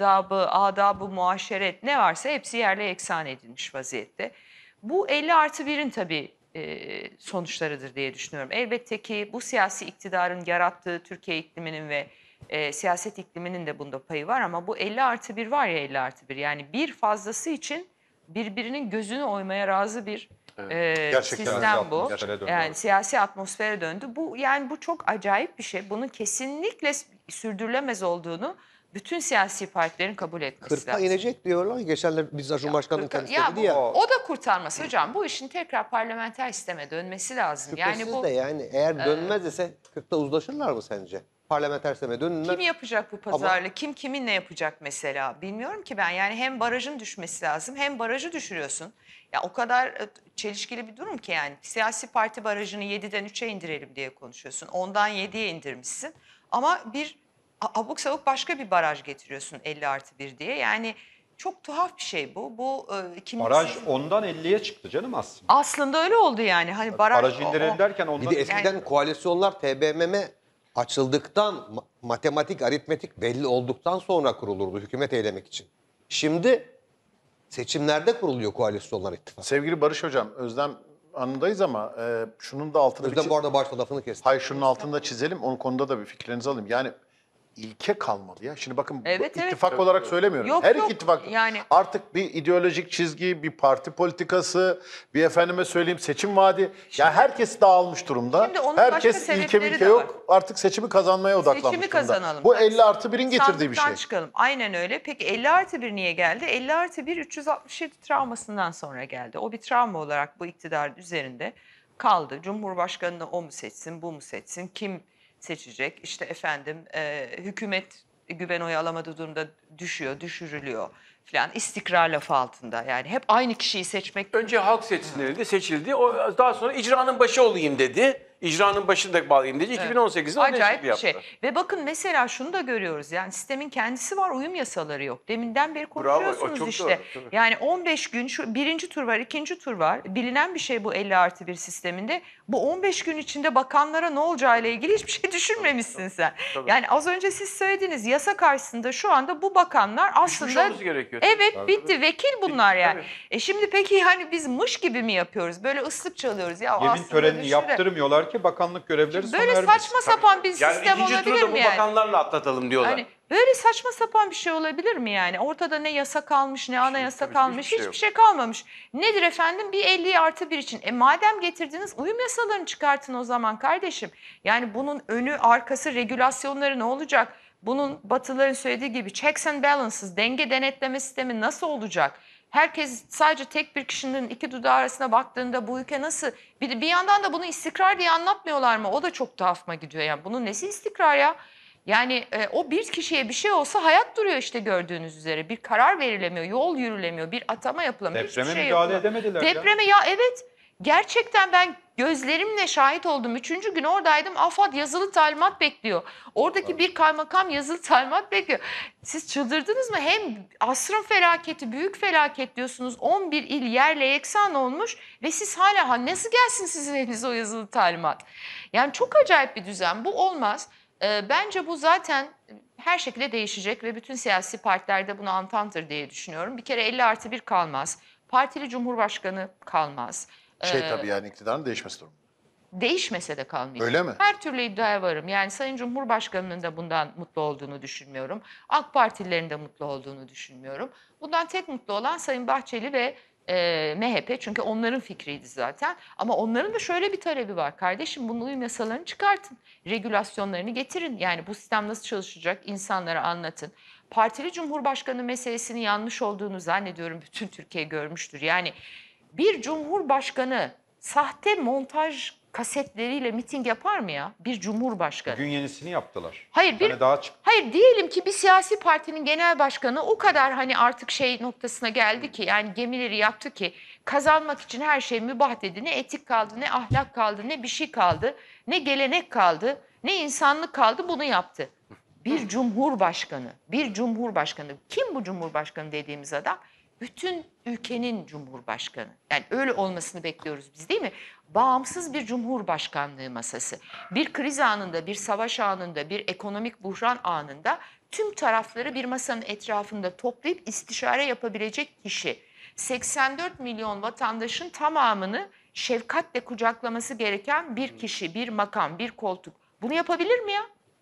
B: adabı muaşeret ne varsa hepsi yerle yeksan edilmiş vaziyette. Bu 50+1'in tabii sonuçlarıdır diye düşünüyorum. Elbette ki bu siyasi iktidarın yarattığı Türkiye ikliminin ve siyaset ikliminin de bunda payı var ama bu 50+1 var ya 50+1 yani bir fazlası için birbirinin gözünü oymaya razı bir
A: Gerçekten
B: sistem bu.
C: atmosfere döndü.
B: Yani siyasi atmosfere döndü. Bu yani bu çok acayip bir şey. Bunun kesinlikle sürdürülemez olduğunu bütün siyasi partilerin kabul etmesi
E: Kırka
B: lazım.
E: inecek diyorlar. Geçenler bizzat Cumhurbaşkanı'nın kendisi dedi ya.
B: O da kurtarması hocam. Bu işin tekrar parlamenter sisteme dönmesi lazım.
E: Şüphesiz
B: Yani bu
E: de yani eğer dönmez ise 40'ta uzlaşırlar mı sence? Parlamenter sisteme dönünler.
B: kim yapacak bu pazarlığı? Kim kiminle yapacak mesela? Bilmiyorum ki ben. Yani hem barajın düşmesi lazım hem barajı düşürüyorsun. Ya o kadar çelişkili bir durum ki yani. Siyasi parti barajını 7'den 3'e indirelim diye konuşuyorsun. 10'dan 7'ye indirmişsin. Ama bir abuk sabuk başka bir baraj getiriyorsun 50+1 diye. Yani çok tuhaf bir şey bu. Bu
C: Baraj
B: kimliksiz-
C: 10'dan 50'ye çıktı canım aslında.
B: aslında öyle oldu yani. Hani
C: Baraj indirelim derken
E: Bir
C: ondan
E: de eskiden koalisyonlar TBMM açıldıktan matematik, aritmetik belli olduktan sonra kurulurdu hükümet eylemek için. Şimdi seçimlerde kuruluyor koalisyonlar ittifakı.
A: Sevgili Barış Hocam, Özlem anındayız ama şunun da altını
E: Özlem bu arada başta lafını kesti.
A: Hayır şunun altında çizelim. Onun konuda da bir fikirlerinizi alayım. Yani ilke kalmalı ya. Şimdi bakın
B: Evet, evet.
A: ittifak olarak söylemiyorum.
B: Yok,
A: Her
B: yok.
A: iki ittifak
B: Yani-
A: artık bir ideolojik çizgi, bir parti politikası, bir efendime söyleyeyim seçim vaadi. Ya herkes dağılmış durumda.
B: Şimdi onun başka
A: Herkes ilke
B: sebepleri
A: milke
B: de
A: yok. Artık seçimi kazanmaya odaklanmış
B: Seçimi
A: durumda.
B: kazanalım.
A: Bu
B: Bak,
A: 50+1'in getirdiği bir
B: sandıktan
A: şey.
B: çıkalım. Aynen öyle. Peki 50+1 niye geldi? 50+1 367 travmasından sonra geldi. O bir travma olarak bu iktidarın üzerinde kaldı. Cumhurbaşkanını o mu seçsin, bu mu seçsin, kim seçecek? İşte efendim hükümet güven oyu alamadığı durumda düşüyor, düşürülüyor falan. İstikrar lafı altında. Yani hep aynı kişiyi seçmek.
D: Önce halk seçsin dedi, seçildi. O daha sonra icranın başı olayım dedi. İcranın başında bağlayayım dedi. 2018'de o
B: Acayip bir
D: değişikliği
B: şey.
D: yaptı.
B: Ve bakın mesela şunu da görüyoruz. Yani sistemin kendisi var, uyum yasaları yok. Deminden beri konuşuyorsunuz
D: çok
B: işte.
D: doğru, tabii.
B: Yani 15 gün şu birinci tur var, ikinci tur var. Bilinen bir şey bu 50+1 sisteminde. Bu 15 gün içinde bakanlara ne olacağıyla ilgili hiçbir şey düşünmemişsin sen.
D: Tabii.
B: Yani az önce siz söylediğiniz yasa karşısında şu anda bu bakanlar aslında
D: olması gerekiyor.
B: evet bitti, vekil bunlar yani.
D: Tabii.
B: Şimdi peki yani biz mış gibi mi yapıyoruz? Böyle ıslık çalıyoruz ya.
C: Yemin
B: aslında
C: törenini
B: düşünün.
C: yaptırmıyorlar ki bakanlık görevleri sona
B: Böyle
C: ermesin.
B: saçma sapan bir
D: Yani
B: sistem
D: ikinci
B: olabilir
D: turda bu
B: mi yani?
D: bakanlarla atlatalım diyorlar.
B: Hani böyle saçma sapan bir şey olabilir mi yani? Ortada ne yasa kalmış, ne anayasa
D: tabii,
B: kalmış,
D: hiçbir şey
B: hiçbir şey kalmamış. Nedir efendim? Bir 50+1 için. Madem getirdiniz uyum yasalarını çıkartın o zaman kardeşim. Yani bunun önü, arkası, regülasyonları ne olacak? Bunun Batılıların söylediği gibi checks and balances, denge denetleme sistemi nasıl olacak? Herkes sadece tek bir kişinin iki dudağı arasına baktığında bu ülke nasıl? Bir yandan da bunu istikrar diye anlatmıyorlar mı? O da çok tuhafıma gidiyor. Yani bunun nesi istikrar ya? Yani o bir kişiye bir şey olsa hayat duruyor işte gördüğünüz üzere. Bir karar verilemiyor, yol yürülemiyor, bir atama yapılamıyor. hiçbir
C: Depreme
B: şey
C: müdahale
B: yapılamıyor.
C: edemediler ya.
B: Depreme ya evet. Gerçekten ben gözlerimle şahit oldum. 3. gün oradaydım. AFAD yazılı talimat bekliyor. Oradaki bir kaymakam yazılı talimat bekliyor. Siz çıldırdınız mı? Hem asrın felaketi, büyük felaket diyorsunuz. 11 il yerle yeksan olmuş ve siz hala nasıl gelsin sizin elinize o yazılı talimat? Yani çok acayip bir düzen. Bu olmaz. Bence bu zaten her şekilde değişecek ve bütün siyasi partilerde buna antandır diye düşünüyorum. Bir kere 50+1 kalmaz. Partili cumhurbaşkanı kalmaz.
A: Tabii yani iktidarın değişmesi durumu.
B: Değişmese de kalmayacak.
A: Öyle mi?
B: Her türlü iddiaya varım. Yani Sayın Cumhurbaşkanı'nın da bundan mutlu olduğunu düşünmüyorum. AK Partililerin de mutlu olduğunu düşünmüyorum. Bundan tek mutlu olan Sayın Bahçeli ve MHP. Çünkü onların fikriydi zaten. Ama onların da şöyle bir talebi var. Kardeşim bunun uyum yasalarını çıkartın. Regülasyonlarını getirin. Yani bu sistem nasıl çalışacak insanlara anlatın. Partili Cumhurbaşkanı meselesinin yanlış olduğunu zannediyorum bütün Türkiye görmüştür. Yani bir cumhurbaşkanı sahte montaj kasetleriyle miting yapar mı ya? Bir cumhurbaşkanı.
C: Bugün yenisini yaptılar.
B: Hayır,
C: Bir tane daha çıktı.
B: Hayır diyelim ki bir siyasi partinin genel başkanı o kadar hani artık şey noktasına geldi ki yani gemileri yaptı ki kazanmak için her şey mübah dedi. Ne etik kaldı, ne ahlak kaldı, ne bir şey kaldı, ne gelenek kaldı, ne insanlık kaldı bunu yaptı. Bir cumhurbaşkanı. Kim bu cumhurbaşkanı dediğimiz adam? Bütün ülkenin cumhurbaşkanı. Yani öyle olmasını bekliyoruz biz değil mi? Bağımsız bir cumhurbaşkanlığı masası. Bir kriz anında, bir savaş anında, bir ekonomik buhran anında tüm tarafları bir masanın etrafında toplayıp istişare yapabilecek kişi. 84 milyon vatandaşın tamamını şefkatle kucaklaması gereken bir kişi, bir makam, bir koltuk. Bunu yapabilir mi ya?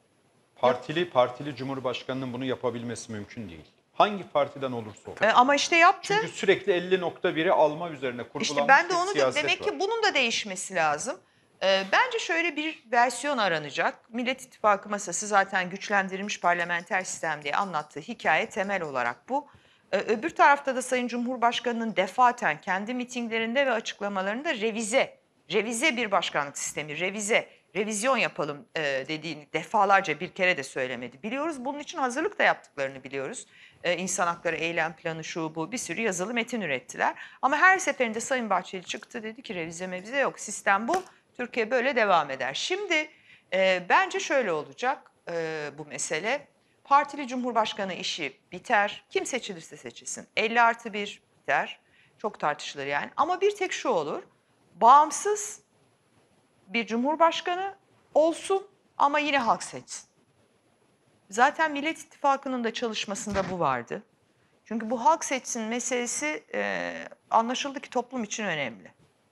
C: Partili cumhurbaşkanının bunu yapabilmesi mümkün değil. Hangi partiden olursa olsun.
B: Ama işte yaptı.
C: Çünkü sürekli 50.1'i alma üzerine kurgulanmış
B: İşte ben de
C: bir
B: onu
C: siyaset
B: demek
C: var.
B: ki bunun da değişmesi lazım. Bence şöyle bir versiyon aranacak. Millet İttifakı masası zaten güçlendirilmiş parlamenter sistem diye anlattığı hikaye temel olarak bu. Öbür tarafta da Sayın Cumhurbaşkanı'nın defaten kendi mitinglerinde ve açıklamalarında revize bir başkanlık sistemi, revizyon yapalım dediğini defalarca bir kere de söylemedi. Biliyoruz bunun için hazırlık da yaptıklarını biliyoruz. İnsan hakları eylem planı şu bu bir sürü yazılı metin ürettiler. Ama her seferinde Sayın Bahçeli çıktı dedi ki revize mevize yok sistem bu. Türkiye böyle devam eder. Şimdi bence şöyle olacak bu mesele. Partili Cumhurbaşkanı işi biter. Kim seçilirse seçilsin. 50+1 biter. Çok tartışılır yani. Ama bir tek şu olur. Bağımsız bir cumhurbaşkanı olsun ama yine halk seçsin. Zaten Millet İttifakı'nın da çalışmasında bu vardı. Çünkü bu halk seçsin meselesi anlaşıldı ki toplum için önemli.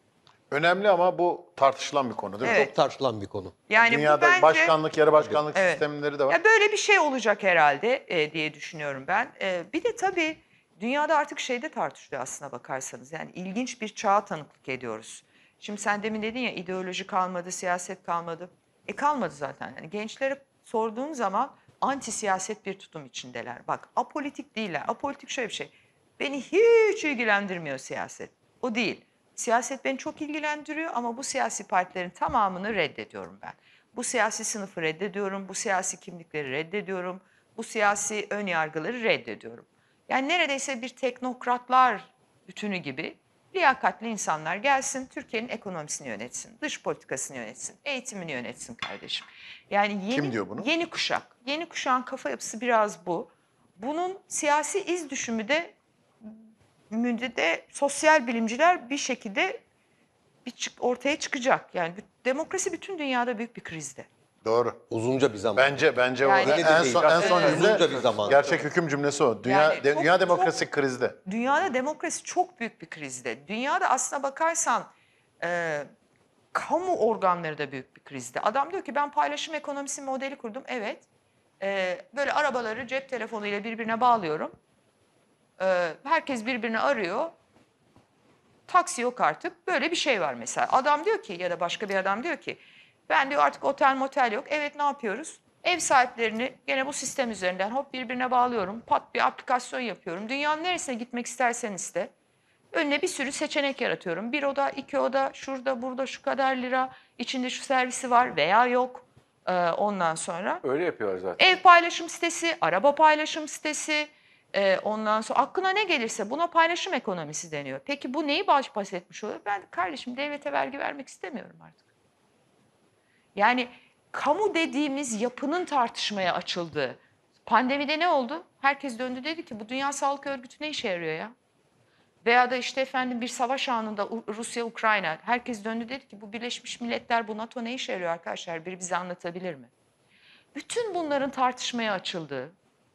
A: Önemli ama bu tartışılan bir konu değil mi?
B: Evet.
E: Çok tartışılan bir konu.
B: Yani bu
A: Dünyada
B: bence
A: başkanlık, yarı başkanlık
B: Evet.
A: sistemleri de var.
B: ya böyle bir şey olacak herhalde diye düşünüyorum ben. Bir de tabii dünyada artık şeyde tartışılıyor aslına bakarsanız. Yani ilginç bir çağa tanıklık ediyoruz. Şimdi sen demin dedin ya ideoloji kalmadı, siyaset kalmadı. Kalmadı zaten. Yani gençlere sorduğun zaman anti siyaset bir tutum içindeler. Bak apolitik değiller. Apolitik şöyle bir şey. Beni hiç ilgilendirmiyor siyaset. O değil. Siyaset beni çok ilgilendiriyor ama bu siyasi partilerin tamamını reddediyorum ben. Bu siyasi sınıfı reddediyorum, bu siyasi kimlikleri reddediyorum, bu siyasi ön yargıları reddediyorum. Yani neredeyse bir teknokratlar bütünü gibi liyakatli insanlar gelsin, Türkiye'nin ekonomisini yönetsin, dış politikasını yönetsin, eğitimini yönetsin kardeşim. Yani
A: Kim diyor bunu?
B: Yeni kuşak. Yeni kuşağın kafa yapısı biraz bu. Bunun siyasi iz düşümü de sosyal bilimciler bir şekilde ortaya çıkacak. Yani demokrasi bütün dünyada büyük bir krizde.
A: Doğru.
E: Uzunca bir zaman.
A: Bence
B: Yani-
A: o en son
E: Evet. Uzunca bir
A: cümle
E: zaman.
A: gerçek hüküm cümlesi o.
B: Yani çok-
A: Dünya demokrasi krizde.
B: Dünyada demokrasi çok büyük bir krizde. Dünyada aslına bakarsan kamu organları da büyük bir krizde. Adam diyor ki ben paylaşım ekonomisi modeli kurdum. Evet. Böyle arabaları cep telefonuyla birbirine bağlıyorum. Herkes birbirini arıyor. Taksi yok artık. Böyle bir şey var mesela. Adam diyor ki ya da başka bir adam diyor ki ben diyor artık otel motel yok. Evet ne yapıyoruz? Ev sahiplerini gene bu sistem üzerinden hop birbirine bağlıyorum. Pat bir aplikasyon yapıyorum. Dünyanın neresine gitmek istersen iste. Önüne bir sürü seçenek yaratıyorum. Bir oda, iki oda, şurada, burada şu kadar lira. İçinde şu servisi var veya yok. Ondan sonra
D: Öyle yapıyorlar zaten.
B: ev paylaşım sitesi, araba paylaşım sitesi. Ondan sonra aklına ne gelirse buna paylaşım ekonomisi deniyor. Peki bu neyi baş etmiş oluyor? Ben kardeşim devlete vergi vermek istemiyorum artık. Yani kamu dediğimiz yapının tartışmaya açıldığı. Pandemide ne oldu? Herkes döndü dedi ki bu Dünya Sağlık Örgütü ne işe yarıyor ya? Veya da işte efendim bir savaş anında Rusya-Ukrayna. Herkes döndü dedi ki bu Birleşmiş Milletler, bu NATO ne işe yarıyor arkadaşlar? Biri bize anlatabilir mi? Bütün bunların tartışmaya açıldığı,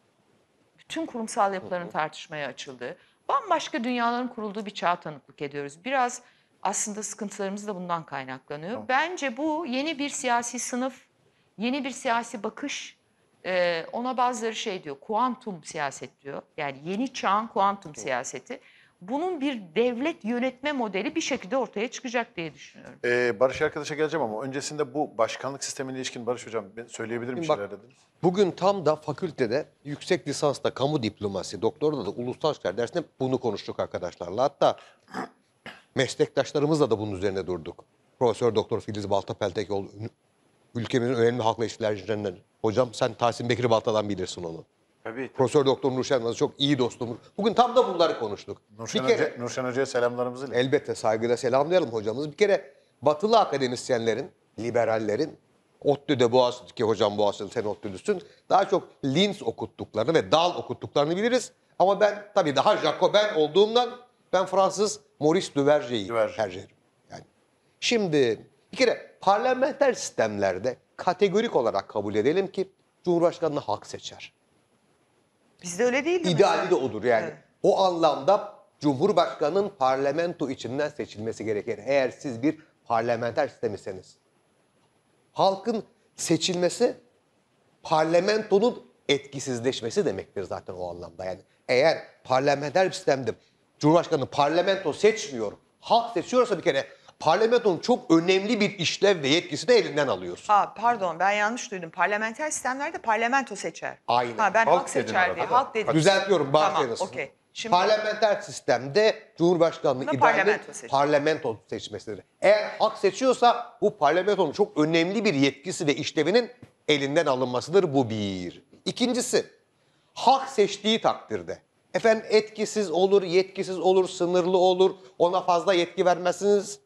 B: bütün kurumsal yapıların tartışmaya açıldığı, bambaşka dünyaların kurulduğu bir çağa tanıklık ediyoruz. Biraz aslında sıkıntılarımız da bundan kaynaklanıyor. Bence bu yeni bir siyasi sınıf, yeni bir siyasi bakış. Ona bazıları şey diyor, kuantum siyaset diyor. Yani yeni çağın kuantum siyaseti. Bunun bir devlet yönetme modeli bir şekilde ortaya çıkacak diye düşünüyorum.
A: Barış arkadaşa geleceğim ama öncesinde bu başkanlık sistemine ilişkin Barış Hocam ben söyleyebilir bir
E: Şimdi bak,
A: şeyler dediniz?
E: Bugün tam da fakültede yüksek lisansta kamu diplomasi, doktorda da uluslararası ilişkiler dersinde bunu konuştuk arkadaşlarla. Hatta meslektaşlarımızla da bunun üzerine durduk. Profesör Doktor Filiz Baltapeltekoğlu ülkemizin önemli halkla ilişkilerinden. Hocam sen Tahsin Bekir Balta'dan bilirsin onu.
D: Tabii.
E: Profesör Doktor Nurşen Yılmaz çok iyi dostumuz. Bugün tam da bunları konuştuk.
A: Nurşen Hoca'ya selamlarımızı iletin.
E: Elbette saygıyla selamlayalım hocamız. Bir kere batılı akademisyenlerin, liberallerin, ODTÜ'de Boğaziçi ki hocam Boğaziçi'de sen ODTÜ'lüsün, daha çok Linz okuttuklarını ve Dal okuttuklarını biliriz. Ama ben tabii daha Jacoben olduğumdan ben Fransız Maurice Duverger'i tercih ederim. Yani şimdi bir kere parlamenter sistemlerde kategorik olarak kabul edelim ki Cumhurbaşkanı'nı halk seçer.
B: Bizde öyle değil mi?
E: İdeali de odur yani.
B: Evet.
E: O anlamda Cumhurbaşkanı'nın parlamento içinden seçilmesi gerekir. Eğer siz bir parlamenter sistem iseniz. Halkın seçilmesi parlamentonun etkisizleşmesi demektir zaten o anlamda. Yani eğer parlamenter bir sistemde Cumhurbaşkanı parlamento seçmiyor, halk seçiyorsa bir kere parlamentonun çok önemli bir işlev ve yetkisini elinden alıyorsun.
B: Pardon ben yanlış duydum. Parlamenter sistemlerde parlamento seçer.
E: Aynen.
B: Ben
A: Halk
B: halk
A: dedin
B: seçer diye.
A: arada.
B: Halk dedim.
E: Düzeltiyorum,
B: Tamam,
E: bağışlayınız.
B: okey. Şimdi
E: Parlamenter sistemde Cumhurbaşkanlığı
B: Buna
E: ideali
B: parlamento seçiyor.
E: parlamento seçmesidir. Eğer halk seçiyorsa bu parlamentonun çok önemli bir yetkisi ve işlevinin elinden alınmasıdır. Bu bir. İkincisi, halk seçtiği takdirde efendim etkisiz olur, yetkisiz olur, sınırlı olur, ona fazla yetki vermezsiniz.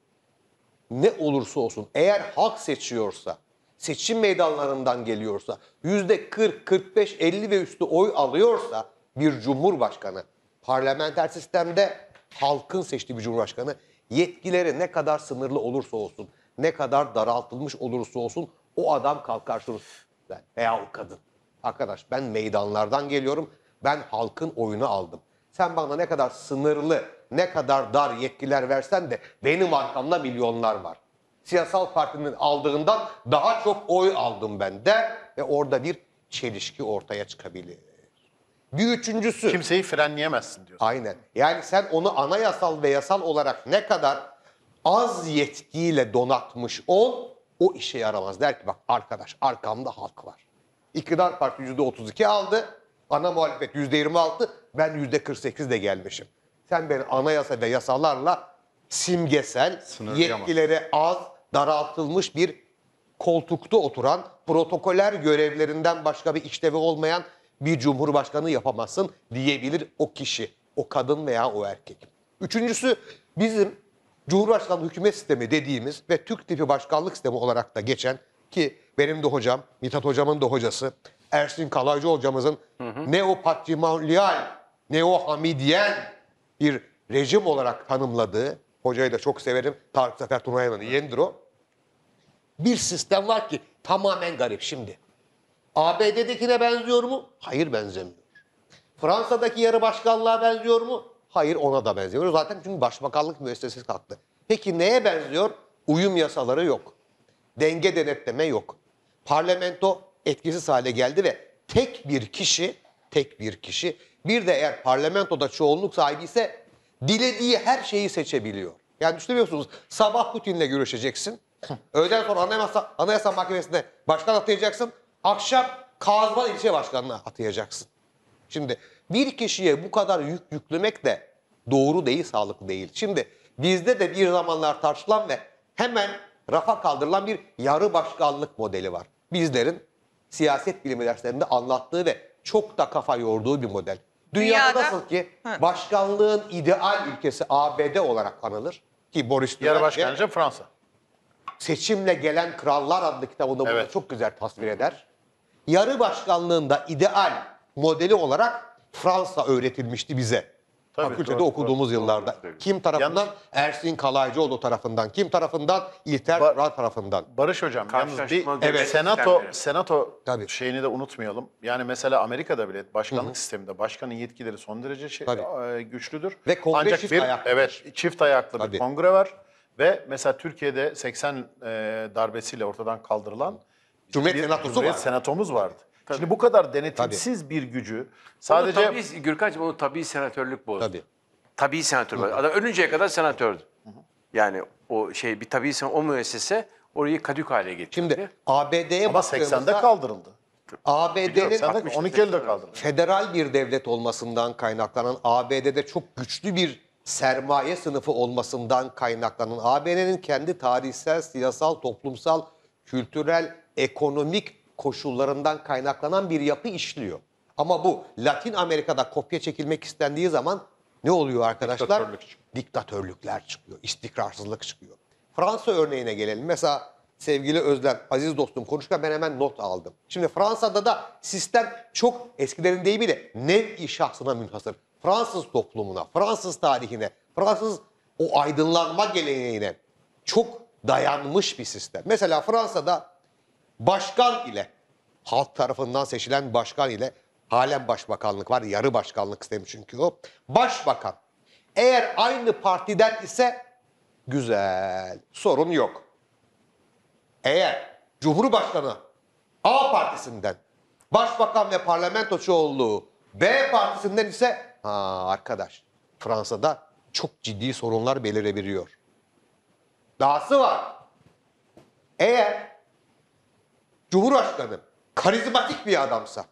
E: Ne olursa olsun eğer halk seçiyorsa, seçim meydanlarından geliyorsa, %40, 45, 50 ve üstü oy alıyorsa bir cumhurbaşkanı, parlamenter sistemde halkın seçtiği bir cumhurbaşkanı yetkileri ne kadar sınırlı olursa olsun, ne kadar daraltılmış olursa olsun o adam kalkar şunu veya o kadın. Arkadaş ben meydanlardan geliyorum, ben halkın oyunu aldım. Sen bana ne kadar sınırlı ne kadar dar yetkiler versen de benim arkamda milyonlar var. Siyasal partinin aldığından daha çok oy aldım ben der ve orada bir çelişki ortaya çıkabilir. Bir üçüncüsü.
A: Kimseyi frenleyemezsin diyorsun.
E: Aynen. Yani sen onu anayasal ve yasal olarak ne kadar az yetkiyle donatmış ol, o işe yaramaz. Der ki bak arkadaş arkamda halk var. İktidar Parti %32 aldı, ana muhalefet %26, ben %48 de gelmişim. Sen beni anayasa ve yasalarla simgesel,
C: Sınırlayamaz.
E: yetkileri az, daraltılmış bir koltukta oturan, protokoler görevlerinden başka bir işlevi olmayan bir cumhurbaşkanı yapamazsın diyebilir o kişi, o kadın veya o erkek. Üçüncüsü bizim Cumhurbaşkanlığı hükümet sistemi dediğimiz ve Türk tipi başkanlık sistemi olarak da geçen ki benim de hocam, Mithat hocamın da hocası, Ersin Kalaycı hocamızın neopatrimonyal, neohamidyen bir rejim olarak tanımladığı, hocayı da çok severim, Tarık Zafer Tunayan'ın yeğenidir o. Bir sistem var ki tamamen garip şimdi. ABD'dekine benziyor mu? Hayır, benzemiyor. Fransa'daki yarı başkanlığa benziyor mu? Hayır, ona da benziyor. Zaten çünkü başbakanlık müessesesi kalktı. Peki neye benziyor? Uyum yasaları yok. Denge denetleme yok. Parlamento etkisiz hale geldi ve tek bir kişi bir de eğer parlamentoda çoğunluk sahibi ise dilediği her şeyi seçebiliyor. Yani düşünüyorsunuz, sabah Putin'le görüşeceksin. Öğleden sonra Anayasa Mahkemesi'ne başkan atayacaksın. Akşam Kazman ilçe başkanına atayacaksın. Şimdi bir kişiye bu kadar yük yüklemek de doğru değil, sağlıklı değil. Şimdi bizde de bir zamanlar tartışılan ve hemen rafa kaldırılan bir yarı başkanlık modeli var. Bizlerin siyaset bilimi derslerinde anlattığı ve çok da kafa yorduğu bir model. Dünyada nasıl ki başkanlığın ideal ülkesi ABD olarak anılır ki Boris
A: Yarı
E: Johnson
A: başkanca Fransa.
E: Seçimle Gelen Krallar adlı kitabında bunu
A: Evet.
E: çok güzel tasvir eder. Yarı başkanlığında ideal modeli olarak Fransa öğretilmişti bize.
A: Tabii,
E: Fakültede
A: doğru,
E: okuduğumuz yıllarda. Kim tarafından?
A: Yalnız-
E: Ersin Kalaycıoğlu tarafından. Kim tarafından? İlter Ra tarafından.
A: Barış Hocam yalnız bir
D: Karşılaştırmalı devlet
A: senato
D: sistemleri.
A: senato
E: Tabii.
A: şeyini de unutmayalım. Yani mesela Amerika'da bile başkanlık sisteminde başkanın yetkileri son derece güçlüdür.
E: Ve kongre
A: Ancak
E: çift
A: bir
E: ayaklı.
A: evet çift ayaklı bir
E: Tabii.
A: kongre var ve mesela Türkiye'de 80 darbesiyle ortadan kaldırılan
E: Cumhuriyet
A: bir
E: Senatosu
A: Cumhuriyet
E: var.
A: Senatomuz vardı. Şimdi bu kadar denetimsiz bir gücü sadece
D: Tabii, Gürkan'cığım onu tabii senatörlük bozdu.
E: Tabii.
D: Tabii senatör. Adam ölünceye kadar senatördü. Yani o şey bir tabii o müessese orayı kadük hale getirdi.
E: Şimdi ABD'ye
A: ama 80'de kaldırıldı.
E: ABD'nin
A: 12 elde kaldırıldı.
E: federal bir devlet olmasından kaynaklanan, ABD'de çok güçlü bir sermaye sınıfı olmasından kaynaklanan, ABD'nin kendi tarihsel, siyasal, toplumsal, kültürel, ekonomik koşullarından kaynaklanan bir yapı işliyor. Ama bu Latin Amerika'da kopya çekilmek istendiği zaman ne oluyor arkadaşlar?
C: Diktatörlük çıkıyor.
E: Diktatörlükler çıkıyor, istikrarsızlık çıkıyor. Fransa örneğine gelelim. Mesela sevgili Özlem, aziz dostum konuşurken ben hemen not aldım. Şimdi Fransa'da da sistem çok eskilerin deyimiyle nev-i şahsına münhasır. Fransız toplumuna, Fransız tarihine, Fransız o aydınlanma geleneğine çok dayanmış bir sistem. Mesela Fransa'da başkan ile, halk tarafından seçilen başkan ile, halen başbakanlık var, yarı başkanlık sistemi çünkü o. Başbakan eğer aynı partiden ise güzel, sorun yok. Eğer Cumhurbaşkanı A partisinden, başbakan ve parlamento çoğunluğu B partisinden ise arkadaş Fransa'da çok ciddi sorunlar belirebiliyor. Dahası var. Eğer Cumhurbaşkanı karizmatik bir adamsa,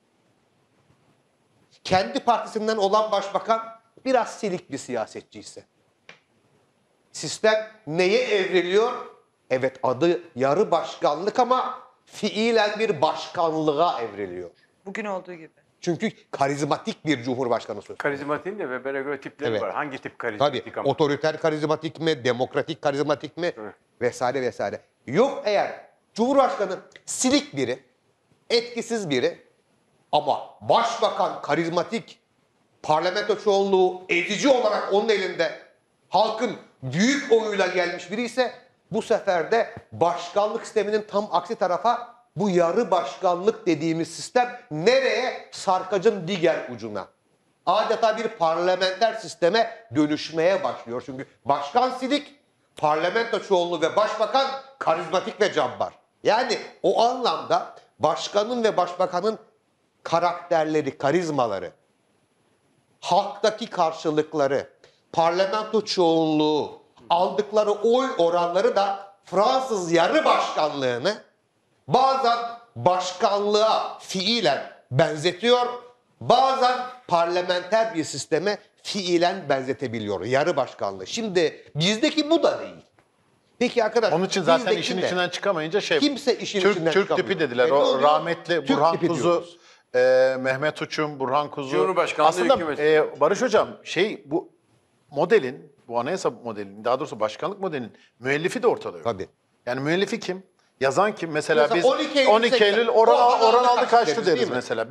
E: kendi partisinden olan başbakan biraz silik bir siyasetçi ise, sistem neye evriliyor? Evet, adı yarı başkanlık ama fiilen bir başkanlığa evriliyor.
B: Bugün olduğu gibi.
E: Çünkü karizmatik bir cumhurbaşkanı söz.
D: Karizmatiğin de Weber'e göre tipleri
E: Evet.
D: var. Hangi tip
E: Tabii
D: karizmatik ama?
E: otoriter karizmatik mi, demokratik karizmatik mi vesaire vesaire. Yok eğer Cumhurbaşkanı silik biri, etkisiz biri ama başbakan karizmatik, parlamento çoğunluğu ezici olarak onun elinde, halkın büyük oyuyla gelmiş biri ise bu sefer de başkanlık sisteminin tam aksi tarafa, bu yarı başkanlık dediğimiz sistem nereye? Sarkacın diğer ucuna. adeta bir parlamenter sisteme dönüşmeye başlıyor. Çünkü başkan silik, parlamento çoğunluğu ve başbakan karizmatik ve cabbar. Yani o anlamda başkanın ve başbakanın karakterleri, karizmaları, halktaki karşılıkları, parlamento çoğunluğu, aldıkları oy oranları da Fransız yarı başkanlığını bazen başkanlığa fiilen benzetiyor, bazen parlamenter bir sisteme fiilen benzetebiliyor yarı başkanlığı. Şimdi bizdeki bu da değil. Peki arkadaş,
A: Onun için zaten
E: bizdeki
A: işin
E: de
A: içinden çıkamayınca
E: kimse işin
A: Türk,
E: içinden
A: Türk
E: çıkamıyor.
A: tipi dediler.
E: Ne
A: O
E: oluyor?
A: rahmetli
E: Türk
A: Burhan
E: tipi
A: Kuzu,
E: diyoruz.
A: Mehmet Uçum, Burhan Kuzu.
D: Cumhurbaşkanlığı
A: Aslında
D: hükümeti.
A: Barış Hocam bu modelin, bu anayasa modelinin, daha doğrusu başkanlık modelinin müellifi de ortada yok.
E: Tabii.
A: Yani müellifi kim? Yazan kim? Mesela biz
E: 12 Eylül
A: 12 Eylül oran aldı kaçtı
E: deriz,
A: deriz
E: değil mi?
A: mesela.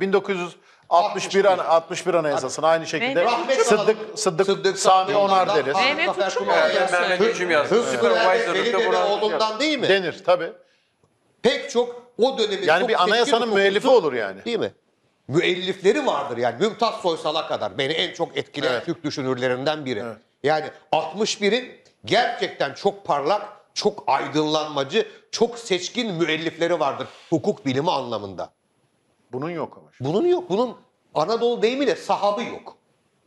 A: 61 Anayasası'na aynı şekilde
B: Mehmet
A: Sıddık Sami Onar deriz.
B: Mehmet Uçum
D: Mehmet Uçum yazdı.
E: Veli oğlundan değil mi?
A: Denir tabii.
E: Pek çok o dönemin
A: Yani
E: çok
A: bir anayasanın
E: seçkin
A: müellifi
E: hukukusu-
A: olur yani.
E: Değil mi? Müellifleri vardır yani. Mümtaz Soysal'a kadar beni en çok etkileyen
A: Evet.
E: Türk düşünürlerinden biri.
A: Evet.
E: Yani 61'in gerçekten çok parlak, çok aydınlanmacı, çok seçkin müellifleri vardır hukuk bilimi anlamında.
A: Bunun yok ama.
E: Bunun yok. Bunun Anadolu deyimiyle sahabı yok.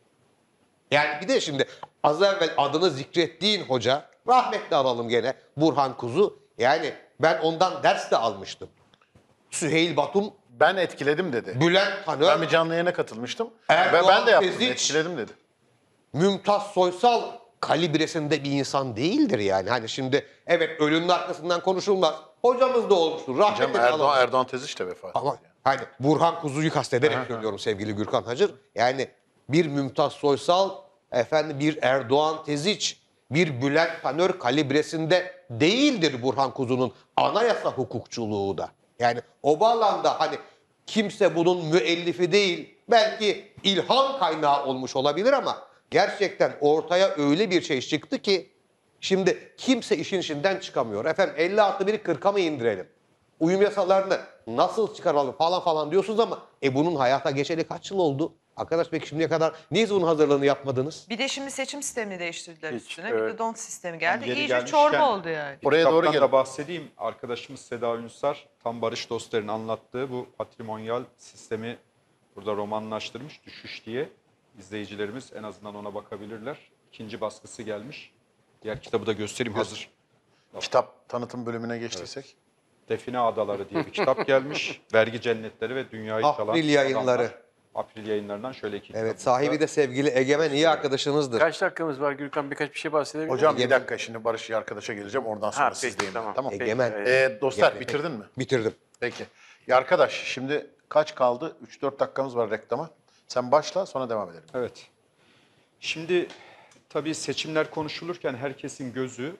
E: Yani bir de şimdi az evvel adını zikrettiğin hoca, rahmetli alalım gene, Burhan Kuzu. Yani ben ondan ders de almıştım. Süheyl Batum,
A: Ben etkiledim dedi.
E: Bülent Tanör,
A: Ben bir canlı yayına katılmıştım.
E: Erdoğan
A: Ben de yaptım.
E: Teziç.
A: Etkiledim dedi.
E: Mümtaz Soysal kalibresinde bir insan değildir yani. Hani şimdi evet ölünün arkasından konuşulmaz. Hocamız da olmuştur.
A: Hocam
E: Rahmetli alalım.
A: Erdoğan Teziç de vefat etti.
E: Ama hani Burhan Kuzu'yu kastederek söylüyorum sevgili Gürkan Hacır. Yani bir Mümtaz Soysal, bir Erdoğan Teziç, bir Bülent Tanör kalibresinde değildir Burhan Kuzu'nun anayasa hukukçuluğu da. Yani o bağlamda hani kimse bunun müellifi değil, belki ilham kaynağı olmuş olabilir ama gerçekten ortaya öyle bir şey çıktı ki şimdi kimse işin içinden çıkamıyor. 50+1'i 40'a mı indirelim? Uyum yasalarını nasıl çıkaralım falan diyorsunuz ama bunun hayata geçeli kaç yıl oldu? Arkadaş peki şimdiye kadar niye bunun hazırlığını yapmadınız?
B: Bir de şimdi seçim sistemini değiştirdiler
D: Hiç,
B: üstüne. Bir
D: evet.
B: de don sistemi geldi.
C: Yeri
B: İyice
C: gelmişken-
B: çorba oldu yani.
A: Oraya doğru
C: Kitaptan
A: gelin.
C: da bahsedeyim. Arkadaşımız Seda Ünsar tam Barış Dostlar'ın anlattığı bu patrimonyal sistemi burada romanlaştırmış, Düşüş diye. İzleyicilerimiz en azından ona bakabilirler. İkinci baskısı gelmiş. Diğer kitabı da göstereyim hazır.
A: Kitap tanıtım bölümüne geçtiysek.
C: Define Adaları diye bir kitap gelmiş. Vergi cennetleri ve dünyayı çalan
E: April yayınları.
C: adamlar. April yayınlarından şöyle iki kitap.
E: Evet, sahibi de sevgili Egemen iyi arkadaşımızdır.
D: Kaç dakikamız var Gürkan? Birkaç bir şey bahsedebilir
A: Hocam
D: miyim?
A: bir dakika şimdi Barış arkadaşa geleceğim. Oradan sonra
D: Ha,
A: siz
D: peki,
A: deyin.
D: tamam.
A: Tamam.
D: Peki,
E: Egemen.
A: Dostlar
E: Peki.
A: bitirdin mi?
E: Bitirdim.
A: Peki. Ya arkadaş şimdi kaç kaldı? 3-4 dakikamız var reklama. Sen başla sonra devam edelim.
C: Evet. Şimdi tabii seçimler konuşulurken herkesin gözü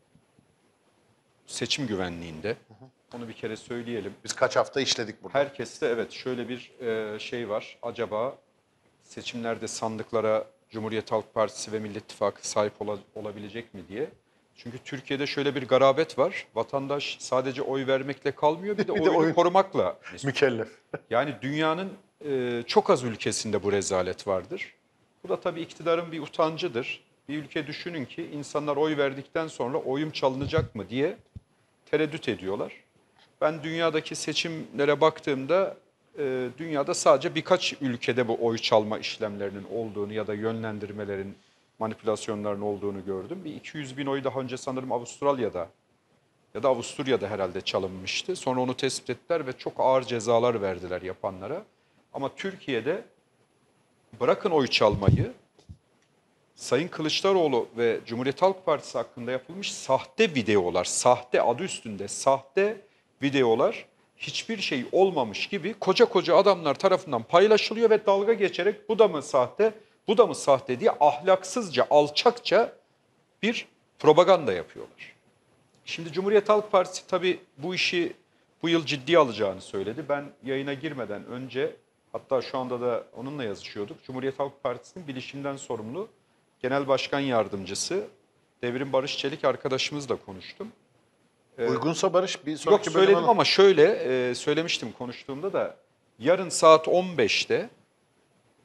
C: seçim güvenliğinde. Onu bir kere söyleyelim.
A: Biz kaç hafta işledik burada.
C: Herkeste evet şöyle bir şey var. Acaba seçimlerde sandıklara Cumhuriyet Halk Partisi ve Millet İttifakı sahip olabilecek mi diye. Çünkü Türkiye'de şöyle bir garabet var. Vatandaş sadece oy vermekle kalmıyor, bir de oyunu
A: oyun.
C: korumakla mesul.
A: Mükellef.
C: Yani dünyanın çok az ülkesinde bu rezalet vardır. Bu da tabii iktidarın bir utancıdır. Bir ülke düşünün ki insanlar oy verdikten sonra oyum çalınacak mı diye tereddüt ediyorlar. Ben dünyadaki seçimlere baktığımda dünyada sadece birkaç ülkede bu oy çalma işlemlerinin olduğunu ya da yönlendirmelerin, manipülasyonların olduğunu gördüm. Bir 200 bin oy daha önce sanırım Avustralya'da ya da Avusturya'da herhalde çalınmıştı. Sonra onu tespit ettiler ve çok ağır cezalar verdiler yapanlara. Ama Türkiye'de bırakın oy çalmayı, Sayın Kılıçdaroğlu ve Cumhuriyet Halk Partisi hakkında yapılmış sahte videolar, sahte adı üstünde sahte videolar hiçbir şey olmamış gibi koca koca adamlar tarafından paylaşılıyor ve dalga geçerek bu da mı sahte, bu da mı sahte diye ahlaksızca, alçakça bir propaganda yapıyorlar. Şimdi Cumhuriyet Halk Partisi tabii bu işi bu yıl ciddiye alacağını söyledi. Ben yayına girmeden önce, hatta şu anda da onunla yazışıyorduk. Cumhuriyet Halk Partisi'nin bilişimden sorumlu Genel Başkan Yardımcısı Devrim Barış Çelik arkadaşımızla konuştum.
A: Uygunsa Barış bir
C: Yok
A: sonraki
C: söyledim
A: bölüme-
C: ama şöyle söylemiştim konuştuğumda da yarın saat 15'te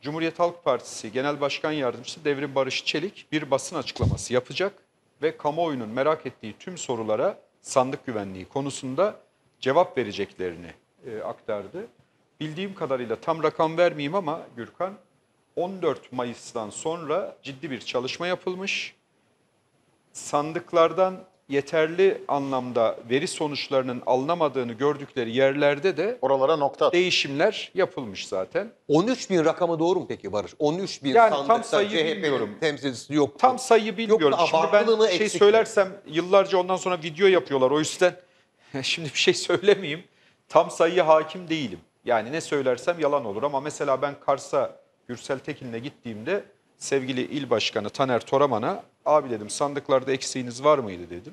C: Cumhuriyet Halk Partisi Genel Başkan Yardımcısı Devrim Barış Çelik bir basın açıklaması yapacak ve kamuoyunun merak ettiği tüm sorulara sandık güvenliği konusunda cevap vereceklerini aktardı. Bildiğim kadarıyla tam rakam vermeyeyim ama Gürkan, 14 Mayıs'tan sonra ciddi bir çalışma yapılmış. Sandıklardan yeterli anlamda veri sonuçlarının alınamadığını gördükleri yerlerde de
A: Oralara nokta at.
C: değişimler yapılmış zaten.
E: 13 bin rakamı doğru mu peki Barış? 13 bin
C: Yani tam
E: sandıkta
C: sayıyı bilmiyorum.
E: CHP'nin temsilcisi yok.
C: Tam sayıyı bilmiyorum.
E: Yok da
C: Şimdi
E: abartılı mı,
C: ben şey
E: eksik mi?
C: söylersem yıllarca ondan sonra video yapıyorlar. O yüzden şimdi bir şey söylemeyeyim. Tam sayıya hakim değilim. Yani ne söylersem yalan olur ama mesela ben Kars'a Gürsel Tekin'le gittiğimde sevgili il başkanı Taner Toraman'a abi dedim sandıklarda eksiğiniz var mıydı dedim.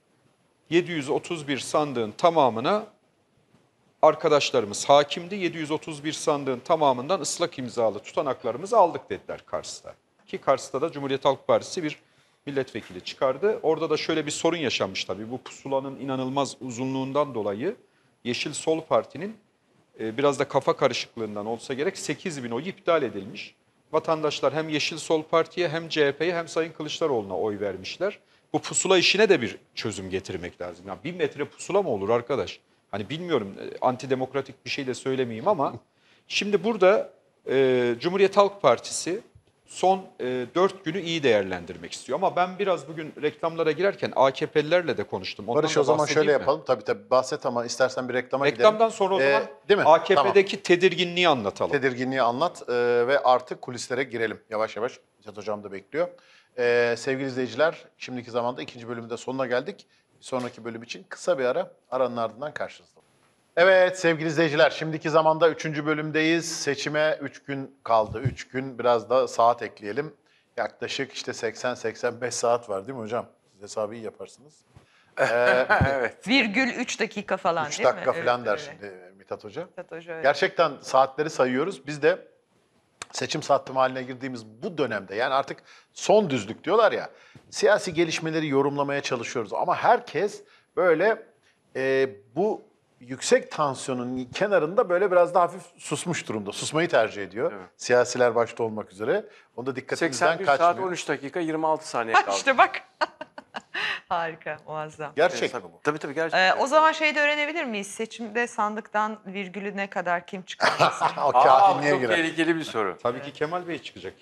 C: 731 sandığın tamamına arkadaşlarımız hakimdi. 731 sandığın tamamından ıslak imzalı tutanaklarımızı aldık dediler Kars'ta. Ki Kars'ta da Cumhuriyet Halk Partisi bir milletvekili çıkardı. Orada da şöyle bir sorun yaşanmış tabii. Bu pusulanın inanılmaz uzunluğundan dolayı Yeşil Sol Parti'nin biraz da kafa karışıklığından olsa gerek 8.000 oy iptal edilmiş. Vatandaşlar hem Yeşil Sol Parti'ye hem CHP'ye hem Sayın Kılıçdaroğlu'na oy vermişler. Bu pusula işine de bir çözüm getirmek lazım. Yani 1000 metre pusula mı olur arkadaş? Hani bilmiyorum antidemokratik bir şey de söylemeyeyim ama şimdi burada Cumhuriyet Halk Partisi son 4 günü iyi değerlendirmek istiyor. Ama ben biraz bugün reklamlara girerken AKP'lilerle de konuştum. Ondan
A: Barış
C: da
A: o zaman
C: bahsedeyim
A: şöyle
C: mi?
A: yapalım. Tabii bahset ama istersen bir reklama gidelim.
C: Reklamdan sonra o zaman
A: değil mi?
C: AKP'deki tedirginliği anlatalım.
A: Tedirginliği anlat ve artık kulislere girelim. Yavaş yavaş. Mithat Hocam da bekliyor. Sevgili izleyiciler, şimdiki zamanda ikinci bölümde sonuna geldik. Bir sonraki bölüm için kısa bir ara. Aranın ardından karşınızda. Evet sevgili izleyiciler, şimdiki zamanda 3. bölümdeyiz. Seçime 3 gün kaldı. 3 gün biraz da saat ekleyelim. Yaklaşık işte 80-85 saat var değil mi hocam? Siz hesabı iyi yaparsınız.
D: Evet.
B: Virgül 3 dakika falan
A: 3
B: değil mi?
A: dakika falan der
B: öyle.
A: şimdi Mithat Hoca.
B: Mithat Hoca öyle.
A: Gerçekten saatleri sayıyoruz. Biz de seçim sattım haline girdiğimiz bu dönemde yani artık son düzlük diyorlar ya, siyasi gelişmeleri yorumlamaya çalışıyoruz. Ama herkes böyle bu yüksek tansiyonun kenarında böyle biraz daha hafif susmuş durumda. Susmayı tercih ediyor.
D: Evet.
A: Siyasiler başta olmak üzere. Onda dikkatimizden
D: 81 saat
A: kaçmıyor.
D: 13 dakika 26 saniye kaldı.
B: İşte bak. Harika, muazzam.
A: Gerçek mi bu?
D: Tabii gerçekten.
B: O zaman şey de öğrenebilir miyiz? Seçimde sandıktan virgülüne kadar kim çıkarmasın?
A: O
D: Aa,
A: kahinliğe
D: çok
A: girer.
D: tehlikeli bir soru.
C: Tabii ki Kemal Bey çıkacak.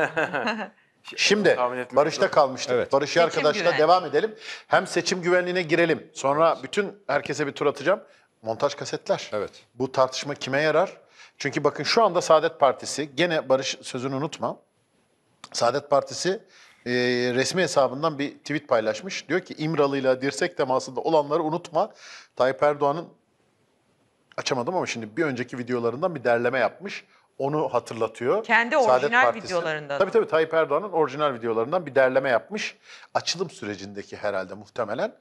A: Şimdi
D: Tahmin etmek
A: Barış'ta
D: zor.
A: kalmıştık.
C: Evet.
A: Barış'ı
B: Seçim
A: arkadaşla
B: güvenliği.
A: devam edelim. Hem seçim güvenliğine girelim. Sonra bütün herkese bir tur atacağım. Montaj kasetler.
C: Evet.
A: Bu tartışma kime yarar? Çünkü bakın şu anda Saadet Partisi, gene Barış sözünü unutma. Saadet Partisi resmi hesabından bir tweet paylaşmış. Diyor ki İmralı'yla dirsek temasında olanları unutma. Tayyip Erdoğan'ın, açamadım ama şimdi bir önceki videolarından bir derleme yapmış. Onu hatırlatıyor.
B: Kendi
A: Saadet
B: orijinal
A: Partisi.
B: videolarından.
A: Tabii Tayyip Erdoğan'ın orijinal videolarından bir derleme yapmış. Açılım sürecindeki herhalde muhtemelen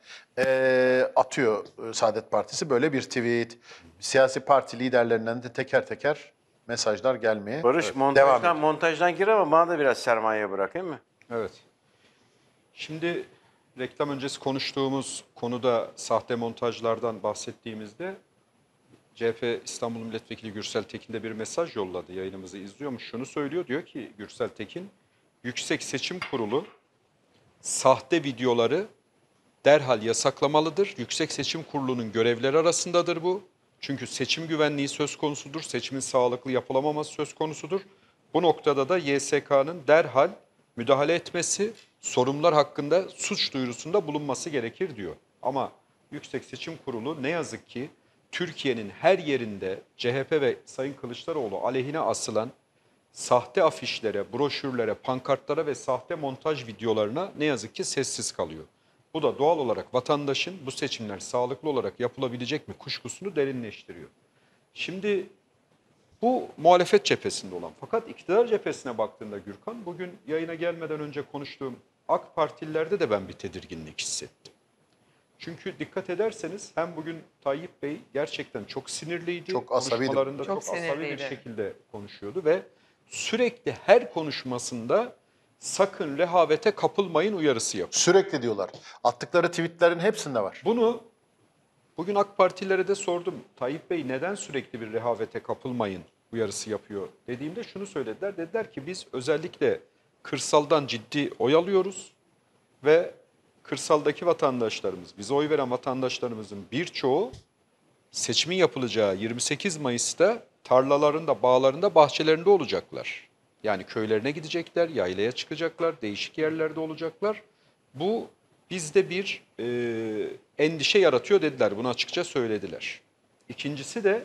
A: atıyor Saadet Partisi böyle bir tweet. Siyasi parti liderlerinden de teker teker mesajlar gelmeye
D: Barış
A: devam ediyor.
D: montajdan gir ama bana da biraz sermaye bırakayım mı?
C: Evet. Şimdi reklam öncesi konuştuğumuz konuda sahte montajlardan bahsettiğimizde CHP İstanbul Milletvekili Gürsel Tekin de bir mesaj yolladı. Yayınımızı izliyormuş. Şunu söylüyor. Diyor ki Gürsel Tekin, Yüksek Seçim Kurulu sahte videoları derhal yasaklamalıdır. Yüksek Seçim Kurulu'nun görevleri arasındadır bu. Çünkü seçim güvenliği söz konusudur. Seçimin sağlıklı yapılamaması söz konusudur. Bu noktada da YSK'nın derhal müdahale etmesi, sorumlular hakkında suç duyurusunda bulunması gerekir diyor. Ama Yüksek Seçim Kurulu ne yazık ki Türkiye'nin her yerinde CHP ve Sayın Kılıçdaroğlu aleyhine asılan sahte afişlere, broşürlere, pankartlara ve sahte montaj videolarına ne yazık ki sessiz kalıyor. Bu da doğal olarak vatandaşın bu seçimler sağlıklı olarak yapılabilecek mi kuşkusunu derinleştiriyor. Şimdi bu muhalefet cephesinde olan, fakat iktidar cephesine baktığında Gürkan, bugün yayına gelmeden önce konuştuğum AK Partililerde de ben bir tedirginlik hissettim. Çünkü dikkat ederseniz hem bugün Tayyip Bey gerçekten çok sinirliydi.
A: Çok asabiydi.
C: Konuşmalarında
B: Çok
C: çok asabi bir
B: sinirliydi.
C: şekilde konuşuyordu ve sürekli her konuşmasında sakın rehavete kapılmayın uyarısı yapıyor.
A: Sürekli diyorlar. Attıkları tweetlerin hepsinde var.
C: Bunu bugün AK Partililere de sordum. Tayyip Bey neden sürekli bir rehavete kapılmayın uyarısı yapıyor dediğimde şunu söylediler. Dediler ki biz özellikle kırsaldan ciddi oy alıyoruz ve kırsaldaki vatandaşlarımız, bize oy veren vatandaşlarımızın birçoğu seçimin yapılacağı 28 Mayıs'ta tarlalarında, bağlarında, bahçelerinde olacaklar. Yani köylerine gidecekler, yaylaya çıkacaklar, değişik yerlerde olacaklar. Bu bizde bir endişe yaratıyor dediler, bunu açıkça söylediler. İkincisi de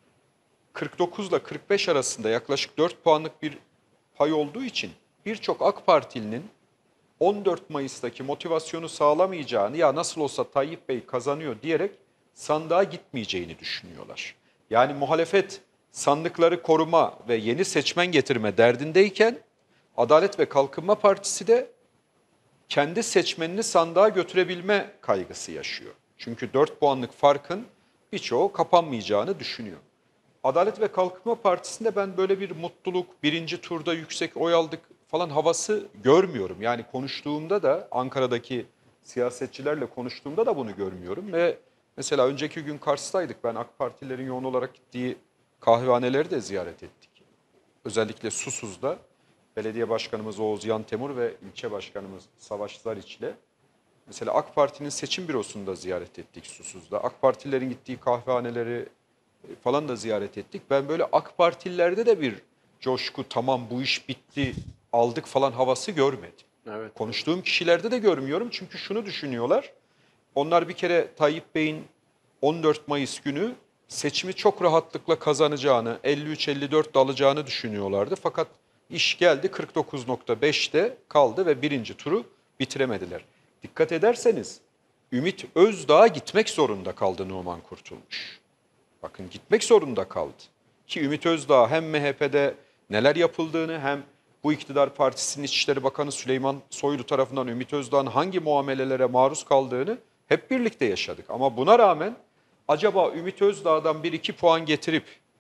C: 49 ile 45 arasında yaklaşık 4 puanlık bir pay olduğu için birçok AK Partilinin 14 Mayıs'taki motivasyonu sağlamayacağını, ya nasıl olsa Tayyip Bey kazanıyor diyerek sandığa gitmeyeceğini düşünüyorlar. Yani muhalefet sandıkları koruma ve yeni seçmen getirme derdindeyken Adalet ve Kalkınma Partisi de kendi seçmenini sandığa götürebilme kaygısı yaşıyor. Çünkü 4 puanlık farkın birçoğu kapanmayacağını düşünüyor. Adalet ve Kalkınma Partisi'nde ben böyle bir mutluluk, birinci turda yüksek oy aldık falan havası görmüyorum. Yani konuştuğumda da Ankara'daki siyasetçilerle konuştuğumda da bunu görmüyorum. Ve mesela önceki gün Kars'taydık. Ben AK Partilerin yoğun olarak gittiği kahvehaneleri de ziyaret ettik. Özellikle Susuz'da belediye başkanımız Oğuz Yantemur ve ilçe başkanımız Savaş Zariç'le mesela AK Parti'nin seçim bürosunu da ziyaret ettik Susuz'da. AK Partilerin gittiği kahvehaneleri falan da ziyaret ettik. Ben böyle AK Partililerde de bir coşku, tamam bu iş bitti, aldık falan havası görmedim.
D: Evet.
C: Konuştuğum kişilerde de görmüyorum çünkü şunu düşünüyorlar. Onlar bir kere Tayyip Bey'in 14 Mayıs günü seçimi çok rahatlıkla kazanacağını, 53-54 de alacağını düşünüyorlardı. Fakat iş geldi 49.5'te kaldı ve birinci turu bitiremediler. Dikkat ederseniz Ümit Özdağ'a gitmek zorunda kaldı Numan Kurtulmuş. Bakın gitmek zorunda kaldı. Ki Ümit Özdağ hem MHP'de neler yapıldığını hem bu iktidar partisinin İçişleri Bakanı Süleyman Soylu tarafından Ümit Özdağ'ın hangi muamelelere maruz kaldığını hep birlikte yaşadık. Ama buna rağmen acaba Ümit Özdağ'dan 1-2 puan getirip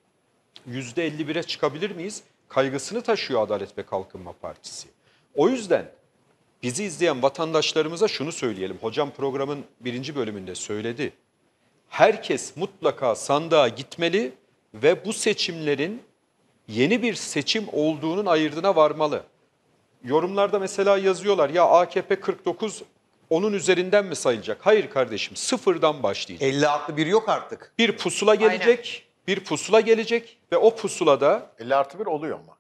C: %51'e çıkabilir miyiz? Kaygısını taşıyor Adalet ve Kalkınma Partisi. O yüzden bizi izleyen vatandaşlarımıza şunu söyleyelim. Hocam programın 1. bölümünde söyledi. Herkes mutlaka sandığa gitmeli ve bu seçimlerin yeni bir seçim olduğunun ayırdına varmalı. Yorumlarda mesela yazıyorlar ya AKP 49 onun üzerinden mi sayılacak? Hayır kardeşim, sıfırdan başlayacak.
E: 50+1 yok artık.
C: Bir pusula gelecek, bir pusula gelecek ve o pusulada
A: 50+1 oluyor mu?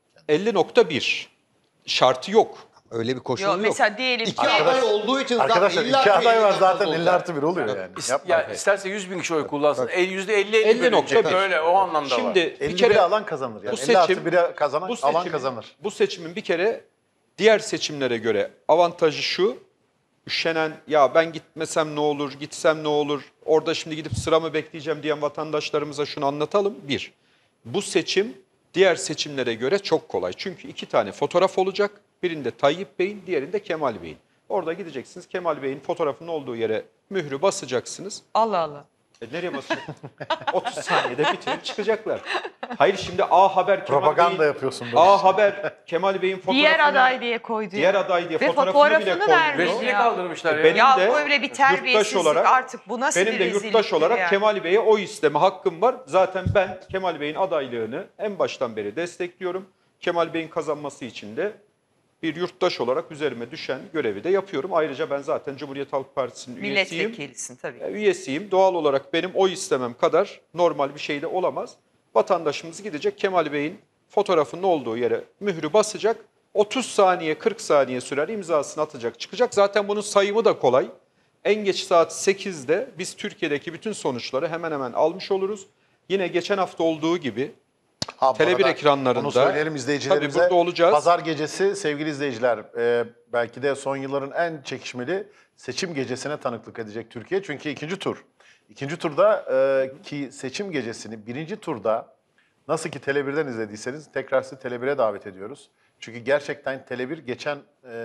C: 50.1 şartı yok.
E: Öyle bir koşul
B: Yok
E: yok.
B: mesela diyelim
E: İki
B: ki
E: aday olduğu için
A: Arkadaşlar
E: zaten illa
A: 2 aday var
E: 50'den
A: zaten
E: fazla olacak.
A: 50+1 oluyor yani. Yapma.
D: Ya isterse 100 bin kişi oy kullansın. %50-50
C: 50.1.
D: bölünecek. Böyle o anlamda var.
C: Şimdi bir
A: 51'i
C: kere
A: alan kazanır yani.
C: bu seçim-
A: 50+1'e kazanan alan kazanır.
C: Bu seçimin bir kere diğer seçimlere göre avantajı şu. Üşenen ya ben gitmesem ne olur, gitsem ne olur, orada şimdi gidip sıramı bekleyeceğim diyen vatandaşlarımıza şunu anlatalım. Bir, bu seçim diğer seçimlere göre çok kolay. Çünkü 2 tane fotoğraf olacak. Birinde Tayyip Bey'in, diğerinde Kemal Bey'in. Orada gideceksiniz Kemal Bey'in fotoğrafının olduğu yere mührü basacaksınız.
B: Allah Allah.
C: Nereye basıyor? 30 saniyede bitirip çıkacaklar. Hayır şimdi A Haber Kemal
A: Propaganda
C: Bey'in,
A: yapıyorsun böyle.
C: A Haber Kemal Bey'in fotoğrafını,
B: Diğer aday diye koydu.
C: diğer aday diye
B: Ve
C: fotoğrafını bile koymuyor.
B: vermiş
D: Resmiye
B: ya.
D: kaldırmışlar ya.
C: Benim
B: Ya
C: de
B: böyle bir
C: yurttaş
B: terbiyesizlik
C: olarak-
B: artık bu nasıl
C: Benim
B: bir
C: de
B: rezilliktir
C: yurttaş olarak
B: yani?
C: Kemal Bey'e oy isteme hakkım var. Zaten ben Kemal Bey'in adaylığını en baştan beri destekliyorum. Kemal Bey'in kazanması için de bir yurttaş olarak üzerime düşen görevi de yapıyorum. Ayrıca ben zaten Cumhuriyet Halk Partisi'nin üyesiyim.
B: Milletvekilisin tabii.
C: Üyesiyim. Doğal olarak benim oy istemem kadar normal bir şey de olamaz. Vatandaşımız gidecek Kemal Bey'in fotoğrafının olduğu yere mührü basacak. 30 saniye 40 saniye sürer, imzasını atacak çıkacak. Zaten bunun sayımı da kolay. En geç saat 8'de biz Türkiye'deki bütün sonuçları hemen hemen almış oluruz. Yine geçen hafta olduğu gibi
A: Ha, bu
C: Tele1
A: arada
C: ekranlarında-
A: Onu söyleyelim izleyicilerimize.
C: Tabii burada olacağız.
A: Pazar gecesi sevgili izleyiciler belki de son yılların en çekişmeli seçim gecesine tanıklık edecek Türkiye. Çünkü ikinci tur. İkinci turda ki seçim gecesini birinci turda nasıl ki Tele1'den izlediyseniz tekrar sizi Tele1'e davet ediyoruz. Çünkü gerçekten Tele1 geçen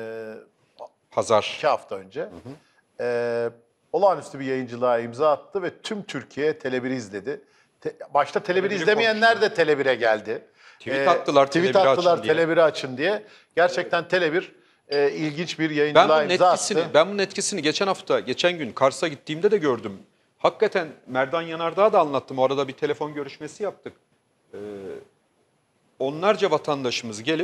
C: pazar
A: 2 hafta önce olağanüstü bir yayıncılığa imza attı ve tüm Türkiye Tele1'i izledi. Başta Tele1'i
C: Tele1'i
A: izlemeyenler de Tele1'e geldi.
C: Tweet attılar,
A: tweet
C: Tele1'i
A: attılar
C: açın diye.
A: Tele1'i açın diye. Gerçekten Tele1 ilginç bir
C: Ben
A: yayıncılığa
C: bunun
A: imza
C: etkisini,
A: attı.
C: ben bunun etkisini geçen gün Kars'a gittiğimde de gördüm. Hakikaten Merdan Yanardağ'a da anlattım. O arada bir telefon görüşmesi yaptık. onlarca vatandaşımız gelip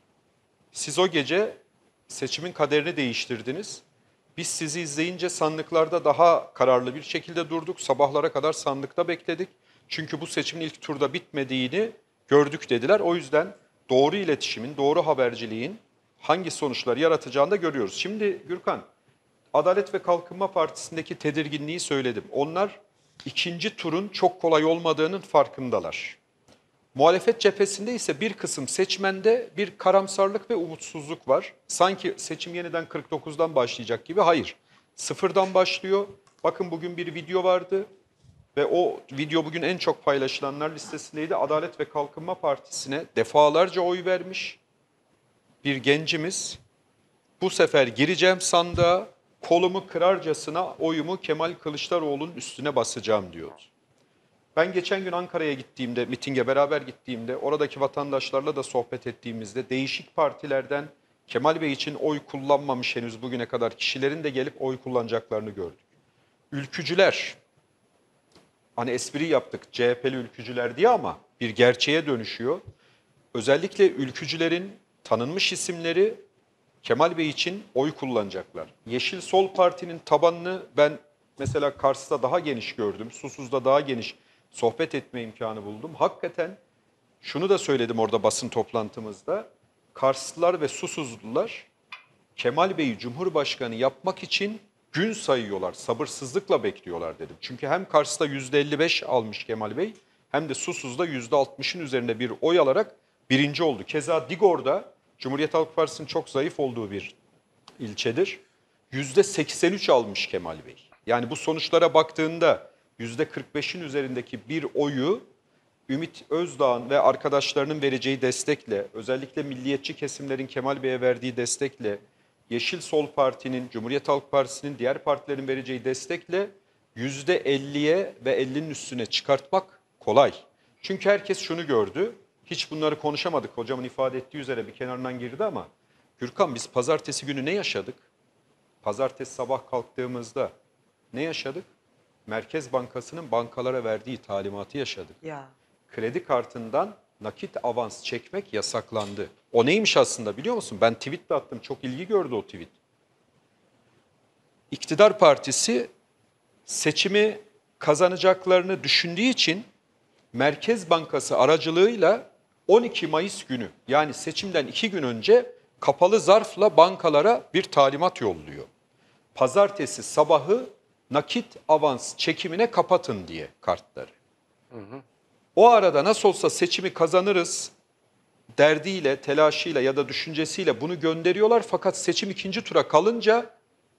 C: siz o gece seçimin kaderini değiştirdiniz. Biz sizi izleyince sandıklarda daha kararlı bir şekilde durduk. Sabahlara kadar sandıkta bekledik. Çünkü bu seçimin ilk turda bitmediğini gördük dediler. O yüzden doğru iletişimin, doğru haberciliğin hangi sonuçları yaratacağını da görüyoruz. Şimdi Gürkan, Adalet ve Kalkınma Partisi'ndeki tedirginliği söyledim. Onlar ikinci turun çok kolay olmadığının farkındalar. Muhalefet cephesinde ise bir kısım seçmende bir karamsarlık ve umutsuzluk var. Sanki seçim yeniden 49'dan başlayacak gibi. Hayır, sıfırdan başlıyor. Bakın bugün bir video vardı ve o video bugün en çok paylaşılanlar listesindeydi. Adalet ve Kalkınma Partisi'ne defalarca oy vermiş bir gencimiz. Bu sefer gireceğim sandığa, kolumu kırarcasına oyumu Kemal Kılıçdaroğlu'nun üstüne basacağım diyordu. Ben geçen gün Ankara'ya gittiğimde, mitinge beraber gittiğimde, oradaki vatandaşlarla da sohbet ettiğimizde değişik partilerden Kemal Bey için oy kullanmamış henüz bugüne kadar kişilerin de gelip oy kullanacaklarını gördük. Ülkücüler, hani espri yaptık CHP'li ülkücüler diye ama bir gerçeğe dönüşüyor. Özellikle ülkücülerin tanınmış isimleri Kemal Bey için oy kullanacaklar. Yeşil Sol Parti'nin tabanını ben mesela Kars'ta daha geniş gördüm, Susuz'da daha geniş sohbet etme imkanı buldum. Hakikaten şunu da söyledim orada basın toplantımızda. Karslılar ve Susuzlular Kemal Bey'i Cumhurbaşkanı yapmak için gün sayıyorlar, sabırsızlıkla bekliyorlar dedim. Çünkü hem Kars'ta %55 almış Kemal Bey hem de Susuz'da %60'ın üzerinde bir oy alarak birinci oldu. Keza Digor'da Cumhuriyet Halk Partisi'nin çok zayıf olduğu bir ilçedir. %83 almış Kemal Bey. Yani bu sonuçlara baktığında %45'in üzerindeki bir oyu Ümit Özdağ'ın ve arkadaşlarının vereceği destekle, özellikle milliyetçi kesimlerin Kemal Bey'e verdiği destekle, Yeşil Sol Parti'nin, Cumhuriyet Halk Partisi'nin, diğer partilerin vereceği destekle %50'ye ve 50'nin üstüne çıkartmak kolay. Çünkü herkes şunu gördü, hiç bunları konuşamadık, hocamın ifade ettiği üzere bir kenarından girdi ama Gürkan biz pazartesi günü ne yaşadık? Pazartesi sabah kalktığımızda ne yaşadık? Merkez Bankası'nın bankalara verdiği talimatı yaşadık.
B: Ya.
C: Kredi kartından nakit avans çekmek yasaklandı. O neymiş aslında biliyor musun? Ben tweet de attım. Çok ilgi gördü o tweet. İktidar Partisi seçimi kazanacaklarını düşündüğü için Merkez Bankası aracılığıyla 12 Mayıs günü yani seçimden 2 gün önce kapalı zarfla bankalara bir talimat yolluyor. Pazartesi sabahı nakit avans çekimine kapatın diye kartları. O arada nasıl olsa seçimi kazanırız derdiyle, telaşıyla ya da düşüncesiyle bunu gönderiyorlar. Fakat seçim ikinci tura kalınca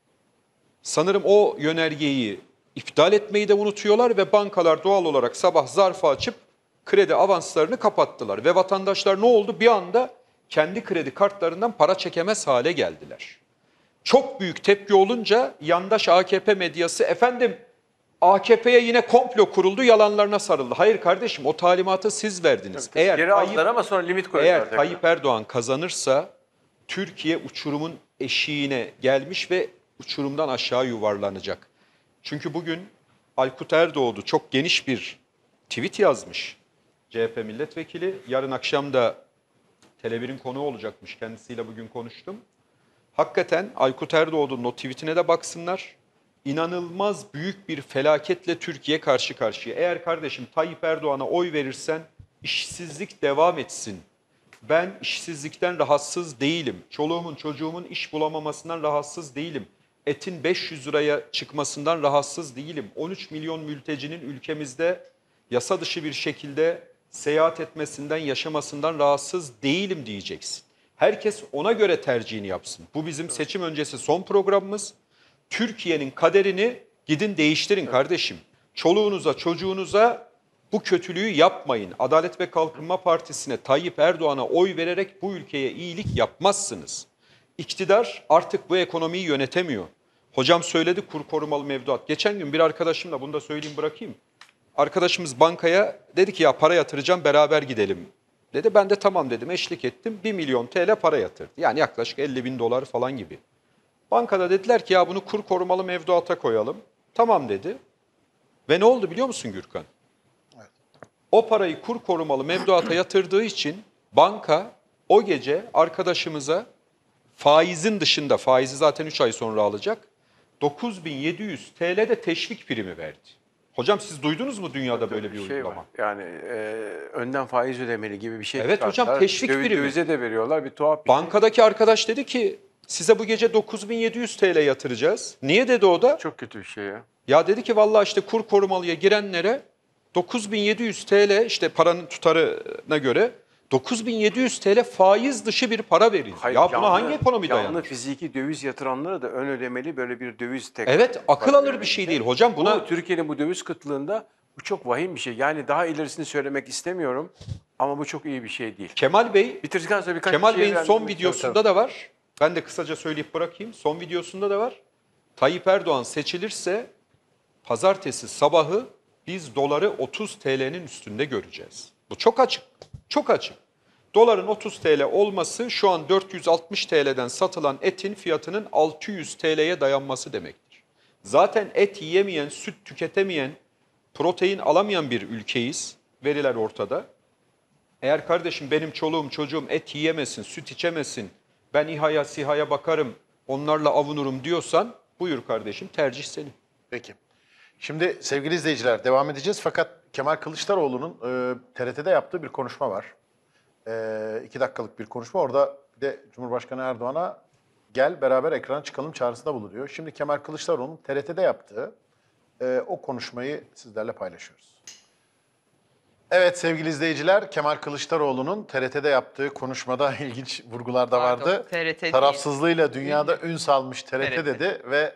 C: sanırım o yönergeyi iptal etmeyi de unutuyorlar ve bankalar doğal olarak sabah zarfı açıp kredi avanslarını kapattılar. Ve vatandaşlar ne oldu? Bir anda kendi kredi kartlarından para çekemez hale geldiler. Çok büyük tepki olunca yandaş AKP medyası efendim AKP'ye yine komplo kuruldu, yalanlarına sarıldı. Hayır kardeşim o talimatı siz verdiniz.
D: Geri aldılar ama sonra limit koydular.
C: Eğer Tayyip Erdoğan kazanırsa Türkiye uçurumun eşiğine gelmiş ve uçurumdan aşağı yuvarlanacak. Çünkü bugün Aykut Erdoğdu çok geniş bir tweet yazmış. CHP milletvekili. Yarın akşam da Tele1'in konuğu olacakmış. Kendisiyle bugün konuştum. Hakikaten Aykut Erdoğdu'nun o tweetine de baksınlar. İnanılmaz büyük bir felaketle Türkiye karşı karşıya. Eğer kardeşim Tayyip Erdoğan'a oy verirsen işsizlik devam etsin. Ben işsizlikten rahatsız değilim. Çoluğumun çocuğumun iş bulamamasından rahatsız değilim. Etin 500 liraya çıkmasından rahatsız değilim. 13 milyon mültecinin ülkemizde yasa dışı bir şekilde seyahat etmesinden, yaşamasından rahatsız değilim diyeceksin. Herkes ona göre tercihini yapsın. Bu bizim seçim öncesi son programımız. Türkiye'nin kaderini gidin değiştirin kardeşim. Çoluğunuza, çocuğunuza bu kötülüğü yapmayın. Adalet ve Kalkınma Partisi'ne, Tayyip Erdoğan'a oy vererek bu ülkeye iyilik yapmazsınız. İktidar artık bu ekonomiyi yönetemiyor. Hocam söyledi kur korumalı mevduat. Geçen gün bir arkadaşımla bunu da söyleyeyim bırakayım. Arkadaşımız bankaya dedi ki ya para yatıracağım beraber gidelim dedi. Ben de tamam dedim eşlik ettim 1 milyon TL para yatırdı. Yani yaklaşık 50 bin dolar falan gibi. Bankada dediler ki ya bunu kur korumalı mevduata koyalım. Tamam dedi. Ve ne oldu biliyor musun Gürkan? Evet. O parayı kur korumalı mevduata yatırdığı için Banka o gece arkadaşımıza faizin dışında, faizi zaten 3 ay sonra alacak, 9.700 TL'de teşvik primi verdi. Hocam siz duydunuz mu dünyada böyle bir
D: Şey
C: uygulama?
D: var, yani önden faiz ödemeli gibi bir şey
C: Evet hocam,
D: çıkarttılar.
C: teşvik primi.
D: Dövize de veriyorlar, bir tuhaf bir şey.
C: Bankadaki arkadaş dedi ki size bu gece 9.700 TL yatıracağız. Niye dedi o da?
D: Çok kötü bir şey ya.
C: Ya dedi ki vallahi işte kur korumalıya girenlere 9.700 TL işte paranın tutarına göre 9.700 TL faiz dışı bir para verildi.
D: Hayır,
C: Ya buna
D: canlı-
C: hangi ekonomi
D: Canlı
C: dayanır?
D: fiziki döviz yatıranlara da ön ödemeli böyle bir döviz tek.
C: Evet, akıl alır bir şey değil hocam. Buna
D: Türkiye'nin bu döviz kıtlığında bu çok vahim bir şey. Yani daha ilerisini söylemek istemiyorum ama bu çok iyi bir şey değil.
C: Kemal Bey,
D: Bitirdikten sonra birkaç
C: Kemal
D: bir şey
C: Bey'in son
D: vermek
C: videosunda da var. Ben de kısaca söyleyip bırakayım. Son videosunda da var. Tayyip Erdoğan seçilirse pazartesi sabahı biz doları 30 TL'nin üstünde göreceğiz. Bu çok açık. Çok açık. Doların 30 TL olması şu an 460 TL'den satılan etin fiyatının 600 TL'ye dayanması demektir. Zaten et yiyemeyen, süt tüketemeyen, protein alamayan bir ülkeyiz. Veriler ortada. Eğer kardeşim benim çoluğum çocuğum et yiyemesin, süt içemesin, ben İHA'ya SİHA'ya bakarım, onlarla avunurum diyorsan buyur kardeşim, tercih senin.
A: Peki. Şimdi sevgili izleyiciler devam edeceğiz fakat Kemal Kılıçdaroğlu'nun TRT'de yaptığı bir konuşma var. 2 dakikalık bir konuşma. Orada bir de Cumhurbaşkanı Erdoğan'a gel beraber ekrana çıkalım çağrısında bulunuyor. Şimdi Kemal Kılıçdaroğlu'nun TRT'de yaptığı o konuşmayı sizlerle paylaşıyoruz. Evet sevgili izleyiciler, Kemal Kılıçdaroğlu'nun TRT'de yaptığı konuşmada ilginç vurgular da
B: Pardon,
A: vardı.
B: TRT değil.
A: Tarafsızlığıyla dünyada ün salmış TRT
B: TRT.
A: dedi ve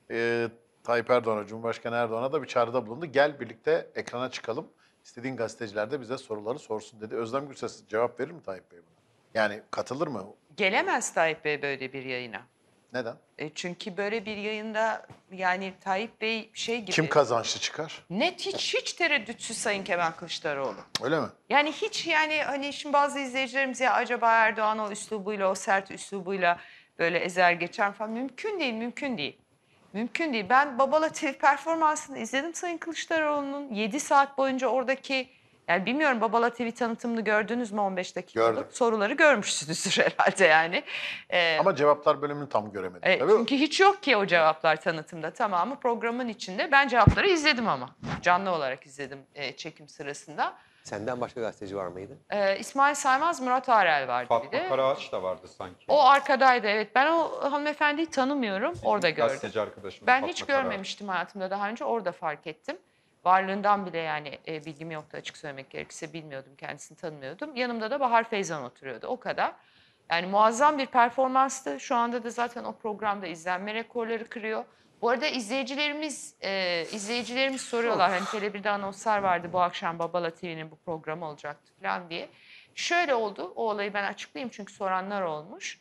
A: Tayyip Erdoğan'a, Cumhurbaşkanı Erdoğan'a da bir çağrıda bulundu. Gel birlikte ekrana çıkalım. İstediğin gazeteciler de bize soruları sorsun dedi. Özlem Gürses cevap verir mi Tayyip Bey buna? Yani katılır mı?
B: Gelemez Tayyip Bey böyle bir yayına.
A: Neden?
B: Çünkü böyle bir yayında yani Tayyip Bey şey gibi.
A: Kim kazançlı çıkar?
B: Net hiç tereddütsüz Sayın Kemal Kılıçdaroğlu.
A: Öyle mi?
B: Yani hiç yani hani şimdi bazı izleyicilerimiz ya acaba Erdoğan o üslubuyla, o sert üslubuyla böyle ezer geçer falan. Mümkün değil, mümkün değil. Mümkün değil. Ben Babala TV performansını izledim Sayın Kılıçdaroğlu'nun. 7 saat boyunca oradaki, yani bilmiyorum Babala TV tanıtımını gördünüz mü 15 dakikalık?
A: Gördüm.
B: Soruları görmüşsünüzdür herhalde yani.
A: Ama cevaplar bölümünü tam göremedim. Tabii.
B: Çünkü hiç yok ki o cevaplar tanıtımda. Tamamı programın içinde. Ben cevapları izledim ama. Canlı olarak izledim çekim sırasında.
E: Senden başka gazeteci var mıydı?
B: İsmail Saymaz, Murat Arel vardı bir
C: Fatma
B: de.
C: Karaağaç da vardı sanki.
B: O arkadaydı evet. Ben o hanımefendiyi tanımıyorum. Orada gördüm.
C: Gazeteci arkadaşım
B: Ben
C: Fatma
B: hiç
C: Karaağaç.
B: görmemiştim hayatımda daha önce. Orada fark ettim. Varlığından bile yani bilgim yoktu açık söylemek gerekirse, bilmiyordum. Kendisini tanımıyordum. Yanımda da Bahar Feyzan oturuyordu. O kadar. Yani muazzam bir performanstı. Şu anda da zaten o programda izlenme rekorları kırıyor. Bu arada izleyicilerimiz soruyorlar. Hani Tele1'de anonslar vardı bu akşam Babala TV'nin bu programı olacaktı falan diye. Şöyle oldu. O olayı ben açıklayayım çünkü soranlar olmuş.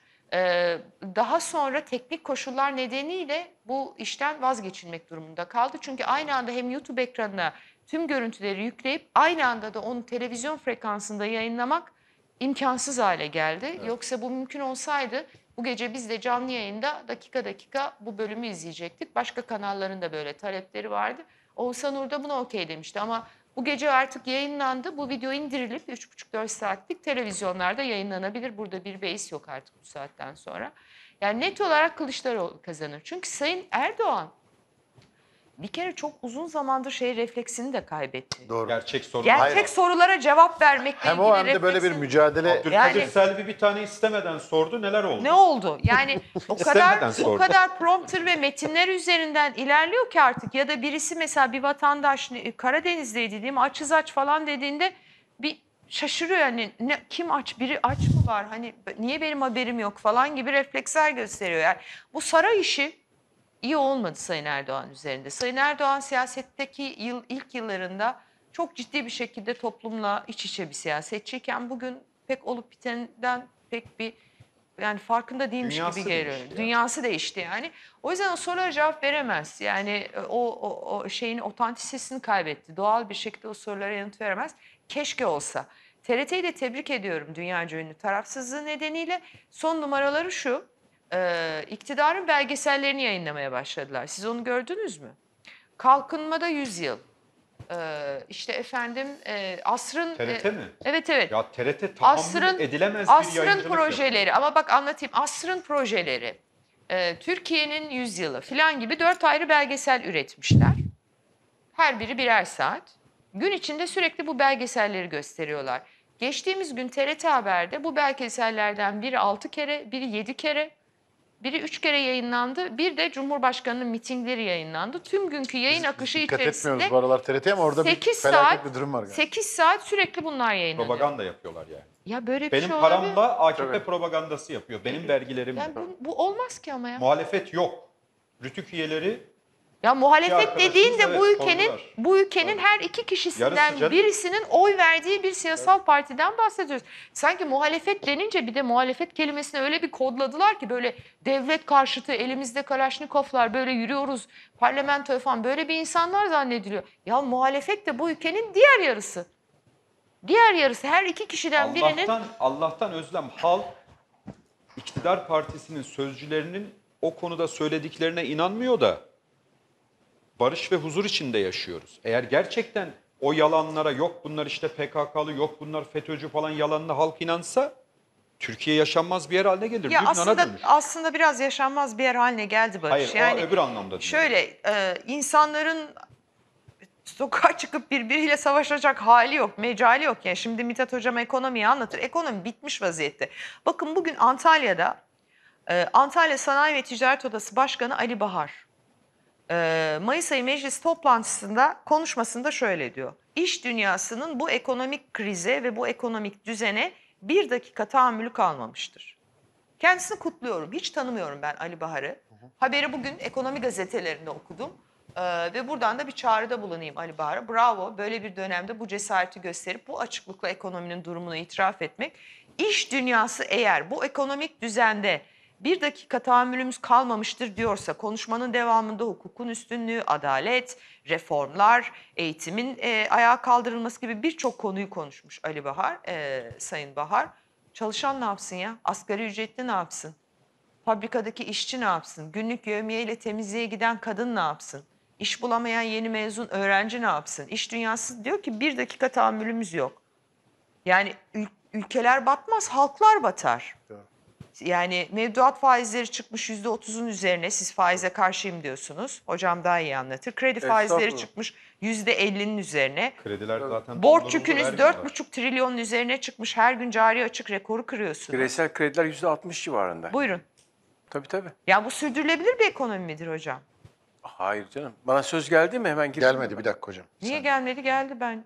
B: Daha sonra teknik koşullar nedeniyle bu işten vazgeçilmek durumunda kaldı. Çünkü aynı anda hem YouTube ekranına tüm görüntüleri yükleyip aynı anda da onu televizyon frekansında yayınlamak imkansız hale geldi. Evet. Yoksa bu mümkün olsaydı bu gece biz de canlı yayında dakika dakika bu bölümü izleyecektik. Başka kanalların da böyle talepleri vardı. Oğuzhan Uğur da buna okey demişti ama bu gece artık yayınlandı. Bu video indirilip 3,5-4 saatlik televizyonlarda yayınlanabilir. Burada bir beis yok artık bu saatten sonra. Yani net olarak Kılıçdaroğlu kazanır. Çünkü Sayın Erdoğan bir kere çok uzun zamandır refleksini de kaybetti.
A: Doğru.
C: Gerçek soru.
B: Gerçek
A: Hayır.
B: sorulara cevap vermekle
A: Hem
B: ilgili
A: o hem de böyle bir
B: refleksi-
A: mücadele.
C: Abdülkadir
B: Yani-
C: Selvi bir tane istemeden sordu, neler oldu?
B: Ne oldu? Yani o
C: İstemeden
B: kadar
C: sordu.
B: o kadar prompter ve metinler üzerinden ilerliyor ki artık, ya da birisi mesela bir vatandaş Karadeniz'deydi değil mi? Açız aç falan dediğinde bir şaşırıyor yani, kim aç, biri aç mı var? Hani niye benim haberim yok falan gibi refleksler gösteriyor. Yani bu saray işi iyi olmadı Sayın Erdoğan üzerinde. Sayın Erdoğan siyasetteki ilk yıllarında çok ciddi bir şekilde toplumla iç içe bir siyasetçiyken bugün pek olup bitenden pek bir yani farkında değilmiş
C: Dünyası
B: gibi geliyor.
C: değişti yani.
B: Dünyası değişti yani. O yüzden o sorulara cevap veremez. Yani o şeyin otantisitesini kaybetti. Doğal bir şekilde o sorulara yanıt veremez. Keşke olsa. TRT'yi de tebrik ediyorum dünyaca ünlü tarafsızlığı nedeniyle. Son numaraları şu. İktidarın belgesellerini yayınlamaya başladılar. Siz onu gördünüz mü? Kalkınmada 100 yıl.
F: İşte efendim asrın...
C: TRT mi?
F: Evet evet.
C: Ya TRT tahammül
F: Asrın,
C: edilemez bir
F: asrın
C: yayıncılık
F: projeleri
C: yapıyor.
F: ama bak anlatayım. Asrın projeleri, Türkiye'nin yüzyılı falan gibi 4 ayrı belgesel üretmişler. Her biri birer saat. Gün içinde sürekli bu belgeselleri gösteriyorlar. Geçtiğimiz gün TRT Haber'de bu belgesellerden biri 6 kere, biri 7 kere, biri 3 kere yayınlandı. Bir de Cumhurbaşkanı'nın mitingleri yayınlandı. Tüm günkü yayın akışı
A: Dikkat
F: içerisinde
A: etmiyoruz bu aralar TRT'ye ama orada bir
F: 8
A: felaket
F: saat,
A: bir durum var galiba.
F: 8 saat sürekli bunlar yayınlanıyor.
C: Propaganda yapıyorlar yani.
F: Ya böyle bir
C: Benim
F: şey olabilir.
C: paramla AKP propagandası yapıyor. Benim vergilerimle.
F: Yani bu olmaz ki ama ya.
C: Muhalefet yok. Rütük üyeleri
F: Ya
C: Bir
F: muhalefet
C: arkadaşımız
F: dediğin de
C: evet,
F: bu
C: sordular.
F: ülkenin her iki kişisinden
C: Yarısı canım.
F: birisinin oy verdiği bir siyasal partiden bahsediyoruz. Sanki muhalefet denince bir de muhalefet kelimesini öyle bir kodladılar ki böyle devlet karşıtı elimizde Kalaşnikovlar böyle yürüyoruz parlamentoya falan böyle bir insanlar zannediliyor. Ya muhalefet de bu ülkenin diğer yarısı. Diğer yarısı her iki kişiden birinin
C: Allah'tan Özlem halk iktidar partisinin sözcülerinin o konuda söylediklerine inanmıyor da barış ve huzur içinde yaşıyoruz. Eğer gerçekten o yalanlara yok bunlar işte PKK'lı yok bunlar FETÖ'cü falan yalanına halk inansa Türkiye yaşanmaz bir yer haline gelir.
B: Ya
C: Lübnan'a dönür.
B: aslında biraz yaşanmaz bir yer haline geldi Barış.
C: Hayır o öbür anlamda diyorum.
B: Şöyle insanların sokağa çıkıp birbiriyle savaşacak hali yok, mecali yok. Yani şimdi Mithat Hocam ekonomiyi anlatır. Ekonomi bitmiş vaziyette. Bakın bugün Antalya'da Antalya Sanayi ve Ticaret Odası Başkanı Ali Bahar Mayıs ayı meclis toplantısında konuşmasında şöyle diyor. İş dünyasının bu ekonomik krize ve bu ekonomik düzene bir dakika tahammülü kalmamıştır. Kendisini kutluyorum. Hiç tanımıyorum ben Ali Bahar'ı. Haberi bugün ekonomi gazetelerinde okudum. Ve buradan da bir çağrıda bulunayım Ali Bahar'a. Bravo, böyle bir dönemde bu cesareti gösterip bu açıklıkla ekonominin durumunu itiraf etmek. İş dünyası eğer bu ekonomik düzende bir dakika tahammülümüz kalmamıştır diyorsa konuşmanın devamında hukukun üstünlüğü, adalet, reformlar, eğitimin ayağa kaldırılması gibi birçok konuyu konuşmuş Ali Bahar, Sayın Bahar. Çalışan ne yapsın ya? Asgari ücretli ne yapsın? Fabrikadaki işçi ne yapsın? Günlük yevmiyeyle temizliğe giden kadın ne yapsın? İş bulamayan yeni mezun öğrenci ne yapsın? İş dünyası diyor ki bir dakika tahammülümüz yok. Yani ülkeler batmaz, halklar batar. Yani mevduat faizleri çıkmış %30'un üzerine. Siz faize karşıyım diyorsunuz. Hocam daha iyi anlatır. Kredi faizleri
D: Estağfurullah.
F: çıkmış %50'nin üzerine.
C: Krediler zaten
F: Borç
C: donduruldu,
F: yükünüz
C: vermiyorlar.
F: 4,5 trilyonun üzerine çıkmış. Her gün cari açık rekoru kırıyorsunuz.
D: Bireysel krediler %60 civarında.
F: Buyurun.
D: Tabii.
F: Ya bu sürdürülebilir bir ekonomi midir hocam?
D: Hayır canım. Bana söz geldi mi hemen gireyim.
A: Gelmedi bir dakika hocam.
F: Niye gelmedi? Geldi ben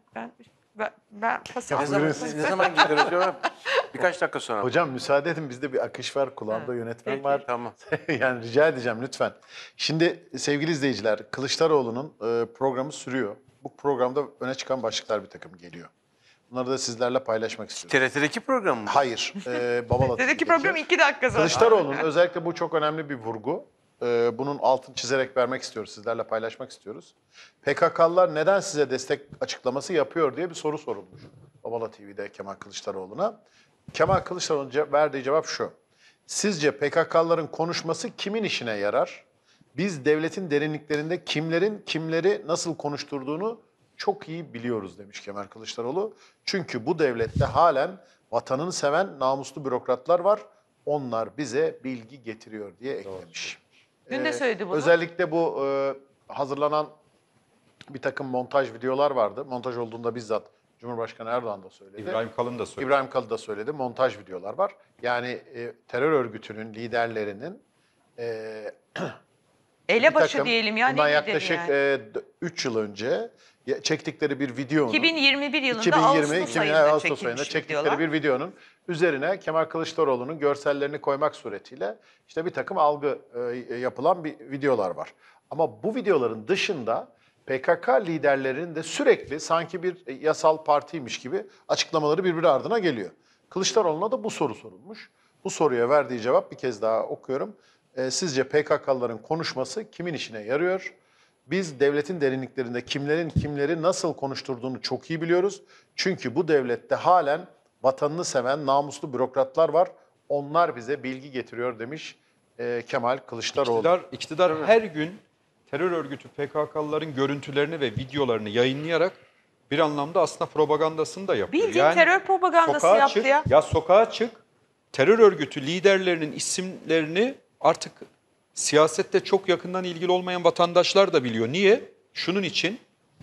F: pas
D: Ne zaman,
A: Buyurun.
D: ne zaman gidiyoruz hocam? Birkaç dakika sonra.
A: Hocam müsaade edin bizde bir akış var. Kulağımda yönetmen
F: Peki.
A: var.
D: Tamam.
A: Yani rica edeceğim lütfen. Şimdi sevgili izleyiciler Kılıçdaroğlu'nun programı sürüyor. Bu programda öne çıkan başlıklar bir takım geliyor. Bunları da sizlerle paylaşmak istiyorum.
D: TRT'deki program mı?
A: Hayır. Babalat
B: Dedeki
A: TV'deki.
B: program 2 dakika zaten.
A: Kılıçdaroğlu'nun özellikle bu çok önemli bir vurgu. Bunun altını çizerek vermek istiyoruz, sizlerle paylaşmak istiyoruz. PKK'lılar neden size destek açıklaması yapıyor diye bir soru sorulmuş Babala TV'de Kemal Kılıçdaroğlu'na. Kemal Kılıçdaroğlu'nun verdiği cevap şu. Sizce PKK'lıların konuşması kimin işine yarar? Biz devletin derinliklerinde kimlerin kimleri nasıl konuşturduğunu çok iyi biliyoruz demiş Kemal Kılıçdaroğlu. Çünkü bu devlette halen vatanını seven namuslu bürokratlar var. Onlar bize bilgi getiriyor diye eklemiş.
F: Dün de söyledi bunu.
A: Özellikle bu hazırlanan bir takım montaj videolar vardı. Montaj olduğunda bizzat Cumhurbaşkanı Erdoğan da söyledi.
C: İbrahim Kalın da söyledi.
A: İbrahim Kalın da söyledi. Montaj videolar var. Yani terör örgütünün liderlerinin
B: Elebaşı
A: bir takım,
B: diyelim ya.
A: bundan
B: Ne
A: yaklaşık
B: yani?
A: 3 yıl önce çektikleri bir videonun
B: 2021 yılında
A: 2020
B: Ağustos ayında
A: Ağustos ayında
B: çekilmiş
A: çektikleri
B: videolar.
A: bir videonun üzerine Kemal Kılıçdaroğlu'nun görsellerini koymak suretiyle işte bir takım algı yapılan bir videolar var. Ama bu videoların dışında PKK liderlerinin de sürekli sanki bir yasal partiymiş gibi açıklamaları birbiri ardına geliyor. Kılıçdaroğlu'na da bu soru sorulmuş. Bu soruya verdiği cevap bir kez daha okuyorum. Sizce PKK'lıların konuşması kimin işine yarıyor? Biz devletin derinliklerinde kimlerin kimleri nasıl konuşturduğunu çok iyi biliyoruz. Çünkü bu devlette halen vatanını seven namuslu bürokratlar var. Onlar bize bilgi getiriyor demiş Kemal Kılıçdaroğlu.
C: İktidar her gün terör örgütü PKK'lıların görüntülerini ve videolarını yayınlayarak bir anlamda aslında propagandasını da yapıyor.
B: Bildiğin terör propagandası
C: sokağa
B: yaptı
C: çık,
B: ya.
C: Ya sokağa çık, terör örgütü liderlerinin isimlerini artık siyasette çok yakından ilgili olmayan vatandaşlar da biliyor. Niye? Şunun için.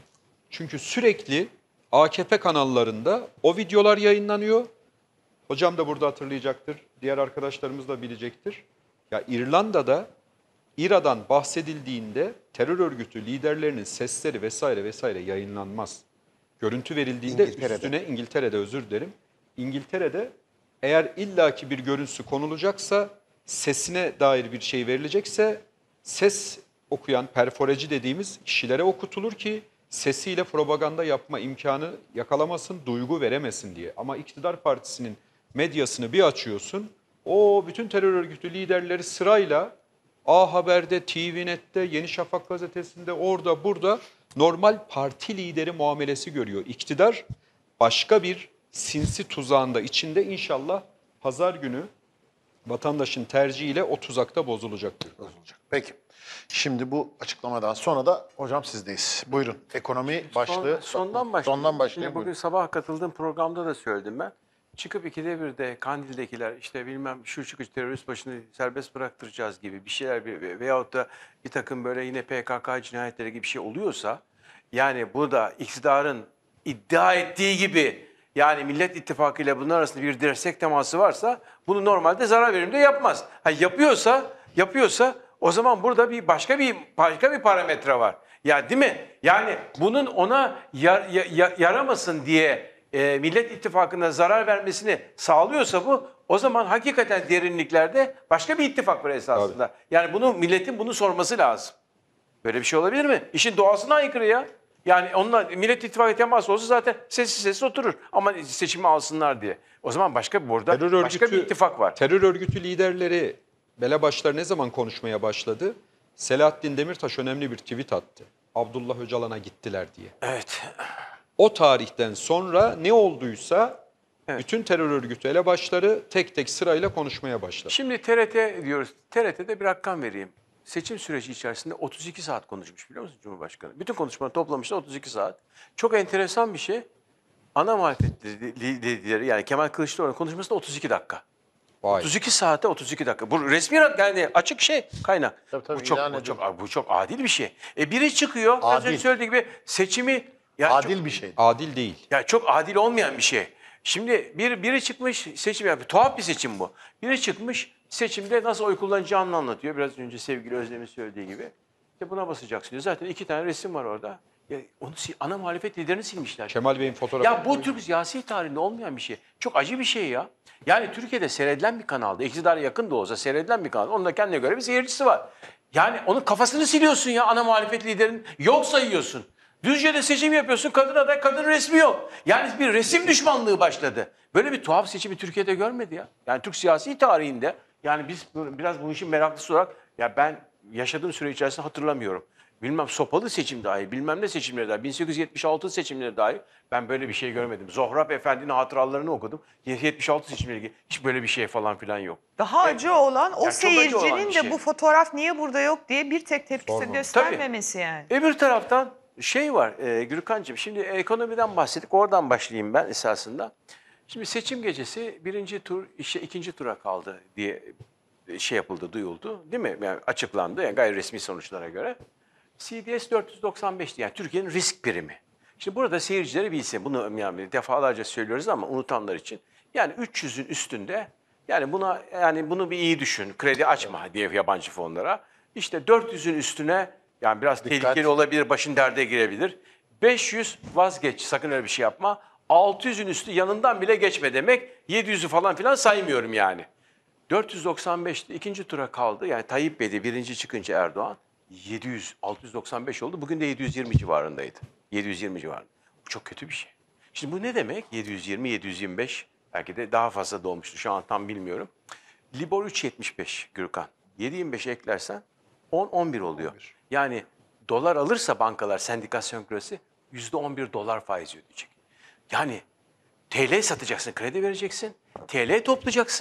C: Çünkü sürekli AKP kanallarında o videolar yayınlanıyor. Hocam da burada hatırlayacaktır. Diğer arkadaşlarımız da bilecektir. Ya İrlanda'da İRA'dan bahsedildiğinde terör örgütü liderlerinin sesleri vesaire vesaire yayınlanmaz. Görüntü verildiğinde üstüne İngiltere'de özür dilerim. İngiltere'de eğer illaki bir görüntüsü konulacaksa, sesine dair bir şey verilecekse ses okuyan perforeci dediğimiz kişilere okutulur ki sesiyle propaganda yapma imkanı yakalamasın, duygu veremesin diye. Ama iktidar partisinin medyasını bir açıyorsun, o bütün terör örgütü liderleri sırayla A Haber'de, TVNet'te, Yeni Şafak gazetesinde, orada burada normal parti lideri muamelesi görüyor. İktidar başka bir sinsi tuzağında içinde, inşallah pazar günü vatandaşın tercihiyle o tuzakta bozulacaktır.
A: Bozulacak. Peki. Şimdi bu açıklamadan sonra da hocam sizdeyiz. Buyurun. Ekonomi başlığı.
D: Sondan başlayayım.
A: Sondan başlayayım.
D: Şimdi bugün
A: Buyurun.
D: sabah katıldığım programda da söyledim ben. Çıkıp 2'de 1'de Kandil'dekiler işte bilmem şu çıkıcı terörist başını serbest bıraktıracağız gibi bir şeyler veyahut da bir takım böyle yine PKK cinayetleri gibi bir şey oluyorsa, yani bu da iktidarın iddia ettiği gibi, yani Millet İttifakı ile bunun arasında bir dirsek teması varsa bunu normalde zarar verimde yapmaz. Ha, yapıyorsa o zaman burada başka bir parametre var. Ya değil mi? Yani bunun ona yaramasın diye Millet İttifakı'na zarar vermesini sağlıyorsa bu, o zaman hakikaten derinliklerde başka bir ittifak var esasında.
C: Abi.
D: Yani milletin bunu sorması lazım. Böyle bir şey olabilir mi? İşin doğasına aykırı ya. Yani onunla Millet İttifakı temas olsa zaten sessiz oturur. Ama seçimi alsınlar diye. O zaman başka bir ittifak var.
C: Terör örgütü liderleri, belebaşlar ne zaman konuşmaya başladı? Selahattin Demirtaş önemli bir tweet attı. Abdullah Öcalan'a gittiler diye.
D: Evet.
C: O tarihten sonra ne olduysa
D: Evet.
C: bütün terör örgütü elebaşları tek tek sırayla konuşmaya başladı.
D: Şimdi TRT diyoruz. TRT'de bir rakam vereyim. Seçim süreci içerisinde 32 saat konuşmuş, biliyor musun Cumhurbaşkanı? Bütün konuşmaları toplamışlar 32 saat. Çok enteresan bir şey. Ana muhalefet lideri yani Kemal Kılıçdaroğlu'nun konuşması da 32 dakika.
C: Vay.
D: 32 saate 32 dakika. Bu resmi yani açık kaynak.
A: Tabii,
D: Bu çok adil bir şey. Biri çıkıyor, az önce söylediği gibi seçimi
A: Adil bir şey.
C: Adil değil.
D: ya çok adil olmayan bir şey. Şimdi biri çıkmış seçim yapıyor. Tuhaf bir seçim bu. Biri çıkmış seçimde nasıl oy kullanacağını anlatıyor. Biraz önce sevgili Özlem'in söylediği gibi. İşte buna basacaksın diyor. Zaten 2 tane resim var orada. Ya onu ana muhalefet liderini silmişler.
C: Kemal Bey'in fotoğrafı.
D: Ya bu Türk siyasi tarihinde olmayan bir şey. Çok acı bir şey ya. Yani Türkiye'de seyredilen bir kanalda, iktidara yakın da olsa seyredilen bir kanal. Onun da kendine göre bir seyircisi var. Yani onun kafasını siliyorsun ya ana muhalefet liderinin. Yok sayıyorsun. Düzce'de seçim yapıyorsun, kadın aday, kadın resmi yok. Yani bir resim düşmanlığı başladı. Böyle bir tuhaf seçimi Türkiye'de görmedi ya. Yani Türk siyasi tarihinde, yani biz biraz bu işin meraklısı olarak, ya ben yaşadığım süre içerisinde hatırlamıyorum. Bilmem sopalı seçim dahi, bilmem ne seçimleri dahi, 1876 seçimleri dahi ben böyle bir şey görmedim. Zohrab Efendi'nin hatıralarını okudum. 76 seçimleri ilgili hiç böyle bir şey falan filan yok.
B: Daha acı olan o
D: Yani çok acı olan
B: seyircinin
D: bir
B: de
D: şey.
B: bu fotoğraf niye burada yok diye bir tek tepkisi göstermemesi yani.
D: Öbür taraftan var Gürkan'cığım, şimdi ekonomiden bahsettik, oradan başlayayım ben esasında. Şimdi seçim gecesi birinci tur ikinci tura kaldı diye yapıldı, duyuldu değil mi? Yani açıklandı yani gayri resmi sonuçlara göre. CDS 495'ti yani Türkiye'nin risk primi. Şimdi burada seyircileri bilsin, bunu yani defalarca söylüyoruz ama unutanlar için. Yani 300'ün üstünde, yani bunu bir iyi düşün, kredi açma diye yabancı fonlara. İşte 400'ün üstüne, yani biraz tehlikeli olabilir, başın derde girebilir. 500 vazgeç, sakın öyle bir şey yapma. 600'ün üstü yanından bile geçme demek. 700'ü falan filan saymıyorum yani. 495'te ikinci tura kaldı. Yani Tayyip Bey'de birinci çıkınca Erdoğan 695 oldu. Bugün de 720 civarındaydı. 720 civarında. Bu çok kötü bir şey. Şimdi bu ne demek? 720, 725 belki de daha fazla da olmuştu. Şu an tam bilmiyorum. Libor 3.75 Gürkan. 7.25 eklersen 10-11 oluyor. Yani dolar alırsa bankalar sendikasyon küresi %11 dolar faizi ödeyecek. Yani TL satacaksın, kredi vereceksin, TL toplayacaksın,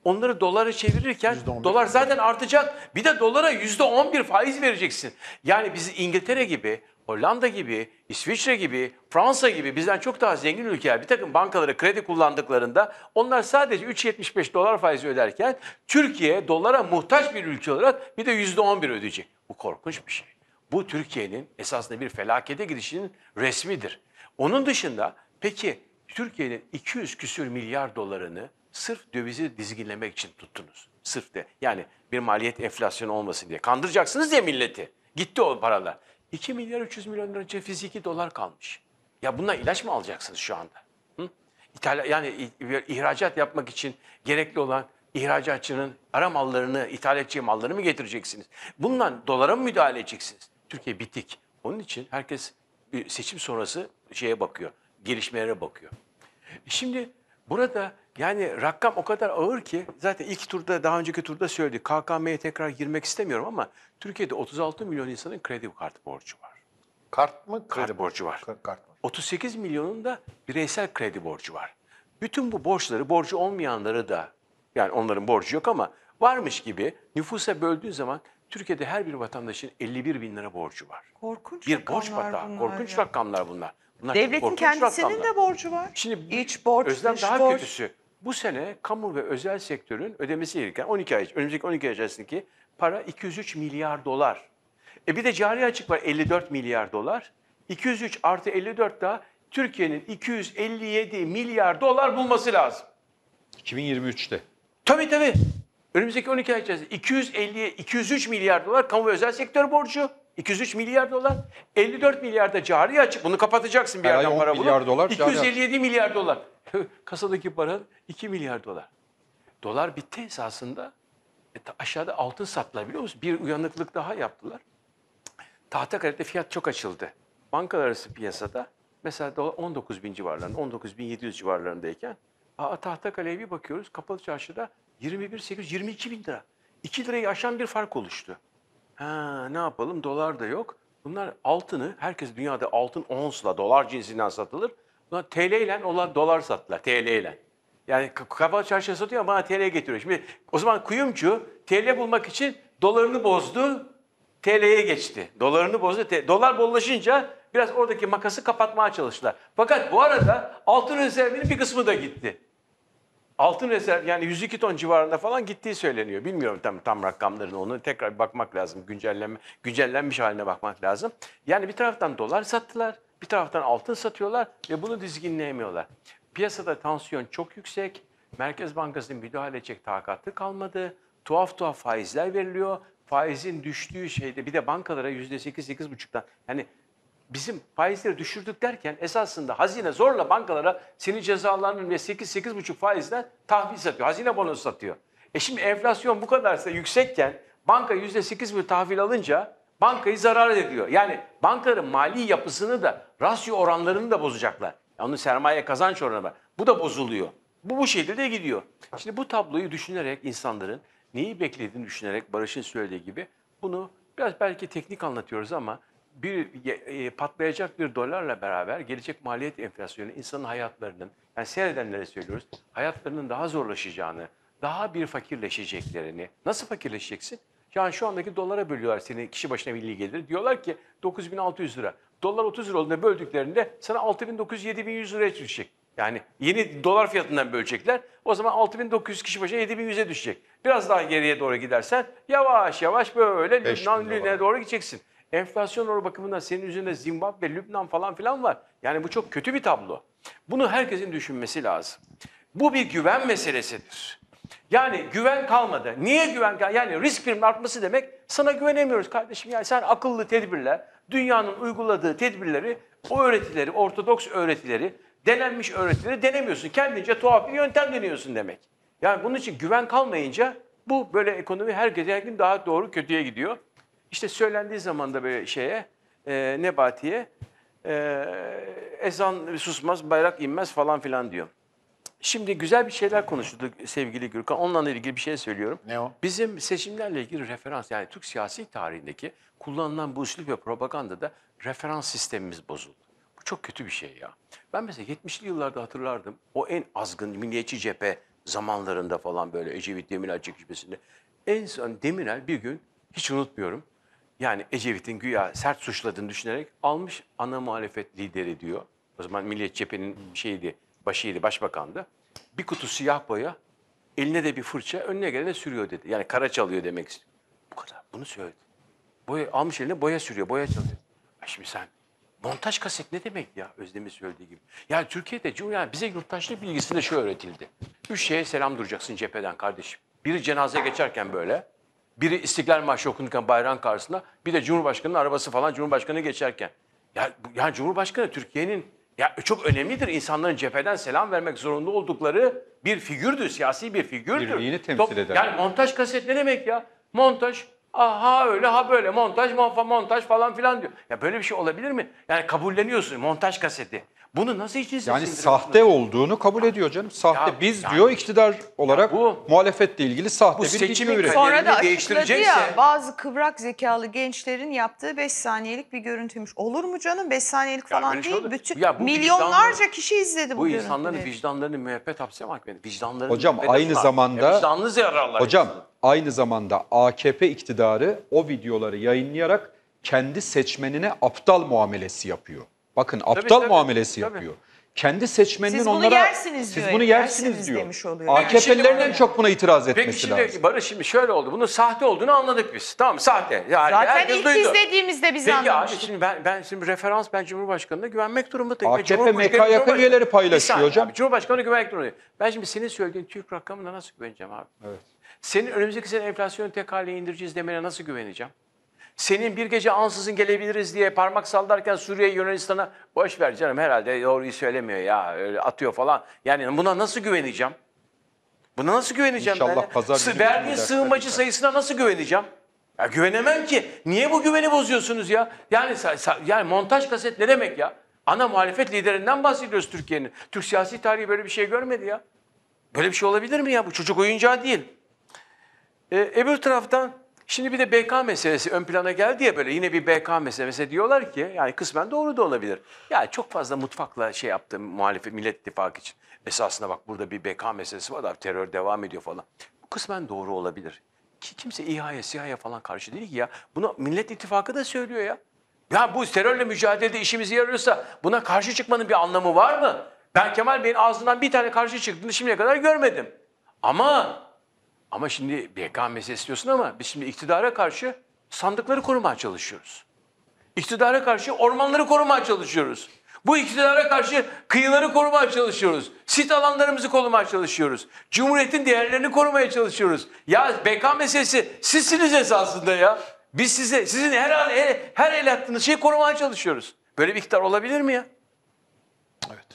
D: onları dolara çevirirken
A: %11
D: dolar zaten artacak. Bir de dolara %11 faiz vereceksin. Yani biz İngiltere gibi, Hollanda gibi, İsviçre gibi, Fransa gibi bizden çok daha zengin ülkeler bir takım bankalara kredi kullandıklarında onlar sadece 3,75 dolar faizi öderken Türkiye dolara muhtaç bir ülke olarak bir de %11 ödeyecek. Bu korkunç bir şey. Bu Türkiye'nin esasında bir felakete gidişinin resmidir. Onun dışında peki Türkiye'nin 200 küsür milyar dolarını sırf dövizi dizginlemek için tuttunuz. Sırf de yani bir maliyet enflasyonu olmasın diye. Kandıracaksınız ya milleti. Gitti o paralar. 2 milyar 300 milyon lira fiziki dolar kalmış. Ya bundan ilaç mı alacaksınız şu anda? Hı? Yani ihracat yapmak için gerekli olan ihracatçının ara mallarını, ithalatçı mallarını mı getireceksiniz? Bundan dolara mı müdahale edeceksiniz? Türkiye bitik. Onun için herkes seçim sonrası şeye bakıyor, gelişmelere bakıyor. Şimdi burada yani rakam o kadar ağır ki zaten ilk turda, daha önceki turda söyledik. KKM'ye tekrar girmek istemiyorum ama Türkiye'de 36 milyon insanın kredi kartı borcu var.
A: Kart mı?
D: Kredi borcu var.
A: Kart mı?
D: 38 milyonun da bireysel kredi borcu var. Bütün bu borçları, borcu olmayanları da, yani onların borcu yok ama varmış gibi nüfusa böldüğün zaman Türkiye'de her bir vatandaşın 51 bin lira borcu var.
B: Korkunç
D: Bir borç
B: rakamlar
D: batağı,
B: bunlar
D: korkunç
B: ya.
D: rakamlar bunlar. Bunlar
B: Devletin
D: korkunç
B: kendisinin
D: rakamlar.
B: de borcu var.
D: Şimdi
B: İç borç,
D: Özlem
B: dış
D: daha
B: borç.
D: kötüsü. Bu sene kamu ve özel sektörün ödemesi gereken 12 ay, önümüzdeki 12 ay içerisindeki para 203 milyar dolar. Bir de cari açık var 54 milyar dolar. 203 artı 54 daha Türkiye'nin 257 milyar dolar bulması lazım.
C: 2023'te.
D: Tabii. Önümüzdeki 12 ay içerisinde 203 milyar dolar kamu ve özel sektör borcu. 203 milyar dolar. 54 milyar da cari açık. Bunu kapatacaksın bir
C: Her ay
D: yerden
C: 10
D: para
C: milyar
D: bulup.
C: dolar cari
D: 257 milyar dolar. Kasadaki para 2 milyar dolar. Dolar bitti esasında. Aşağıda altın sattılar biliyor musun? Bir uyanıklık daha yaptılar. Tahtakale'de fiyat çok açıldı. Bankalar arası piyasada mesela dolar 19 bin civarlarında, 19.700 civarlarındayken Tahtakale'ye bir bakıyoruz kapalı çarşıda 21.800, 22 bin lira. 2 lirayı aşan bir fark oluştu. Ne yapalım? Dolar da yok. Bunlar altını, herkes dünyada altın onsla, dolar cinsinden satılır. Bunlar TL ile olan dolar sattılar, TL ile. Yani kapalı çarşıya satıyor ama bana TL getiriyor. Şimdi o zaman kuyumcu TL bulmak için dolarını bozdu, TL'ye geçti. Dolarını bozdu. Dolar bollaşınca biraz oradaki makası kapatmaya çalıştılar. Fakat bu arada altın rezervinin bir kısmı da gitti. Altın rezerv yani 102 ton civarında falan gittiği söyleniyor. Bilmiyorum tam rakamlarını, onu tekrar bir bakmak lazım. Güncellenmiş haline bakmak lazım. Yani bir taraftan dolar sattılar, bir taraftan altın satıyorlar ve bunu dizginleyemiyorlar. Piyasada tansiyon çok yüksek. Merkez Bankası'nın müdahale edecek takatı kalmadı. Tuhaf faizler veriliyor. Faizin düştüğü şeyde bir de bankalara %8-8,5'tan yani bizim faizleri düşürdük derken esasında hazine zorla bankalara senin cezalarının ve 8-8,5 faizden tahvil satıyor. Hazine bonosu satıyor. Şimdi enflasyon bu kadarsa yüksekken banka %8,5 tahvil alınca bankayı zarar ediyor. Yani bankaların mali yapısını da rasyo oranlarını da bozacaklar. Onun sermaye kazanç oranı var. Bu da bozuluyor. Bu şekilde gidiyor. Şimdi bu tabloyu düşünerek insanların neyi beklediğini düşünerek Barış'ın söylediği gibi bunu biraz belki teknik anlatıyoruz ama bir patlayacak bir dolarla beraber gelecek maliyet enflasyonu insanın hayatlarının, yani seyredenlere söylüyoruz, hayatlarının daha zorlaşacağını, daha bir fakirleşeceklerini. Nasıl fakirleşeceksin? Yani şu andaki dolara bölüyorlar senin kişi başına milli gelir. Diyorlar ki 9.600 lira. Dolar 30 lira olduğunda böldüklerinde sana 6.900-7.100 liraya düşecek. Yani yeni dolar fiyatından bölecekler. O zaman 6.900 kişi başına 7.100'e düşecek. Biraz daha geriye doğru gidersen yavaş yavaş böyle Lübnan'a doğru gideceksin. Enflasyon oranı bakımından senin üzerinde Zimbabwe, Lübnan falan filan var. Yani bu çok kötü bir tablo. Bunu herkesin düşünmesi lazım. Bu bir güven meselesidir. Yani güven kalmadı. Niye güven kalmadı? Yani risk primin artması demek sana güvenemiyoruz kardeşim. Yani sen akıllı tedbirler, dünyanın uyguladığı tedbirleri, o öğretileri, ortodoks öğretileri, denenmiş öğretileri denemiyorsun. Kendince tuhaf bir yöntem deniyorsun demek. Yani bunun için güven kalmayınca bu böyle ekonomi her gün daha doğru kötüye gidiyor. İşte söylendiği zaman da böyle Nebati'ye ezan susmaz, bayrak inmez falan filan diyor. Şimdi güzel bir şeyler konuştuk sevgili Gürkan. Onunla ilgili bir şey söylüyorum.
A: Ne o?
D: Bizim seçimlerle ilgili referans, yani Türk siyasi tarihindeki kullanılan bu üslup ve propagandada referans sistemimiz bozuldu. Bu çok kötü bir şey ya. Ben mesela 70'li yıllarda hatırlardım. O en azgın milliyetçi cephe zamanlarında falan böyle Ecevit Demirel çekişmesinde. En son Demirel bir gün hiç unutmuyorum. Yani Ecevit'in güya sert suçladığını düşünerek almış ana muhalefet lideri diyor. O zaman Milliyetçi Cephe'nin başıydı, başbakandı. Bir kutu siyah boya, eline de bir fırça, önüne gelene sürüyor dedi. Yani kara çalıyor demek istiyor. Bu kadar. Bunu söyledi. Boya, almış eline boya sürüyor, boya çalıyor. Şimdi sen montaj kaset ne demek ya Özlem'in söylediği gibi. Yani Türkiye'de yani bize yurttaşlık bilgisinde şu öğretildi. 3 şeye selam duracaksın cepheden kardeşim. Biri cenaze geçerken böyle, biri İstiklal Marşı okunurken bayrağın karşısında, bir de Cumhurbaşkanı'nın arabası falan Cumhurbaşkanı geçerken. Yani Cumhurbaşkanı Türkiye'nin çok önemlidir. İnsanların cepheden selam vermek zorunda oldukları bir figürdür, siyasi bir figürdür.
C: Birliğini temsil eder.
D: Yani montaj kaset ne demek ya? Montaj, ha öyle ha böyle, montaj falan filan diyor. Ya böyle bir şey olabilir mi? Yani kabulleniyorsun montaj kaseti. Bunu nasıl içinize
C: Yani
D: sindiriyorsunuz?
C: sahte olduğunu kabul ediyor canım. Sahte.
D: Ya,
C: Biz
D: yani-
C: diyor iktidar olarak
D: bu-
C: muhalefetle ilgili sahte
D: bu
C: bir
D: seçimin
C: video üretiyor.
B: Sonra da
D: Kaderini
B: açıkladı
D: değiştirecekse-
B: ya, bazı kıvrak zekalı gençlerin yaptığı 5 saniyelik bir görüntüymüş. Olur mu canım? 5 saniyelik
D: Ya
B: falan
D: böyle şey
B: değil.
D: olur.
B: Bütün
D: Ya bu
B: milyonlarca kişi izledi bu,
D: Bu
B: görüntüleri.
D: insanların vicdanlarını müebbet hapse mahkum ediyor. Vicdanlarını
C: Hocam,
D: müebbet
C: aynı
D: hapse-
C: zamanda-
D: vicdanınız yararlar.
C: Hocam
D: insanın.
C: aynı zamanda AKP iktidarı o videoları yayınlayarak kendi seçmenine aptal muamelesi yapıyor. Bakın aptal
D: tabii,
C: muamelesi
D: tabii.
C: yapıyor. Kendi seçmeninin
B: Siz bunu
C: onlara
B: yersiniz
C: siz
B: diyor,
C: bunu yersiniz
B: yersiniz
C: diyor.
B: demiş oluyor. Yani
C: AKP'lilerin en
D: şimdi-
C: çok buna itiraz
D: Peki
C: etmesi
D: şimdi
C: lazım.
D: Barış şimdi şöyle oldu. Bunun sahte olduğunu anladık biz. Tamam sahte. Yani
B: Zaten
D: herkes
B: ilk
D: duydu.
B: izlediğimizde biz
D: Peki abi
B: anlamıştık.
D: şimdi ben şimdi ben Cumhurbaşkanı'na güvenmek durumundayım.
C: AKP,
D: Cumhurbaşkanı-
C: MK yakın
D: Cumhurbaşkanı-
C: üyeleri paylaşıyor
D: Bir saniye
C: hocam.
D: Abi, Cumhurbaşkanı'na güvenmek durumundayım. Ben şimdi senin söylediğin TÜİK rakamına nasıl güveneceğim abi?
C: Evet.
D: Senin önümüzdeki sene enflasyonu tek hale indireceğiz demene nasıl güveneceğim? Senin bir gece ansızın gelebiliriz diye parmak sallarken Suriye, Yunanistan'a boş ver canım herhalde doğruyu söylemiyor ya öyle atıyor falan. Yani buna nasıl güveneceğim? Buna nasıl güveneceğim
C: İnşallah
D: ben?
C: pazar günü
D: Verdiğin
C: bu dersler
D: sığınmacı
C: biter.
D: sayısına nasıl güveneceğim? Ya güvenemem ki. Niye bu güveni bozuyorsunuz ya? Yani montaj kaset ne demek ya? Ana muhalefet liderinden bahsediyoruz Türkiye'nin. Türk siyasi tarihi böyle bir şey görmedi ya. Böyle bir şey olabilir mi ya? Bu çocuk oyuncağı değil. Öbür taraftan şimdi bir de BK meselesi ön plana geldi ya böyle yine bir BK meselesi diyorlar ki yani kısmen doğru da olabilir. Yani çok fazla mutfakla şey yaptı muhalefet Millet İttifakı için. Esasında bak burada bir BK meselesi var da terör devam ediyor falan. Bu kısmen doğru olabilir. Ki kimse İHA'ya, SİHA'ya falan karşı değil ki ya. Bunu Millet İttifakı da söylüyor ya. Ya bu terörle mücadelede işimize yarıyorsa buna karşı çıkmanın bir anlamı var mı? Ben Kemal Bey'in ağzından bir tane karşı çıktığını şimdiye kadar görmedim. Ama şimdi BK meselesi diyorsun ama biz şimdi iktidara karşı sandıkları korumaya çalışıyoruz. İktidara karşı ormanları korumaya çalışıyoruz. Bu iktidara karşı kıyıları korumaya çalışıyoruz. Sit alanlarımızı korumaya çalışıyoruz. Cumhuriyetin değerlerini korumaya çalışıyoruz. Ya BK meselesi sizsiniz esasında ya. Biz sizin her el attığınız şeyi korumaya çalışıyoruz. Böyle bir iktidar olabilir mi ya?
A: Evet.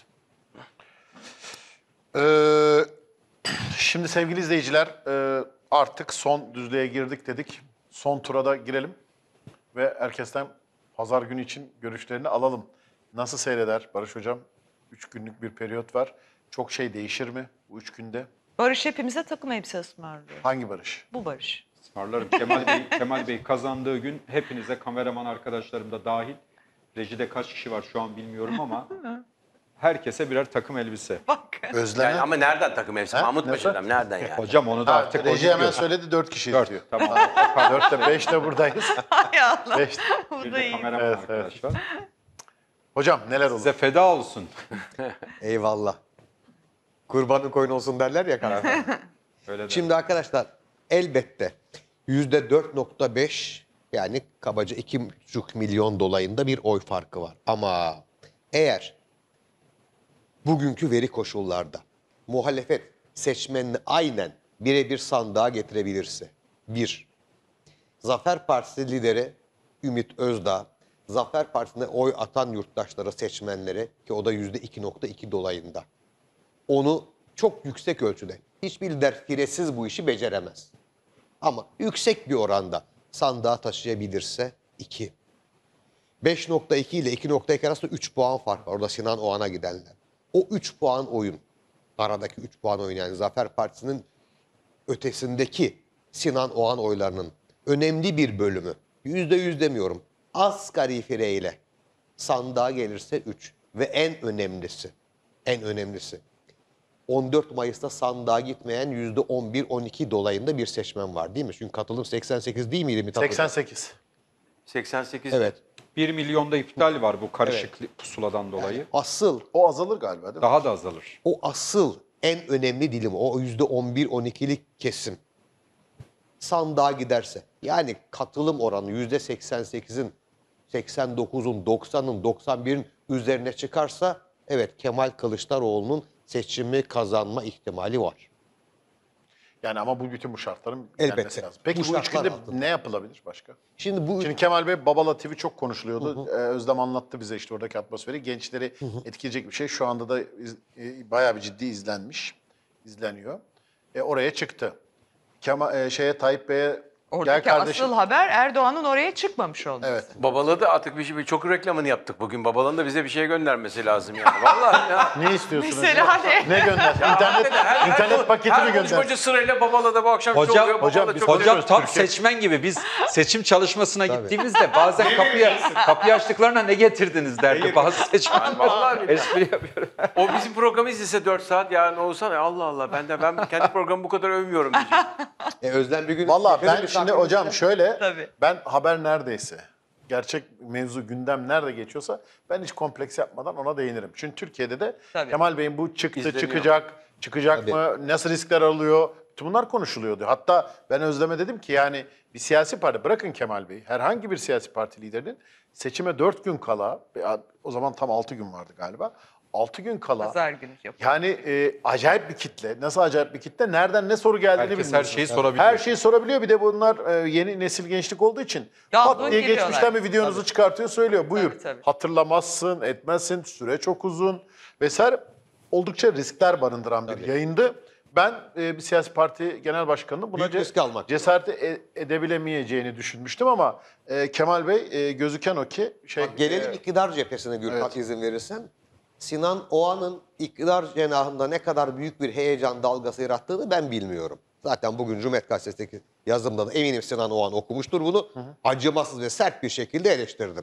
A: Şimdi sevgili izleyiciler artık son düzlüğe girdik dedik. Son tura da girelim ve herkesten pazar günü için görüşlerini alalım. Nasıl seyreder Barış Hocam? 3 günlük bir periyot var. Çok şey değişir mi bu 3 günde?
B: Barış hepimize takım elbise ısmarlıyor.
A: Hangi Barış?
B: Bu Barış.
C: Ismarlarım. Kemal Bey kazandığı gün hepinize kameraman arkadaşlarım da dahil. Rejide kaç kişi var şu an bilmiyorum ama herkese birer takım elbise.
B: Bak.
A: Özleme.
D: Yani ama nereden takım elbise?
A: He?
D: Mahmut
A: Nasıl?
D: Paşa'dan nereden yani?
C: Hocam onu da artık o
A: Reji hemen
C: gidiyor.
A: söyledi 4 kişi
C: 4
A: istiyor.
C: tamam.
A: 4'te 5'te buradayız.
B: Hay Allah.
A: 5.
B: Bu
C: Bir
B: da
C: de
B: iyi.
C: kameraman
A: Evet,
C: arkadaşlar.
A: Hocam neler olur?
C: Size feda olsun.
E: Eyvallah. Kurbanın koyun olsun derler ya karar.
C: Öyle de.
E: Şimdi arkadaşlar elbette %4.5 yani kabaca 2,5 milyon dolayında bir oy farkı var. Ama eğer bugünkü veri koşullarda muhalefet seçmenini aynen birebir sandığa getirebilirse, bir, Zafer Partisi lideri Ümit Özdağ, Zafer Partisi'ne oy atan yurttaşları, seçmenleri ki o da %2.2 dolayında. Onu çok yüksek ölçüde, hiçbir lider firesiz bu işi beceremez. Ama yüksek bir oranda sandığa taşıyabilirse 2. 5.2 ile 2.2 arasında 3 puan fark var. Orada Sinan Oğan'a gidenler. O 3 puan oyun, aradaki 3 puan oyun yani Zafer Partisi'nin ötesindeki Sinan Oğan oylarının önemli bir bölümü, %100 demiyorum, asgari fireyle sandığa gelirse 3 ve en önemlisi 14 Mayıs'ta sandığa gitmeyen %11-12 dolayında bir seçmen var değil mi? Çünkü katılım 88 değil miydi?
A: 88.
D: 88.
E: Evet.
C: 1 milyonda iptal var bu karışık pusuladan dolayı.
E: Asıl
A: O azalır galiba değil mi?
C: Daha da azalır.
E: o asıl en önemli dilim o %11-12'lik kesim sandığa giderse yani katılım oranı %88'in 89'un 90'ın 91'in üzerine çıkarsa evet Kemal Kılıçdaroğlu'nun seçimi kazanma ihtimali var.
A: Yani ama bu bütün bu şartların
E: Elbette.
A: gelmesi lazım. Peki
E: Bu
A: bu üç
E: şartlar
A: günde
E: altında.
A: ne yapılabilir başka?
E: Şimdi
A: Kemal Bey Babala TV çok konuşuluyordu. Özlem anlattı bize işte oradaki atmosferi. Gençleri etkileyecek bir şey. Şu anda da bayağı bir ciddi izleniyor. Oraya çıktı. Tayyip Bey'e gel
B: Oradaki
A: kardeşim.
B: asıl haber Erdoğan'ın oraya çıkmamış olması.
A: Evet.
D: Babaladı artık çok reklamını yaptık bugün. Babalanın da bize bir şey göndermesi lazım yani. Vallahi ya.
A: Ne istiyorsunuz?
B: Mesela
A: Ne gönder? İnternet paketi mi gönder?
D: Koca sırayla Babala'da bu akşam
C: Hocam-
D: çok oluyor.
A: hocam
D: Babala
A: biz-
D: çok
A: hocam-
D: oluyor.
C: Hocam tam seçmen gibi biz seçim çalışmasına gittiğimizde bazen kapıyı açtıklarına ne getirdiniz derdi bazı seçmenler.
D: Vallahi billahi.
C: Espri yapıyorum.
D: O bizim programı izlese 4 saat yani olsa Allah Allah ben kendi programı bu kadar övmüyorum diyeceğim.
E: Özlem bir gün...
A: Vallahi ben
E: bir
A: şimdi
E: takip
A: hocam
E: edeceğim.
A: şöyle,
B: Tabii.
A: ben haber neredeyse, gerçek mevzu gündem nerede geçiyorsa ben hiç kompleks yapmadan ona değinirim. Çünkü Türkiye'de de
B: Tabii.
A: Kemal Bey'in bu çıktı,
D: İzleniyor.
A: çıkacak mı, nasıl riskler alıyor, bütün bunlar konuşuluyordu. Hatta ben Özlem'e dedim ki yani bir siyasi parti, bırakın Kemal Bey, herhangi bir siyasi parti liderinin seçime 4 gün kala, o zaman tam 6 gün vardı galiba, 6 gün kala...
B: Pazar günü yapıyor.
A: Yani acayip bir kitle. Nasıl acayip bir kitle? Nereden ne soru geldiğini
C: Herkes
A: bilmiyorsun.
C: her şeyi sorabiliyor.
A: Her şeyi sorabiliyor. Bir de bunlar yeni nesil gençlik olduğu için
B: Ya,
A: pat
B: bunu
A: diye
B: giriyorlar.
A: geçmişten bir videonuzu çıkartıyor söylüyor. Buyur.
B: Tabii.
A: Hatırlamazsın, etmezsin, süre çok uzun vesaire. Oldukça riskler barındıran bir yayındı. Ben bir siyasi parti genel başkanının buna
E: Büyük risk almak.
A: cesaret edebilemeyeceğini düşünmüştüm ama Kemal Bey gözüken o ki
E: Gelelim iktidar cephesine Gürkan izin verirsen. Sinan Oğan'ın iktidar cenahında ne kadar büyük bir heyecan dalgası yarattığını ben bilmiyorum. Zaten bugün Cumhuriyet Gazetesi'ndeki yazımda da eminim Sinan Oğan okumuştur bunu. Acımasız ve sert bir şekilde eleştirdim.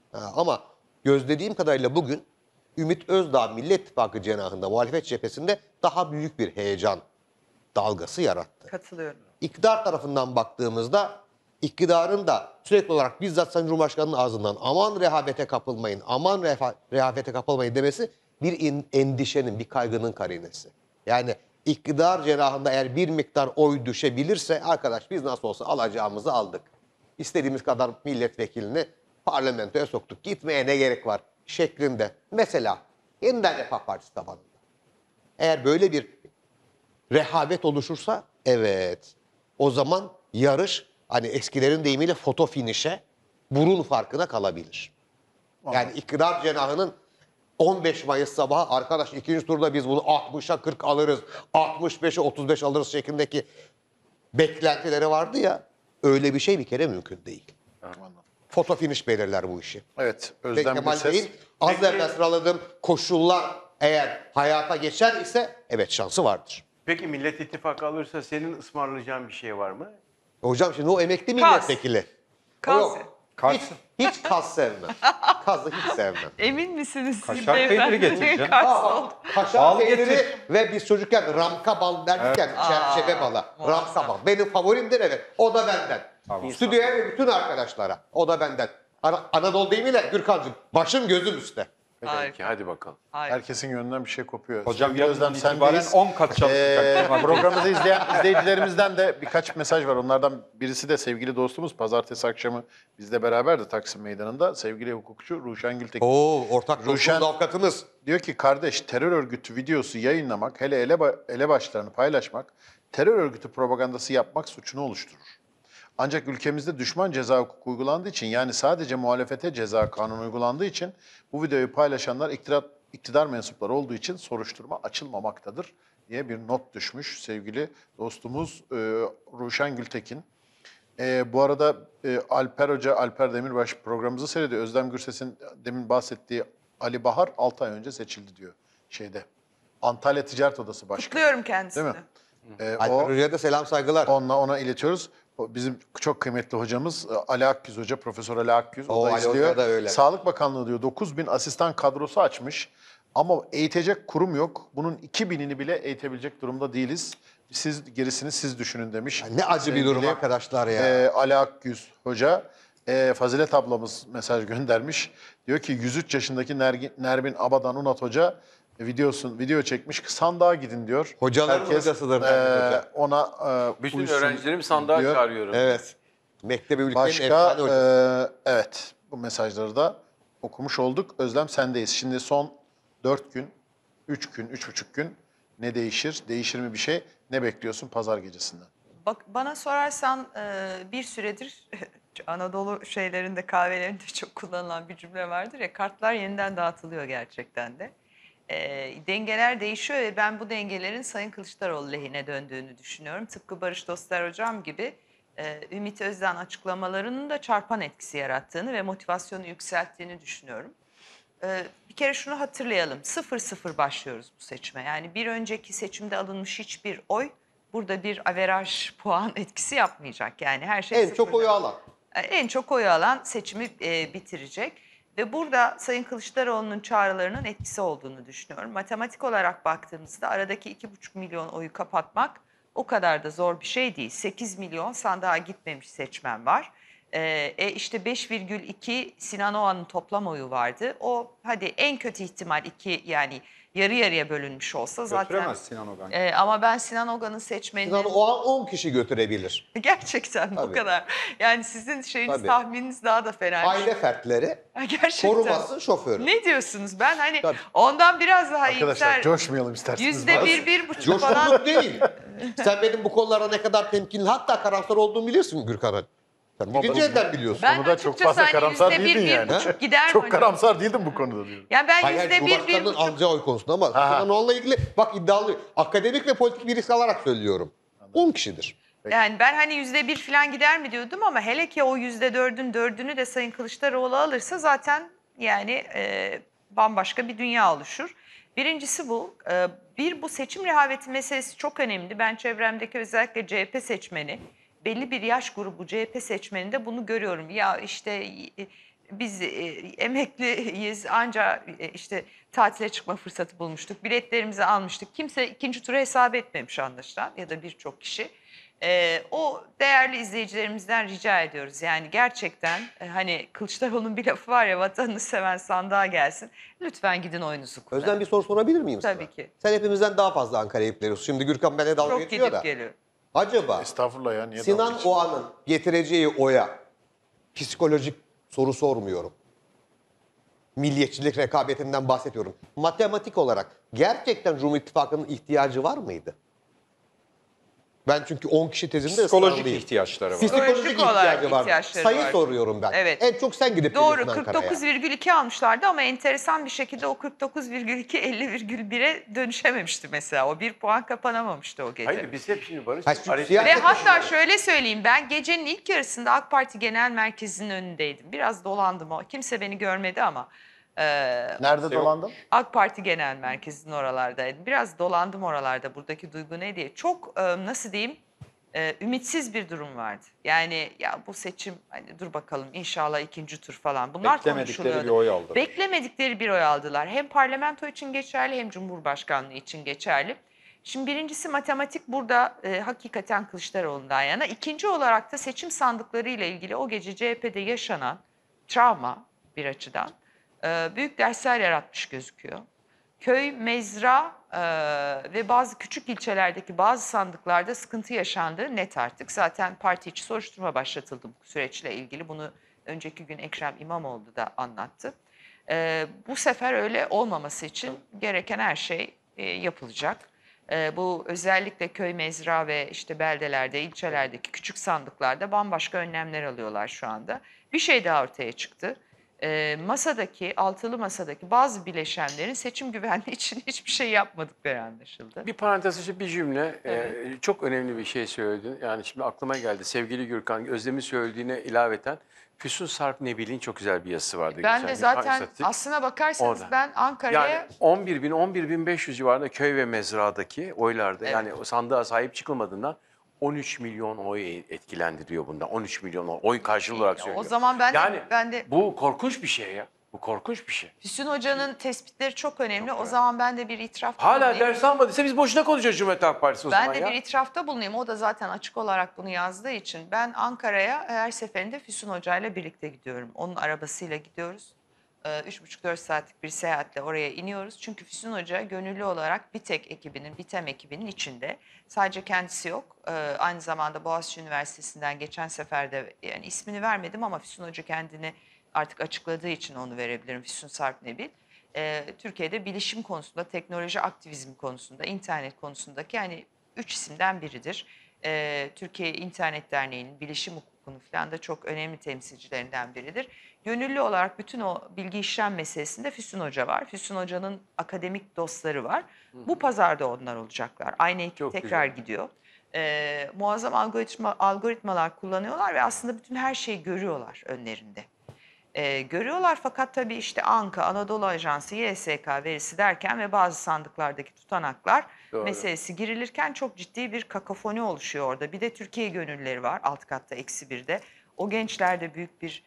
E: Ama gözlediğim kadarıyla bugün Ümit Özdağ Millet İttifakı cenahında, muhalefet cephesinde daha büyük bir heyecan dalgası yarattı.
B: Katılıyorum.
E: İktidar tarafından baktığımızda iktidarın da sürekli olarak bizzat Sayın Cumhurbaşkanı'nın ağzından aman rehavete kapılmayın, aman rehavete kapılmayın demesi bir endişenin, bir kaygının karinesi. Yani iktidar cenahında eğer bir miktar oy düşebilirse arkadaş biz nasıl olsa alacağımızı aldık. İstediğimiz kadar milletvekilini parlamentoya soktuk. Gitmeye ne gerek var şeklinde. Mesela Yeniden Refah Partisi tabanında. Eğer böyle bir rehavet oluşursa evet o zaman yarış hani eskilerin deyimiyle foto finişe burun farkına kalabilir. Yani iktidar cenahının 15 Mayıs sabahı arkadaş ikinci turda biz bunu 60'a 40 alırız, 65'e 35 alırız şeklindeki beklentileri vardı ya öyle bir şey bir kere mümkün değil. Foto finiş belirler bu işi.
A: Evet,
E: Ve
A: Özlem
E: Kemal
A: Gürses.
E: Bey'in az evvel sıraladığım koşullar eğer hayata geçer ise evet şansı vardır.
D: Peki Millet İttifakı alırsa senin ısmarlayacağın bir şey var mı?
E: Hocam şimdi o emekli
B: Kas.
E: milletvekili.
B: Kas.
E: Yok. Hiç kas sevmem. Kazı hiç sevmem.
B: Emin misiniz siz
C: Kaşar
B: beyefendi?
C: peyniri getireceksin.
B: Kars oldu.
E: Kaşar
C: Bal
E: peyniri
C: getir.
E: ve biz çocukken ramka bal derken çerçeve bala. Ramka bal. Benim favorimdir evet. O da benden.
C: Tamam.
E: Stüdyoya ve bütün arkadaşlara. O da benden. Anadolu deyimiyle Gürkan'cığım başım gözüm üstte.
D: Peki hadi bakalım.
B: Hayır.
A: Herkesin yönünden bir şey kopuyor.
C: Hocam
A: Sevgili
C: yarından
A: Özlem,
C: itibaren
A: sendeyiz.
C: 10 kat çalışacak.
A: Programımızı izleyen izleyicilerimizden de birkaç mesaj var. Onlardan birisi de sevgili dostumuz. Pazartesi akşamı bizle beraberdi Taksim Meydanı'nda. Sevgili hukukçu Ruşen Gültekin.
E: Oo ortak
A: Ruşen-
E: dostumuz avukatımız.
A: Diyor ki kardeş terör örgütü videosu yayınlamak, hele elebaşlarını paylaşmak, terör örgütü propagandası yapmak suçunu oluşturur. Ancak ülkemizde düşman ceza hukuku uygulandığı için yani sadece muhalefete ceza kanunu uygulandığı için bu videoyu paylaşanlar iktidar mensupları olduğu için soruşturma açılmamaktadır diye bir not düşmüş sevgili dostumuz Ruşen Gültekin. Bu arada Alper Hoca, Alper Demirbaş programımızı seyrediyor. Özlem Gürses'in demin bahsettiği Ali Bahar 6 ay önce seçildi diyor şeyde. Antalya Ticaret Odası Başkanı.
B: Kutluyorum kendisini.
A: Değil mi?
E: Alper Hoca'ya da selam saygılar.
A: Ona iletiyoruz. Bizim çok kıymetli hocamız Ali Akgüz Hoca, Profesör Ali Akgüz. O da
E: Ali
A: izliyor.
E: Hoca da öyle.
A: Sağlık Bakanlığı diyor 9.000 asistan kadrosu açmış. Ama eğitecek kurum yok. Bunun 2000'ini bile eğitebilecek durumda değiliz. Siz gerisini siz düşünün demiş.
E: Ya ne acı bir durum
A: Sevgili,
E: arkadaşlar ya.
A: Ali Akgüz Hoca. Fazilet ablamız mesaj göndermiş. Diyor ki 103 yaşındaki Nermin Abadan Unat Hoca video çekmiş. Sandığa gidin diyor.
E: Hocaların hocasıdır Nermin Hoca.
A: Ona
D: Bütün
A: uysun
D: öğrencilerimi sandığa
A: diyor.
D: çağırıyorum.
E: Evet. Mektebi ülkenin
A: Başka
E: efsane hocası.
A: evet, bu mesajları da okumuş olduk. Özlem sendeyiz. Şimdi son 4 gün, 3 gün, 3,5 gün ne değişir? Değişir mi bir şey? Ne bekliyorsun pazar gecesinden?
B: Bak, bana sorarsan bir süredir Anadolu şeylerinde, kahvelerinde çok kullanılan bir cümle vardır ya, kartlar yeniden dağıtılıyor gerçekten de. Dengeler değişiyor ve ben bu dengelerin Sayın Kılıçdaroğlu lehine döndüğünü düşünüyorum. Tıpkı Barış Doster hocam gibi Ümit Özdağ açıklamalarının da çarpan etkisi yarattığını ve motivasyonu yükselttiğini düşünüyorum. Bir kere şunu hatırlayalım. 0-0 başlıyoruz bu seçime. Yani bir önceki seçimde alınmış hiçbir oy burada bir averaj puan etkisi yapmayacak. Yani her şey
E: En çok
B: sıfırdan.
E: oyu alan.
B: En çok oyu alan seçimi bitirecek. Ve burada Sayın Kılıçdaroğlu'nun çağrılarının etkisi olduğunu düşünüyorum. Matematik olarak baktığımızda aradaki 2,5 milyon oyu kapatmak o kadar da zor bir şey değil. 8 milyon sandığa gitmemiş seçmen var. İşte 5,2 Sinan Oğan'ın toplam oyu vardı. O hadi en kötü ihtimal 2, yani yarı yarıya bölünmüş olsa zaten.
C: Götüremez Sinan Ogan.
B: Ama ben Sinan Ogan'ın seçmeninin...
E: Sinan o an 10 kişi götürebilir.
B: Gerçekten bu
E: Tabii.
B: kadar. Yani sizin şeyiniz,
E: Tabii.
B: tahmininiz daha da fena.
E: Aile fertleri
B: Gerçekten.
E: korumasın şoförü.
B: Ne diyorsunuz? Ben hani
E: Tabii.
B: ondan biraz daha
A: Arkadaşlar
B: iyimser.
A: coşmayalım isterseniz.
B: %1-1,5 falan.
E: Coşkunluk değil. Sen benim bu konulara ne kadar temkinli, hatta karamsar olduğumu bilirsin Gürkan. Sen birinci elden biliyorsun.
B: Ben
A: Konuda çok
B: açıkçası
A: fazla
B: hani
A: karamsar
B: %1,
A: değildin yani.
B: %1,5 gider mi
A: Çok
B: acaba?
A: karamsar değildim bu konuda diyorum.
B: Yani ben
E: Hayır,
B: %1,
E: Cumhurbaşkanı'nın
B: 1,5.
E: alacağı oy konusunda ama
A: Aha.
E: Sinan Oğan'la ilgili bak iddialı. Akademik ve politik bir risk alarak söylüyorum. 10 kişidir.
B: Yani ben hani %1 falan gider mi diyordum ama hele ki o %4'ün 4'ünü de Sayın Kılıçdaroğlu alırsa zaten yani bambaşka bir dünya oluşur. Birincisi bu. Bu seçim rehaveti meselesi çok önemli. Ben çevremdeki özellikle CHP seçmeni, belli bir yaş grubu CHP seçmeninde bunu görüyorum. Ya işte biz emekliyiz, anca işte tatile çıkma fırsatı bulmuştuk. Biletlerimizi almıştık. Kimse ikinci tura hesap etmemiş anlaşılan, ya da birçok kişi. O değerli izleyicilerimizden rica ediyoruz. Yani gerçekten hani Kılıçdaroğlu'nun bir lafı var ya, vatanını seven sandığa gelsin. Lütfen gidin oyunuzu kullanın.
E: Özlem bir soru sorabilir miyim sana?
B: Tabii ki.
E: Sen hepimizden daha fazla Ankara'ya gidiyorsun. Şimdi Gürkan benimle dalga
B: Çok
E: geçiyor
B: gidip
E: da.
B: geliyor.
E: Acaba
A: Estağfurullah ya. Niye dalga
E: Sinan
A: geçiyorsun?
E: Oğan'ın getireceği oya psikolojik soru sormuyorum. Milliyetçilik rekabetinden bahsediyorum. Matematik olarak gerçekten Cumhur İttifakı'nın ihtiyacı var mıydı? Ben çünkü 10 kişi tezimde
C: Psikolojik
E: ısrarlıyım.
C: ihtiyaçları var.
E: Psikolojik
B: Psikolojik olarak
E: ihtiyacı var.
B: ihtiyaçları
E: Sayı
B: var.
E: soruyorum ben.
B: Evet.
E: En çok sen gidip
B: Doğru,
E: geliyorsun Ankara'ya.
B: 49,2 almışlardı ama enteresan bir şekilde o 49,2 50,1'e dönüşememişti mesela. O 1 puan kapanamamıştı o gece.
D: Hayır, biz hep şimdi Barış.
E: Hayır, çünkü
D: Arif-
E: siyah-
B: Ve hatta şöyle söyleyeyim, ben gecenin ilk yarısında AK Parti Genel Merkezi'nin önündeydim. Biraz dolandım, o kimse beni görmedi ama
A: Nerede dolandın?
B: AK Parti Genel Merkezi'nin oralardaydım. Biraz dolandım oralarda, buradaki duygu ne diye. Çok nasıl diyeyim, ümitsiz bir durum vardı. Yani ya bu seçim, hani dur bakalım inşallah ikinci tur falan, bunlar
C: Beklemedikleri
B: konuşuluyordu.
C: bir oy aldı.
B: Beklemedikleri bir oy aldılar. Hem parlamento için geçerli hem Cumhurbaşkanlığı için geçerli. Şimdi birincisi matematik burada hakikaten Kılıçdaroğlu'ndan yana. İkinci olarak da seçim sandıkları ile ilgili o gece CHP'de yaşanan travma bir açıdan büyük dersler yaratmış gözüküyor. Köy, mezra ve bazı küçük ilçelerdeki bazı sandıklarda sıkıntı yaşandığı net artık. Zaten parti içi soruşturma başlatıldı bu süreçle ilgili. Bunu önceki gün Ekrem İmamoğlu da anlattı. Bu sefer öyle olmaması için gereken her şey yapılacak. Bu özellikle köy, mezra ve işte beldelerde, ilçelerdeki küçük sandıklarda bambaşka önlemler alıyorlar şu anda. Bir şey daha ortaya çıktı. Altılı masadaki bazı bileşenlerin seçim güvenliği için hiçbir şey yapmadıkları anlaşıldı.
D: Bir parantez içi bir cümle. Çok önemli bir şey söyledin. Yani şimdi aklıma geldi. Sevgili Gürkan, Özlem'in söylediğine ilaveten Füsun Sarp Nebil'in çok güzel bir yazısı vardı.
B: Ben
D: geçen
B: de
D: gün.
B: zaten
D: Istatistik.
B: aslına bakarsanız
D: Orada.
B: ben Ankara'ya...
D: Yani 11.000-11.500 civarında köy ve mezradaki oylarda,
B: Evet.
D: yani o sandığa sahip çıkılmadığından 13 milyon oy etkilendi diyor bundan. 13 milyon oy karşılığı olarak söylüyor.
B: O zaman ben de...
D: Yani bu korkunç bir şey ya. Bu korkunç bir şey.
B: Füsun Hoca'nın tespitleri çok önemli. O zaman ben de bir itiraf
D: Hala
B: bulunayım.
D: ders almadıysa biz boşuna konuşuyoruz Cumhuriyet Halk Partisi o
B: Ben
D: zaman
B: de
D: ya.
B: bir itirafta bulunayım. O da zaten açık olarak bunu yazdığı için. Ben Ankara'ya her seferinde Füsun Hoca ile birlikte gidiyorum. Onun arabasıyla gidiyoruz. 3,5-4 saatlik bir seyahatle oraya iniyoruz. Çünkü Füsun Hoca gönüllü olarak BİTEK ekibinin, BİTEM ekibinin içinde. Sadece kendisi yok. Aynı zamanda Boğaziçi Üniversitesi'nden geçen sefer de, yani ismini vermedim ama Füsun Hoca kendini artık açıkladığı için onu verebilirim. Füsun Sarp Nebil. Türkiye'de bilişim konusunda, teknoloji aktivizmi konusunda, internet konusundaki yani 3 isimden biridir. Türkiye İnternet Derneği'nin bilişim hukukunu falan da çok önemli temsilcilerinden biridir. Gönüllü olarak bütün o bilgi işlem meselesinde Füsun Hoca var. Füsun Hoca'nın akademik dostları var. Bu pazarda onlar olacaklar. Aynı ekip
D: Çok
B: tekrar
D: güzel.
B: gidiyor. Muazzam algoritmalar kullanıyorlar ve aslında bütün her şeyi görüyorlar önlerinde. Görüyorlar fakat tabii işte ANKA, Anadolu Ajansı, YSK verisi derken ve bazı sandıklardaki tutanaklar
D: Doğru.
B: meselesi girilirken çok ciddi bir kakafoni oluşuyor orada. Bir de Türkiye gönüllüleri var alt katta -1'de. O gençler de büyük bir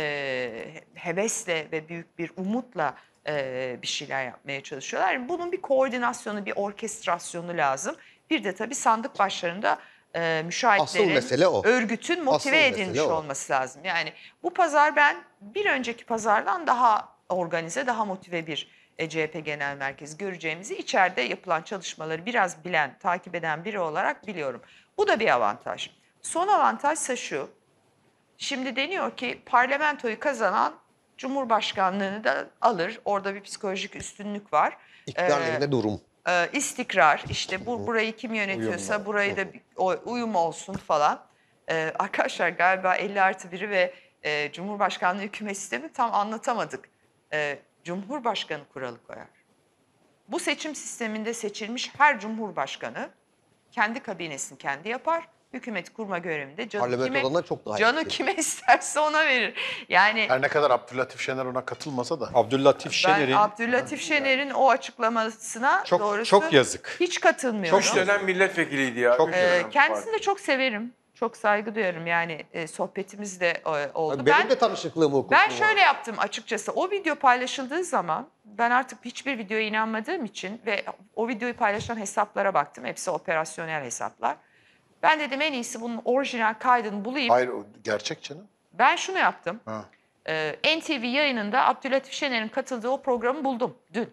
B: hevesle ve büyük bir umutla bir şeyler yapmaya çalışıyorlar. Yani bunun bir koordinasyonu, bir orkestrasyonu lazım. Bir de tabii sandık başlarında müşahitlerin,
E: Asıl mesele o.
B: örgütün motive
E: Asıl
B: edilmiş
E: mesele o.
B: olması lazım. Yani bu pazar ben bir önceki pazardan daha organize, daha motive bir CHP Genel Merkezi göreceğimizi içeride yapılan çalışmaları biraz bilen, takip eden biri olarak biliyorum. Bu da bir avantaj. Son avantaj ise şu. Şimdi deniyor ki parlamentoyu kazanan Cumhurbaşkanlığını da alır. Orada bir psikolojik üstünlük var.
E: İktidar lehine durum.
B: İstikrar, işte burayı kim yönetiyorsa
E: Uyum.
B: burayı da uyum olsun falan. Arkadaşlar galiba 50+1'i ve Cumhurbaşkanlığı hükümet sistemi tam anlatamadık. Cumhurbaşkanı kuralı koyar. Bu seçim sisteminde seçilmiş her cumhurbaşkanı kendi kabinesini kendi yapar. Hükümet kurma görevinde
E: Parlamentodan çok daha
B: canı
E: etkili.
B: kime isterse ona verir. Yani
A: Her ne kadar Abdülatif Şener ona katılmasa da.
C: Abdüllatif
B: ben
C: Şener'in
B: Abdülatif Şener'in o açıklamasına
C: çok
B: doğrusu
C: çok yazık.
B: hiç katılmıyorum.
D: Üç dönem milletvekiliydi ya.
C: Çok
D: Üç dönem
B: Kendisini de çok severim. Çok saygı duyarım yani sohbetimiz de oldu.
E: Benim de tanışıklığım hukukum
B: Ben
E: var.
B: şöyle yaptım açıkçası. O video paylaşıldığı zaman ben artık hiçbir videoya inanmadığım için ve o videoyu paylaşan hesaplara baktım. Hepsi operasyonel hesaplar. Ben dedim en iyisi bunun orijinal kaydını bulayım.
A: Hayır o gerçek canım.
B: Ben şunu yaptım.
A: Ha.
B: NTV yayınında Abdülatif Şener'in katıldığı o programı buldum dün.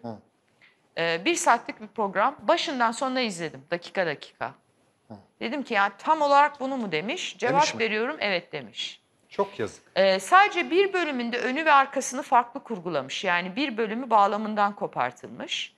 B: 1 saatlik bir program. Başından sonuna izledim dakika dakika. Dedim ki ya tam olarak bunu mu demiş? Cevap
A: Demiş mi?
B: veriyorum evet demiş.
C: Çok yazık.
B: Sadece bir bölümünde önü ve arkasını farklı kurgulamış. Yani bir bölümü bağlamından kopartılmış.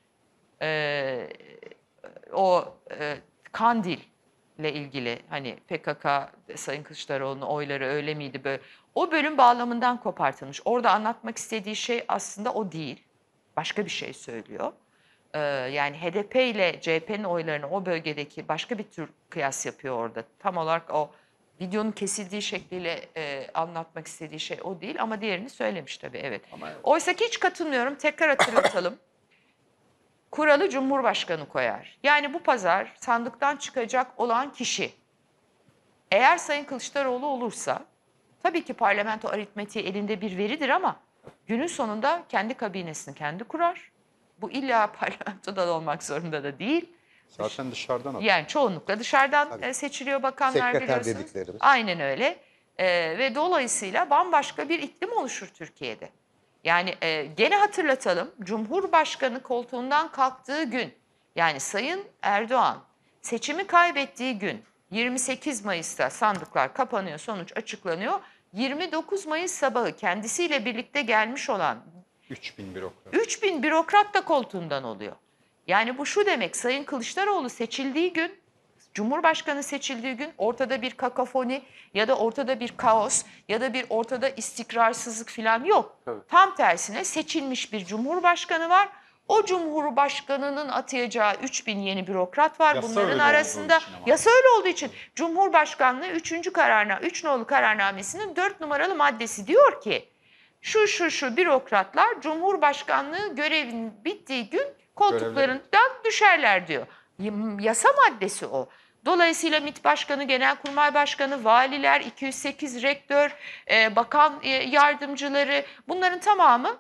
B: Kandil'le ilgili hani PKK, Sayın Kılıçdaroğlu'nun oyları öyle miydi böyle. O bölüm bağlamından kopartılmış. Orada anlatmak istediği şey aslında o değil. Başka bir şey söylüyor. Yani HDP ile CHP'nin oylarını o bölgedeki başka bir tür kıyas yapıyor orada. Tam olarak o videonun kesildiği şekliyle anlatmak istediği şey o değil ama diğerini söylemiş tabii evet. Oysa ki hiç katılmıyorum. Tekrar hatırlatalım. Kuralı Cumhurbaşkanı koyar. Yani bu pazar sandıktan çıkacak olan kişi eğer Sayın Kılıçdaroğlu olursa tabii ki parlamento aritmetiği elinde bir veridir ama günün sonunda kendi kabinesini kendi kurar. Bu illa parlamentoda olmak zorunda da değil.
C: Zaten dışarıdan atıyor.
B: Yani çoğunlukla dışarıdan seçiliyor bakanlar
E: Sekreter
B: biliyorsunuz.
E: dediklerimiz.
B: Aynen öyle. Ve dolayısıyla bambaşka bir iklim oluşur Türkiye'de. Yani gene hatırlatalım Cumhurbaşkanı koltuğundan kalktığı gün yani Sayın Erdoğan seçimi kaybettiği gün 28 Mayıs'ta sandıklar kapanıyor sonuç açıklanıyor. 29 Mayıs sabahı kendisiyle birlikte gelmiş olan
C: 3000 bürokrat.
B: 3000 bürokrat da koltuğundan oluyor. Yani bu şu demek Sayın Kılıçdaroğlu seçildiği gün, Cumhurbaşkanı seçildiği gün ortada bir kakafoni ya da ortada bir kaos ya da bir ortada istikrarsızlık falan yok.
D: Evet.
B: Tam tersine seçilmiş bir Cumhurbaşkanı var. O Cumhurbaşkanı'nın atayacağı 3000 yeni bürokrat var.
C: Yasa
B: Bunların
C: öyle olduğu
B: arasında
C: için ama.
B: yasa öyle olduğu için Cumhurbaşkanlığı 3 nolu kararnamesinin 4 numaralı maddesi diyor ki şu bürokratlar Cumhurbaşkanlığı görevinin bittiği gün koltuklarından düşerler diyor. Yasa maddesi o. Dolayısıyla MİT Başkanı, Genelkurmay Başkanı, valiler, 208 rektör, bakan yardımcıları bunların tamamı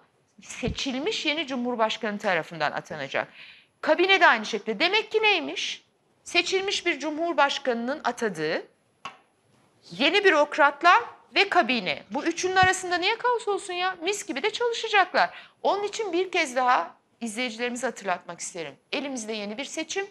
F: seçilmiş yeni Cumhurbaşkanı tarafından atanacak. Kabine de aynı şekilde. Demek ki neymiş? Seçilmiş bir Cumhurbaşkanının atadığı yeni bürokratlar ve kabine. Bu üçünün arasında niye kaos olsun ya? Mis gibi de çalışacaklar. Onun için bir kez daha izleyicilerimize hatırlatmak isterim. Elimizde yeni bir seçim,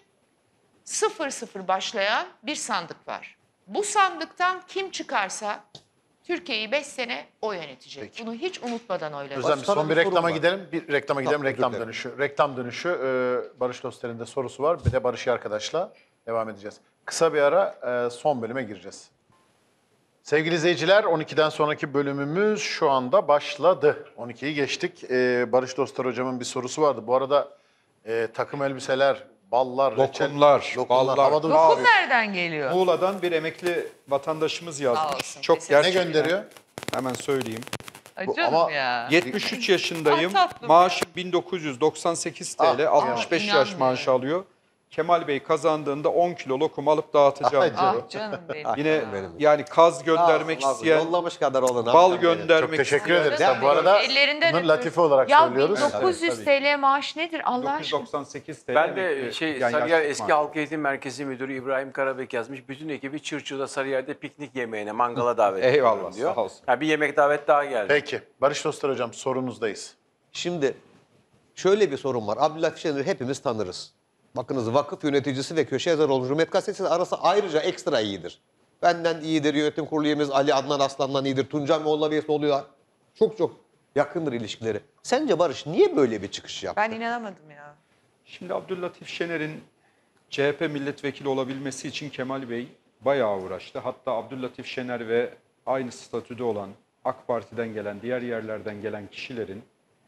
F: 0-0 başlayan bir sandık var. Bu sandıktan kim çıkarsa Türkiye'yi 5 sene o yönetecek.
A: Peki.
F: Bunu hiç unutmadan oylayın.
A: Özlem
E: Sana
A: son bir
E: bir sorum
A: reklama
E: var.
A: gidelim. Bir reklama gidelim.
E: Tamam,
A: Reklam
E: özür dilerim.
A: dönüşü. Reklam dönüşü. Barış Dostler'in de sorusu var. Bir de Barış arkadaşla devam edeceğiz. Kısa bir ara son bölüme gireceğiz. Sevgili izleyiciler 12'den sonraki bölümümüz şu anda başladı. 12'yi geçtik. Barış Dostlar hocamın bir sorusu vardı. Bu arada takım elbiseler, ballar, reçel,
C: Lokumlar, ballar.
A: havada
F: Lokum nereden geliyor?
C: Muğla'dan bir emekli vatandaşımız
F: Sağ
C: yazmış.
F: olsun,
C: Çok
F: teşekkür
A: ne
C: gerçekten.
A: gönderiyor?
C: Hemen söyleyeyim.
F: Ay
A: Bu-
F: canım
A: ama-
F: ya.
C: 73 yaşındayım.
F: Ah, tatlım.
C: Maaşım 1998 TL.
A: Ah,
C: 65 yaş
F: inanmıyorum.
C: maaşı alıyor. Kemal Bey kazandığında 10 kilo lokum alıp dağıtacağım.
A: Ay canım.
F: Ah canım benim.
C: Yine
E: benim.
C: yani kaz göndermek
E: Sağ olsun,
C: isteyen,
E: yollamış kadar olun.
C: bal
E: hakikaten benim.
C: göndermek
A: Çok teşekkür
C: isteyen.
A: ederiz.
F: Değil
A: Bu
F: mi?
A: arada
F: Ellerinden
A: bunu
F: öpüyoruz.
A: latife olarak
F: Ya
A: söylüyoruz.
F: 1900
C: Evet,
F: TL maaş nedir Allah aşkına?
C: 998 TL.
D: Ben de
C: emekli, yani
D: Sarıyer
C: yaşlık
D: Eski
C: maaşı.
D: Halk Eğitim Merkezi Müdürü İbrahim Karabek yazmış. Bütün ekibi Çırçı'da Sarıyer'de piknik yemeğine, mangala davet
C: Eyvallah,
D: ediyorum diyor.
C: sağ olsun.
D: Yani bir yemek davet daha geldi.
A: Peki. Barış Dostlar hocam sorunuzdayız.
E: Şimdi şöyle bir sorun var. Abdülhatif Şener'i hepimiz tanırız. Bakınız vakıf yöneticisi ve köşe yazarı olmuş. Cumhuriyet Gazetesi arası ayrıca ekstra iyidir. Benden iyidir, yönetim kurulu üyemiz Ali Adnan Aslan'dan iyidir. Tuncay Molla Bey'si oluyor. Çok çok yakındır ilişkileri. Sence Barış niye böyle bir çıkış yaptı?
B: Ben inanamadım ya.
C: Şimdi Abdüllatif Şener'in CHP milletvekili olabilmesi için Kemal Bey bayağı uğraştı. Hatta Abdüllatif Şener ve aynı statüde olan AK Parti'den gelen, diğer yerlerden gelen kişilerin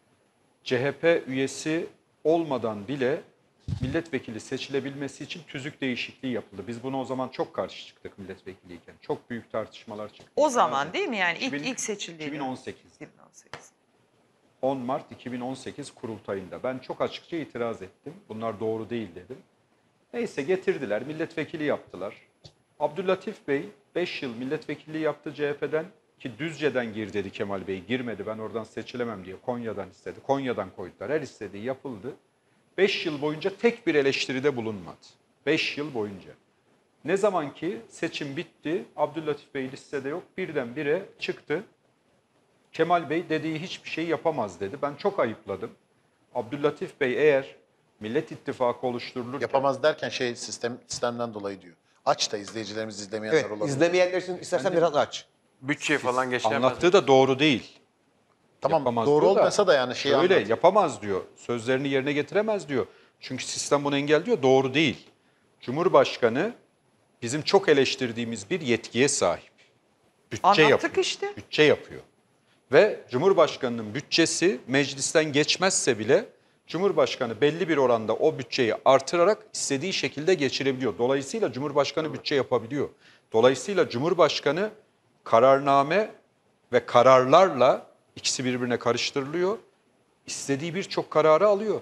C: CHP üyesi olmadan bile milletvekili seçilebilmesi için tüzük değişikliği yapıldı. Biz buna o zaman çok karşı çıktık milletvekiliyken. Çok büyük tartışmalar çıktı.
B: O zaman değil mi yani?
C: 2000
B: ilk seçildiğinde.
C: 2018.
B: 2018.
C: 10 Mart 2018 kurultayında. Ben çok açıkça itiraz ettim. Bunlar doğru değil dedim. Neyse getirdiler, milletvekili yaptılar. Abdüllatif Bey 5 yıl milletvekilliği yaptı CHP'den ki Düzce'den gir dedi Kemal Bey. Girmedi, ben oradan seçilemem diye Konya'dan istedi. Konya'dan koydular, her istediği yapıldı. 5 yıl boyunca tek bir eleştiride bulunmadı. 5 yıl boyunca. Ne zaman ki seçim bitti, Abdüllatif Bey listede yok, birdenbire çıktı. Kemal Bey dediği hiçbir şey yapamaz dedi. Ben çok ayıpladım. Abdüllatif Bey eğer Millet İttifakı oluşturulurken...
A: Yapamaz derken sistemden dolayı diyor. Aç da izleyicilerimiz izlemeyenler
E: Evet,
A: olabilir.
E: izlemeyenler için istersen biraz aç.
D: Bütçe falan geçiremez.
C: Anlattığı da doğru değil.
A: Tamam
C: Yapamaz
A: doğru
C: diyor
A: olmasa da yani şeyi
C: Öyle
A: anlatıyor.
C: yapamaz diyor. Sözlerini yerine getiremez diyor. Çünkü sistem bunu engelliyor. Doğru değil. Cumhurbaşkanı bizim çok eleştirdiğimiz bir yetkiye sahip. Bütçe
B: Anlattık
C: yapıyor.
B: işte.
C: Bütçe yapıyor. Ve Cumhurbaşkanı'nın bütçesi meclisten geçmezse bile Cumhurbaşkanı belli bir oranda o bütçeyi artırarak istediği şekilde geçirebiliyor. Dolayısıyla Cumhurbaşkanı bütçe yapabiliyor. Dolayısıyla Cumhurbaşkanı kararname ve kararlarla ikisi birbirine karıştırılıyor. İstediği birçok kararı alıyor.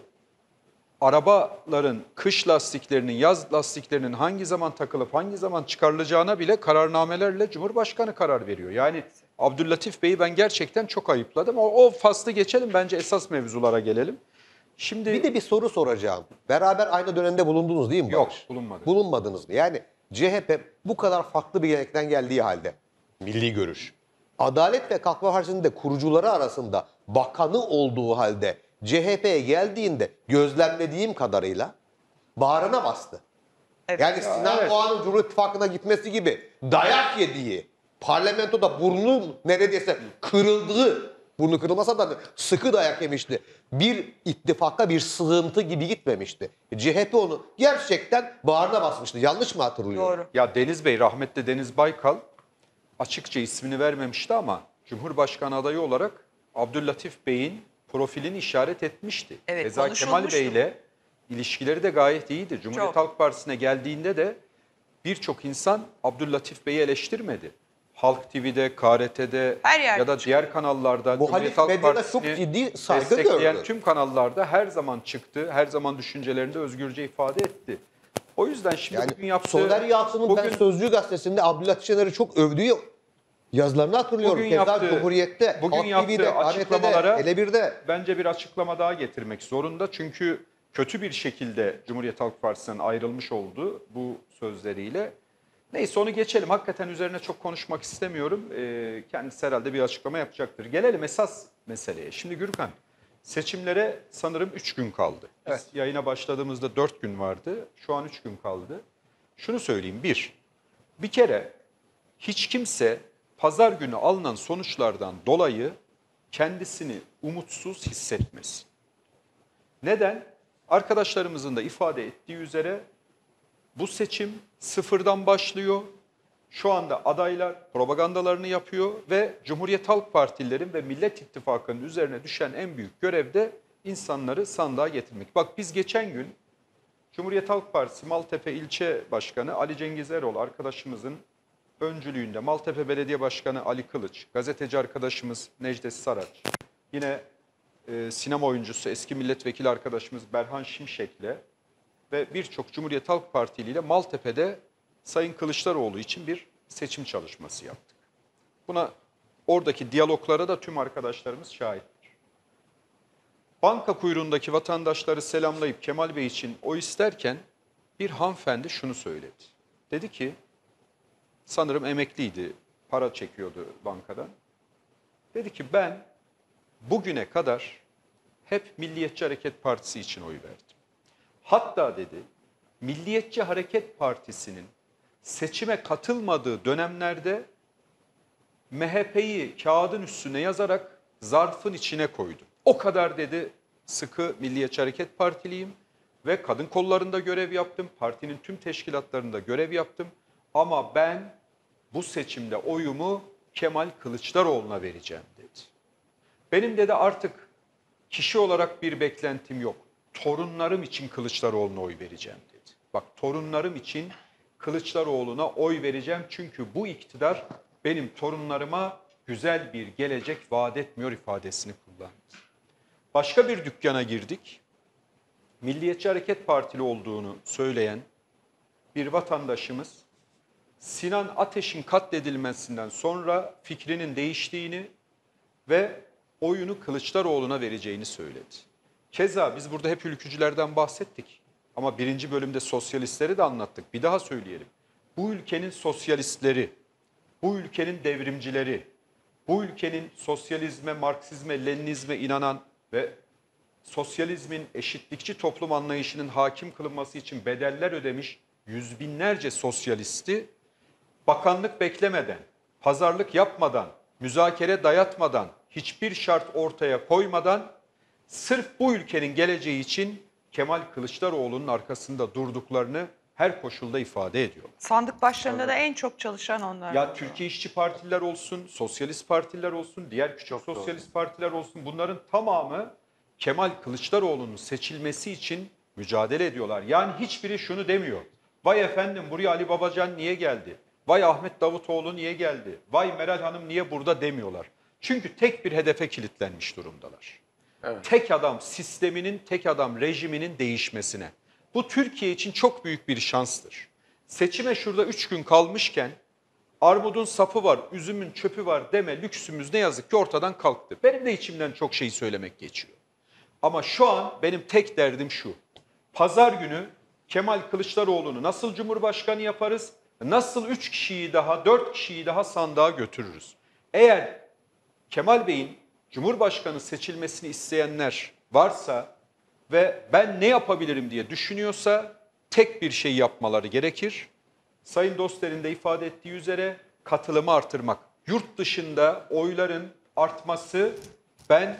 C: Arabaların kış lastiklerinin, yaz lastiklerinin hangi zaman takılıp hangi zaman çıkarılacağına bile kararnamelerle Cumhurbaşkanı karar veriyor. Yani Abdüllatif Bey'i ben gerçekten çok ayıpladım. O faslı geçelim, bence esas mevzulara gelelim. Şimdi
E: Bir de bir soru soracağım. Beraber aynı dönemde bulundunuz değil mi
C: Yok,
E: Barış?
C: bulunmadık.
E: Bulunmadınız mı? Yani CHP bu kadar farklı bir gelenekten geldiği halde milli görüş. Adalet ve Kalkınma Partisi'nin de kurucuları arasında bakanı olduğu halde CHP'ye geldiğinde gözlemlediğim kadarıyla bağrına bastı.
B: Evet.
E: Yani Sinan Oğan'ın Cumhur İttifakı'na gitmesi gibi dayak yediği, parlamentoda burnu neredeyse kırıldığı, burnu kırılmasa da sıkı dayak yemişti. Bir ittifaka bir sığıntı gibi gitmemişti. CHP onu gerçekten bağrına basmıştı. Yanlış mı hatırlıyorum?
B: Doğru.
C: ya Deniz Bey, rahmetli Deniz Baykal açıkça ismini vermemişti ama Cumhurbaşkanı adayı olarak Abdüllatif Bey'in profilini işaret etmişti.
B: Evet,
C: Keza Kemal
B: konuşulmuştu.
C: Bey'le ilişkileri de gayet iyiydi. Cumhuriyet
B: Çok.
C: Halk Partisi'ne geldiğinde de birçok insan Abdüllatif Bey'i eleştirmedi. Halk TV'de, KRT'de
B: Her yerde
C: ya da diğer kanallarda
E: Muhalif
C: Cumhuriyet Halk
E: medyada çok
C: Partisi'ni
E: ciddi saygı
C: destekleyen
E: gördü.
C: tüm kanallarda her zaman çıktı. Her zaman düşüncelerini de özgürce ifade etti. O yüzden şimdi
E: Yani
C: bugün yaptığı...
E: Soner Yalçın'ın ben
C: bugün-
E: Sözcü gazetesinde Abdülhatif Şener'i çok övdüğü Yazılarını hatırlıyorum.
C: Bugün
E: Keza
C: yaptığı-
E: Cumhuriyet'te,
C: bugün
E: Halk
C: yaptığı
E: TV'de,
C: açıklamalara-
E: TRT'de, Ele1'de
C: Bence bir açıklama daha getirmek zorunda. Çünkü kötü bir şekilde Cumhuriyet Halk Partisi'nden ayrılmış oldu bu sözleriyle. Neyse onu geçelim. Hakikaten üzerine çok konuşmak istemiyorum. Kendisi herhalde bir açıklama yapacaktır. Gelelim esas meseleye. Şimdi Gürkan, seçimlere sanırım 3 gün kaldı. Biz yayına başladığımızda 4 gün vardı. Şu an 3 gün kaldı. Şunu söyleyeyim. Bir kere hiç kimse pazar günü alınan sonuçlardan dolayı kendisini umutsuz hissetmesin. Neden? Arkadaşlarımızın da ifade ettiği üzere bu seçim sıfırdan başlıyor. Şu anda adaylar propagandalarını yapıyor ve Cumhuriyet Halk Partililerin ve Millet İttifakı'nın üzerine düşen en büyük görev de insanları sandığa getirmek. Bak biz geçen gün Cumhuriyet Halk Partisi Maltepe İlçe Başkanı Ali Cengiz Erol arkadaşımızın öncülüğünde Maltepe Belediye Başkanı Ali Kılıç, gazeteci arkadaşımız Necdet Saraç, yine sinema oyuncusu eski milletvekili arkadaşımız Berhan Şimşek'le ve birçok Cumhuriyet Halk Partili ile Maltepe'de Sayın Kılıçdaroğlu için bir seçim çalışması yaptık. Buna oradaki diyaloglara da tüm arkadaşlarımız şahittir. Banka kuyruğundaki vatandaşları selamlayıp Kemal Bey için oy isterken bir hanımefendi şunu söyledi. Dedi ki, sanırım emekliydi, para çekiyordu bankadan. Dedi ki ben bugüne kadar hep Milliyetçi Hareket Partisi için oy verdim. Hatta dedi Milliyetçi Hareket Partisi'nin seçime katılmadığı dönemlerde MHP'yi kağıdın üstüne yazarak zarfın içine koydum. O kadar dedi sıkı Milliyetçi Hareket Partiliyim ve kadın kollarında görev yaptım. Partinin tüm teşkilatlarında görev yaptım. Ama ben bu seçimde oyumu Kemal Kılıçdaroğlu'na vereceğim dedi. Benim dedi artık kişi olarak bir beklentim yok. Torunlarım için Kılıçdaroğlu'na oy vereceğim dedi. Bak torunlarım için Kılıçdaroğlu'na oy vereceğim çünkü bu iktidar benim torunlarıma güzel bir gelecek vaat etmiyor ifadesini kullandı. Başka bir dükkana girdik. Milliyetçi Hareket Partili olduğunu söyleyen bir vatandaşımız Sinan Ateş'in katledilmesinden sonra fikrinin değiştiğini ve oyunu Kılıçdaroğlu'na vereceğini söyledi. Keza biz burada hep ülkücülerden bahsettik ama birinci bölümde sosyalistleri de anlattık. Bir daha söyleyelim. Bu ülkenin sosyalistleri, bu ülkenin devrimcileri, bu ülkenin sosyalizme, Marksizme, Leninizme inanan ve sosyalizmin eşitlikçi toplum anlayışının hakim kılınması için bedeller ödemiş yüz binlerce sosyalisti bakanlık beklemeden, pazarlık yapmadan, müzakere dayatmadan, hiçbir şart ortaya koymadan sırf bu ülkenin geleceği için Kemal Kılıçdaroğlu'nun arkasında durduklarını her koşulda ifade ediyor.
B: Sandık başlarında da en çok çalışan onlar.
C: Ya Türkiye İşçi Partiler olsun, Sosyalist Partiler olsun, diğer küçük sosyalist partiler olsun bunların tamamı Kemal Kılıçdaroğlu'nun seçilmesi için mücadele ediyorlar. Yani hiçbiri şunu demiyor. Vay efendim buraya Ali Babacan niye geldi? Vay Ahmet Davutoğlu niye geldi? Vay Meral Hanım niye burada demiyorlar. Çünkü tek bir hedefe kilitlenmiş durumdalar. Evet. Tek adam sisteminin, tek adam rejiminin değişmesine. Bu Türkiye için çok büyük bir şanstır. Seçime şurada 3 gün kalmışken armudun sapı var, üzümün çöpü var deme lüksümüz ne yazık ki ortadan kalktı. Benim de içimden çok şey söylemek geçiyor. Ama şu an benim tek derdim şu. Pazar günü Kemal Kılıçdaroğlu'nu nasıl Cumhurbaşkanı yaparız? Nasıl 3 kişiyi daha, 4 kişiyi daha sandığa götürürüz? Eğer Kemal Bey'in Cumhurbaşkanı seçilmesini isteyenler varsa ve ben ne yapabilirim diye düşünüyorsa tek bir şey yapmaları gerekir. Sayın Dostler'in de ifade ettiği üzere katılımı artırmak. Yurt dışında oyların artması ben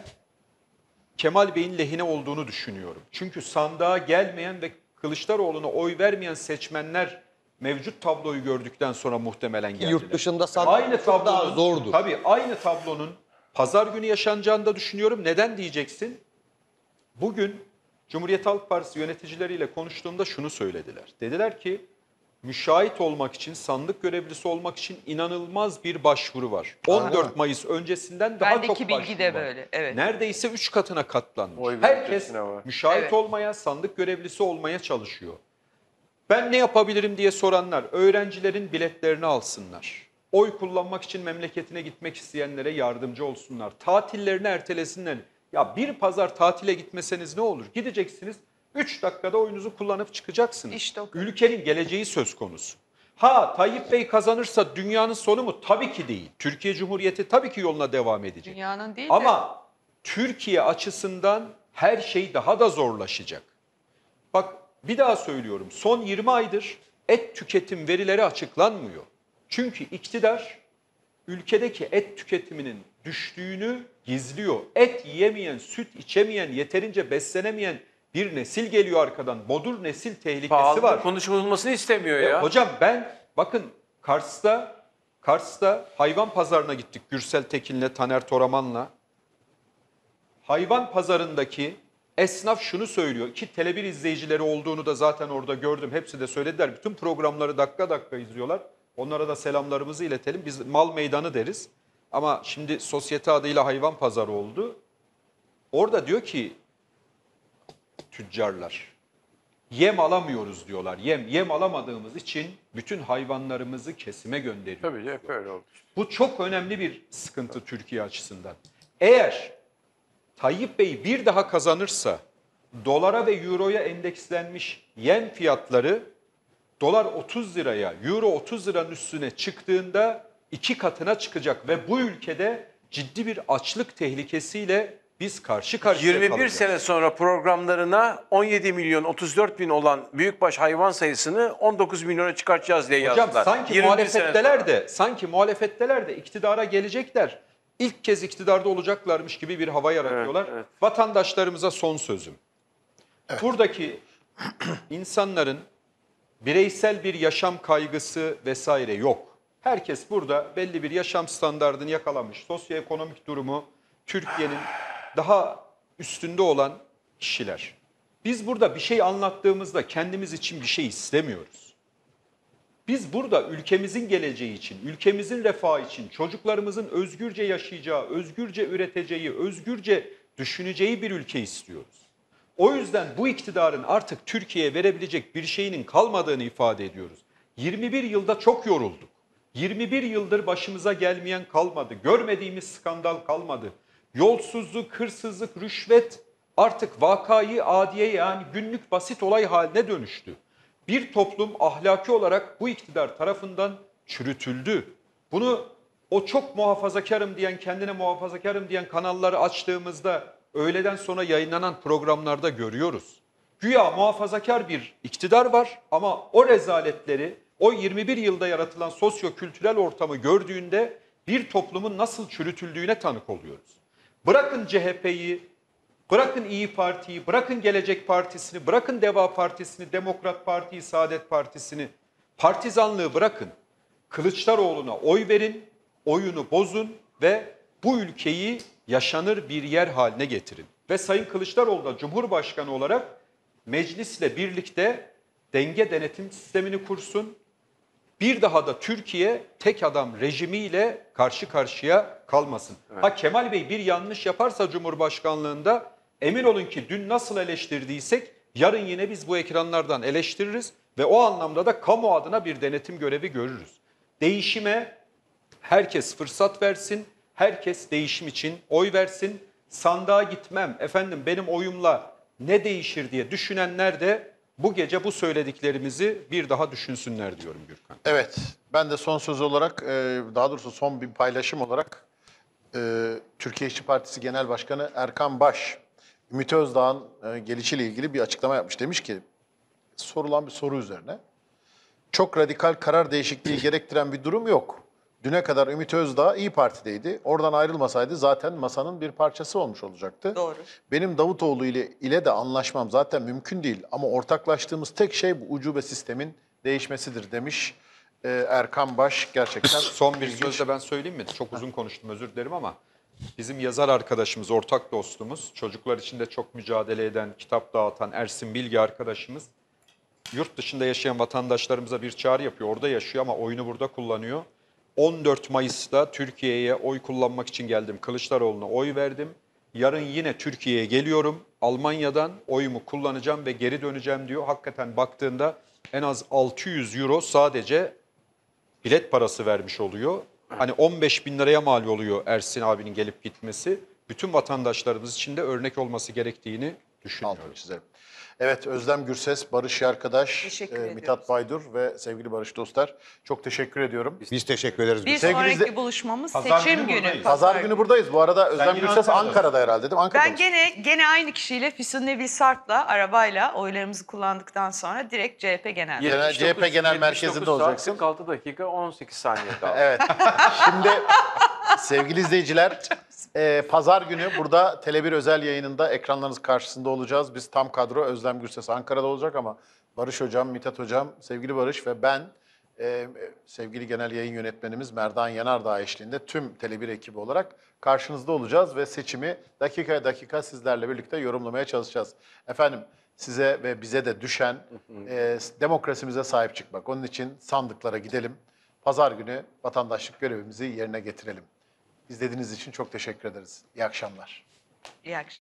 C: Kemal Bey'in lehine olduğunu düşünüyorum. Çünkü sandığa gelmeyen ve Kılıçdaroğlu'na oy vermeyen seçmenler mevcut tabloyu gördükten sonra muhtemelen geldiler.
E: Yurt dışında sandık çok daha zordur.
C: Tabii aynı tablonun pazar günü yaşanacağını da düşünüyorum. Neden diyeceksin? Bugün Cumhuriyet Halk Partisi yöneticileriyle konuştuğumda şunu söylediler. Dediler ki müşahit olmak için, sandık görevlisi olmak için inanılmaz bir başvuru var. 14 Mayıs öncesinden daha çok
B: Bendeki
C: başvuru
B: bilgi de
C: var.
B: böyle. Evet.
C: Neredeyse 3 katına katlanmış.
D: Oy
C: Herkes
D: öncesine var.
C: müşahit
B: Evet.
C: olmaya, sandık görevlisi olmaya çalışıyor. Ben ne yapabilirim diye soranlar, öğrencilerin biletlerini alsınlar. Oy kullanmak için memleketine gitmek isteyenlere yardımcı olsunlar. Tatillerini ertelesinler. Ya bir pazar tatile gitmeseniz ne olur? Gideceksiniz, 3 dakikada oyunuzu kullanıp çıkacaksınız.
F: İşte o kadar.
C: Ülkenin geleceği söz konusu. Ha Tayyip Bey kazanırsa dünyanın sonu mu? Tabii ki değil. Türkiye Cumhuriyeti tabii ki yoluna devam edecek.
F: Dünyanın değil de
C: Ama Türkiye açısından her şey daha da zorlaşacak. Bak bir daha söylüyorum. Son 20 aydır et tüketim verileri açıklanmıyor. Çünkü iktidar ülkedeki et tüketiminin düştüğünü gizliyor. Et yiyemeyen, süt içemeyen, yeterince beslenemeyen bir nesil geliyor arkadan. Bodur nesil tehlikesi
D: Pahalı
C: var.
D: konuşulmasını istemiyor ya.
C: Hocam ben bakın Kars'ta hayvan pazarına gittik Gürsel Tekin'le, Taner Toraman'la. Hayvan pazarındaki esnaf şunu söylüyor ki Tele1 izleyicileri olduğunu da zaten orada gördüm. Hepsi de söylediler. Bütün programları dakika dakika izliyorlar. Onlara da selamlarımızı iletelim. Biz mal meydanı deriz. Ama şimdi sosyete adıyla hayvan pazarı oldu. Orada diyor ki tüccarlar, yem alamıyoruz diyorlar. Yem alamadığımız için bütün hayvanlarımızı kesime gönderiyoruz.
D: Tabii hep öyle oldu.
C: Bu çok önemli bir sıkıntı Türkiye açısından. Eğer Tayyip Bey bir daha kazanırsa dolara ve euroya endekslenmiş yem fiyatları dolar 30 liraya, euro 30 liranın üstüne çıktığında 2 katına çıkacak ve bu ülkede ciddi bir açlık tehlikesiyle biz karşı karşıya
D: 21
C: kalacağız.
D: sene sonra programlarına 17 milyon 34 bin olan büyükbaş hayvan sayısını 19 milyona çıkartacağız diye
C: Hocam
D: yazdılar.
C: sanki
D: 21 sene
C: muhalefetteler de iktidara gelecekler. İlk kez iktidarda olacaklarmış gibi bir hava yaratıyorlar.
D: Evet, evet.
C: Vatandaşlarımıza son sözüm. Buradaki insanların bireysel bir yaşam kaygısı vesaire yok. Herkes burada belli bir yaşam standardını yakalamış. Sosyoekonomik durumu Türkiye'nin daha üstünde olan kişiler. Biz burada bir şey anlattığımızda kendimiz için bir şey istemiyoruz. Biz burada ülkemizin geleceği için, ülkemizin refahı için, çocuklarımızın özgürce yaşayacağı, özgürce üreteceği, özgürce düşüneceği bir ülke istiyoruz. O yüzden bu iktidarın artık Türkiye'ye verebilecek bir şeyinin kalmadığını ifade ediyoruz. 21 yılda çok yorulduk. 21 yıldır başımıza gelmeyen kalmadı. Görmediğimiz skandal kalmadı. Yolsuzluk, hırsızlık, rüşvet artık vakayı adiye yani günlük basit olay haline dönüştü. Bir toplum ahlaki olarak bu iktidar tarafından çürütüldü. Bunu o çok muhafazakarım diyen, kendine muhafazakarım diyen kanalları açtığımızda öğleden sonra yayınlanan programlarda görüyoruz. Güya muhafazakar bir iktidar var ama o rezaletleri, o 21 yılda yaratılan sosyo-kültürel ortamı gördüğünde bir toplumun nasıl çürütüldüğüne tanık oluyoruz. Bırakın CHP'yi, bırakın İyi Parti'yi, bırakın Gelecek Partisi'ni, bırakın Deva Partisi'ni, Demokrat Parti'yi, Saadet Partisi'ni, partizanlığı bırakın. Kılıçdaroğlu'na oy verin, oyunu bozun ve bu ülkeyi yaşanır bir yer haline getirin. Ve Sayın Kılıçdaroğlu da Cumhurbaşkanı olarak meclisle birlikte denge denetim sistemini kursun. Bir daha da Türkiye tek adam rejimiyle karşı karşıya kalmasın. Evet. Ha Kemal Bey bir yanlış yaparsa Cumhurbaşkanlığında emin olun ki dün nasıl eleştirdiysek yarın yine biz bu ekranlardan eleştiririz ve o anlamda da kamu adına bir denetim görevi görürüz. Değişime herkes fırsat versin, herkes değişim için oy versin. Sandığa gitmem, efendim benim oyumla ne değişir diye düşünenler de bu gece bu söylediklerimizi bir daha düşünsünler diyorum Gürkan.
A: Evet, ben de son söz olarak, daha doğrusu son bir paylaşım olarak Türkiye İşçi Partisi Genel Başkanı Erkan Baş, Ümit Özdağ'ın gelişiyle ilgili bir açıklama yapmış. Demiş ki, sorulan bir soru üzerine, çok radikal karar değişikliği gerektiren bir durum yok. Düne kadar Ümit Özdağ İyi Parti'deydi. Oradan ayrılmasaydı zaten masanın bir parçası olmuş olacaktı.
B: Doğru.
A: Benim Davutoğlu ile de anlaşmam zaten mümkün değil. Ama ortaklaştığımız tek şey bu ucube sistemin değişmesidir demiş Erkan Baş. Gerçekten
C: Son bir
A: ilginç.
C: söz de ben söyleyeyim mi? Çok uzun konuştum, özür dilerim ama bizim yazar arkadaşımız, ortak dostumuz, çocuklar için de çok mücadele eden, kitap dağıtan Ersin Bilge arkadaşımız yurt dışında yaşayan vatandaşlarımıza bir çağrı yapıyor. Orada yaşıyor ama oyunu burada kullanıyor. 14 Mayıs'ta Türkiye'ye oy kullanmak için geldim. Kılıçdaroğlu'na oy verdim. Yarın yine Türkiye'ye geliyorum. Almanya'dan oyumu kullanacağım ve geri döneceğim diyor. Hakikaten baktığında en az 600 euro sadece bilet parası vermiş oluyor. Hani 15 bin liraya mal oluyor Ersin abinin gelip gitmesi. Bütün vatandaşlarımız için de örnek olması gerektiğini düşünüyorum.
A: Altını çizelim. Evet, Özlem Gürses, Barış Yarkadaş,
B: Teşekkür ediyoruz.
A: Mithat Baydur ve sevgili Barış Dostlar. Çok teşekkür ediyorum.
E: Biz teşekkür ederiz.
B: Bir
A: Sevgili
B: sonraki
A: izle-
B: buluşmamız
C: Pazar
B: seçim
C: günü
B: günü.
C: buradayız.
A: Pazar günü buradayız. Bu arada Özlem
C: yine
A: Gürses
C: Ankara'dasın.
A: Ankara'da herhalde değil mi? Ankara'da
B: Ben
A: mısın?
B: gene aynı kişiyle Füsun Nevil Sarp'la arabayla oylarımızı kullandıktan sonra direkt CHP Genel Merkezi.
A: Genel- CHP Genel Merkezi'nde
D: 79 saat,
A: olacaksın.
D: 46 dakika 18 saniye kaldı.
A: Evet. Şimdi sevgili izleyiciler, pazar günü burada Tele1 özel yayınında ekranlarınız karşısında olacağız. Biz tam kadro, Özlem Gürses Ankara'da olacak ama Barış Hocam, Mithat Hocam, sevgili Barış ve ben, sevgili genel yayın yönetmenimiz Merdan Yanardağ eşliğinde tüm Tele1 ekibi olarak karşınızda olacağız ve seçimi dakika dakika sizlerle birlikte yorumlamaya çalışacağız. Efendim, size ve bize de düşen demokrasimize sahip çıkmak. Onun için sandıklara gidelim. Pazar günü vatandaşlık görevimizi yerine getirelim. İzlediğiniz için çok teşekkür ederiz. İyi akşamlar.
B: İyi akşamlar.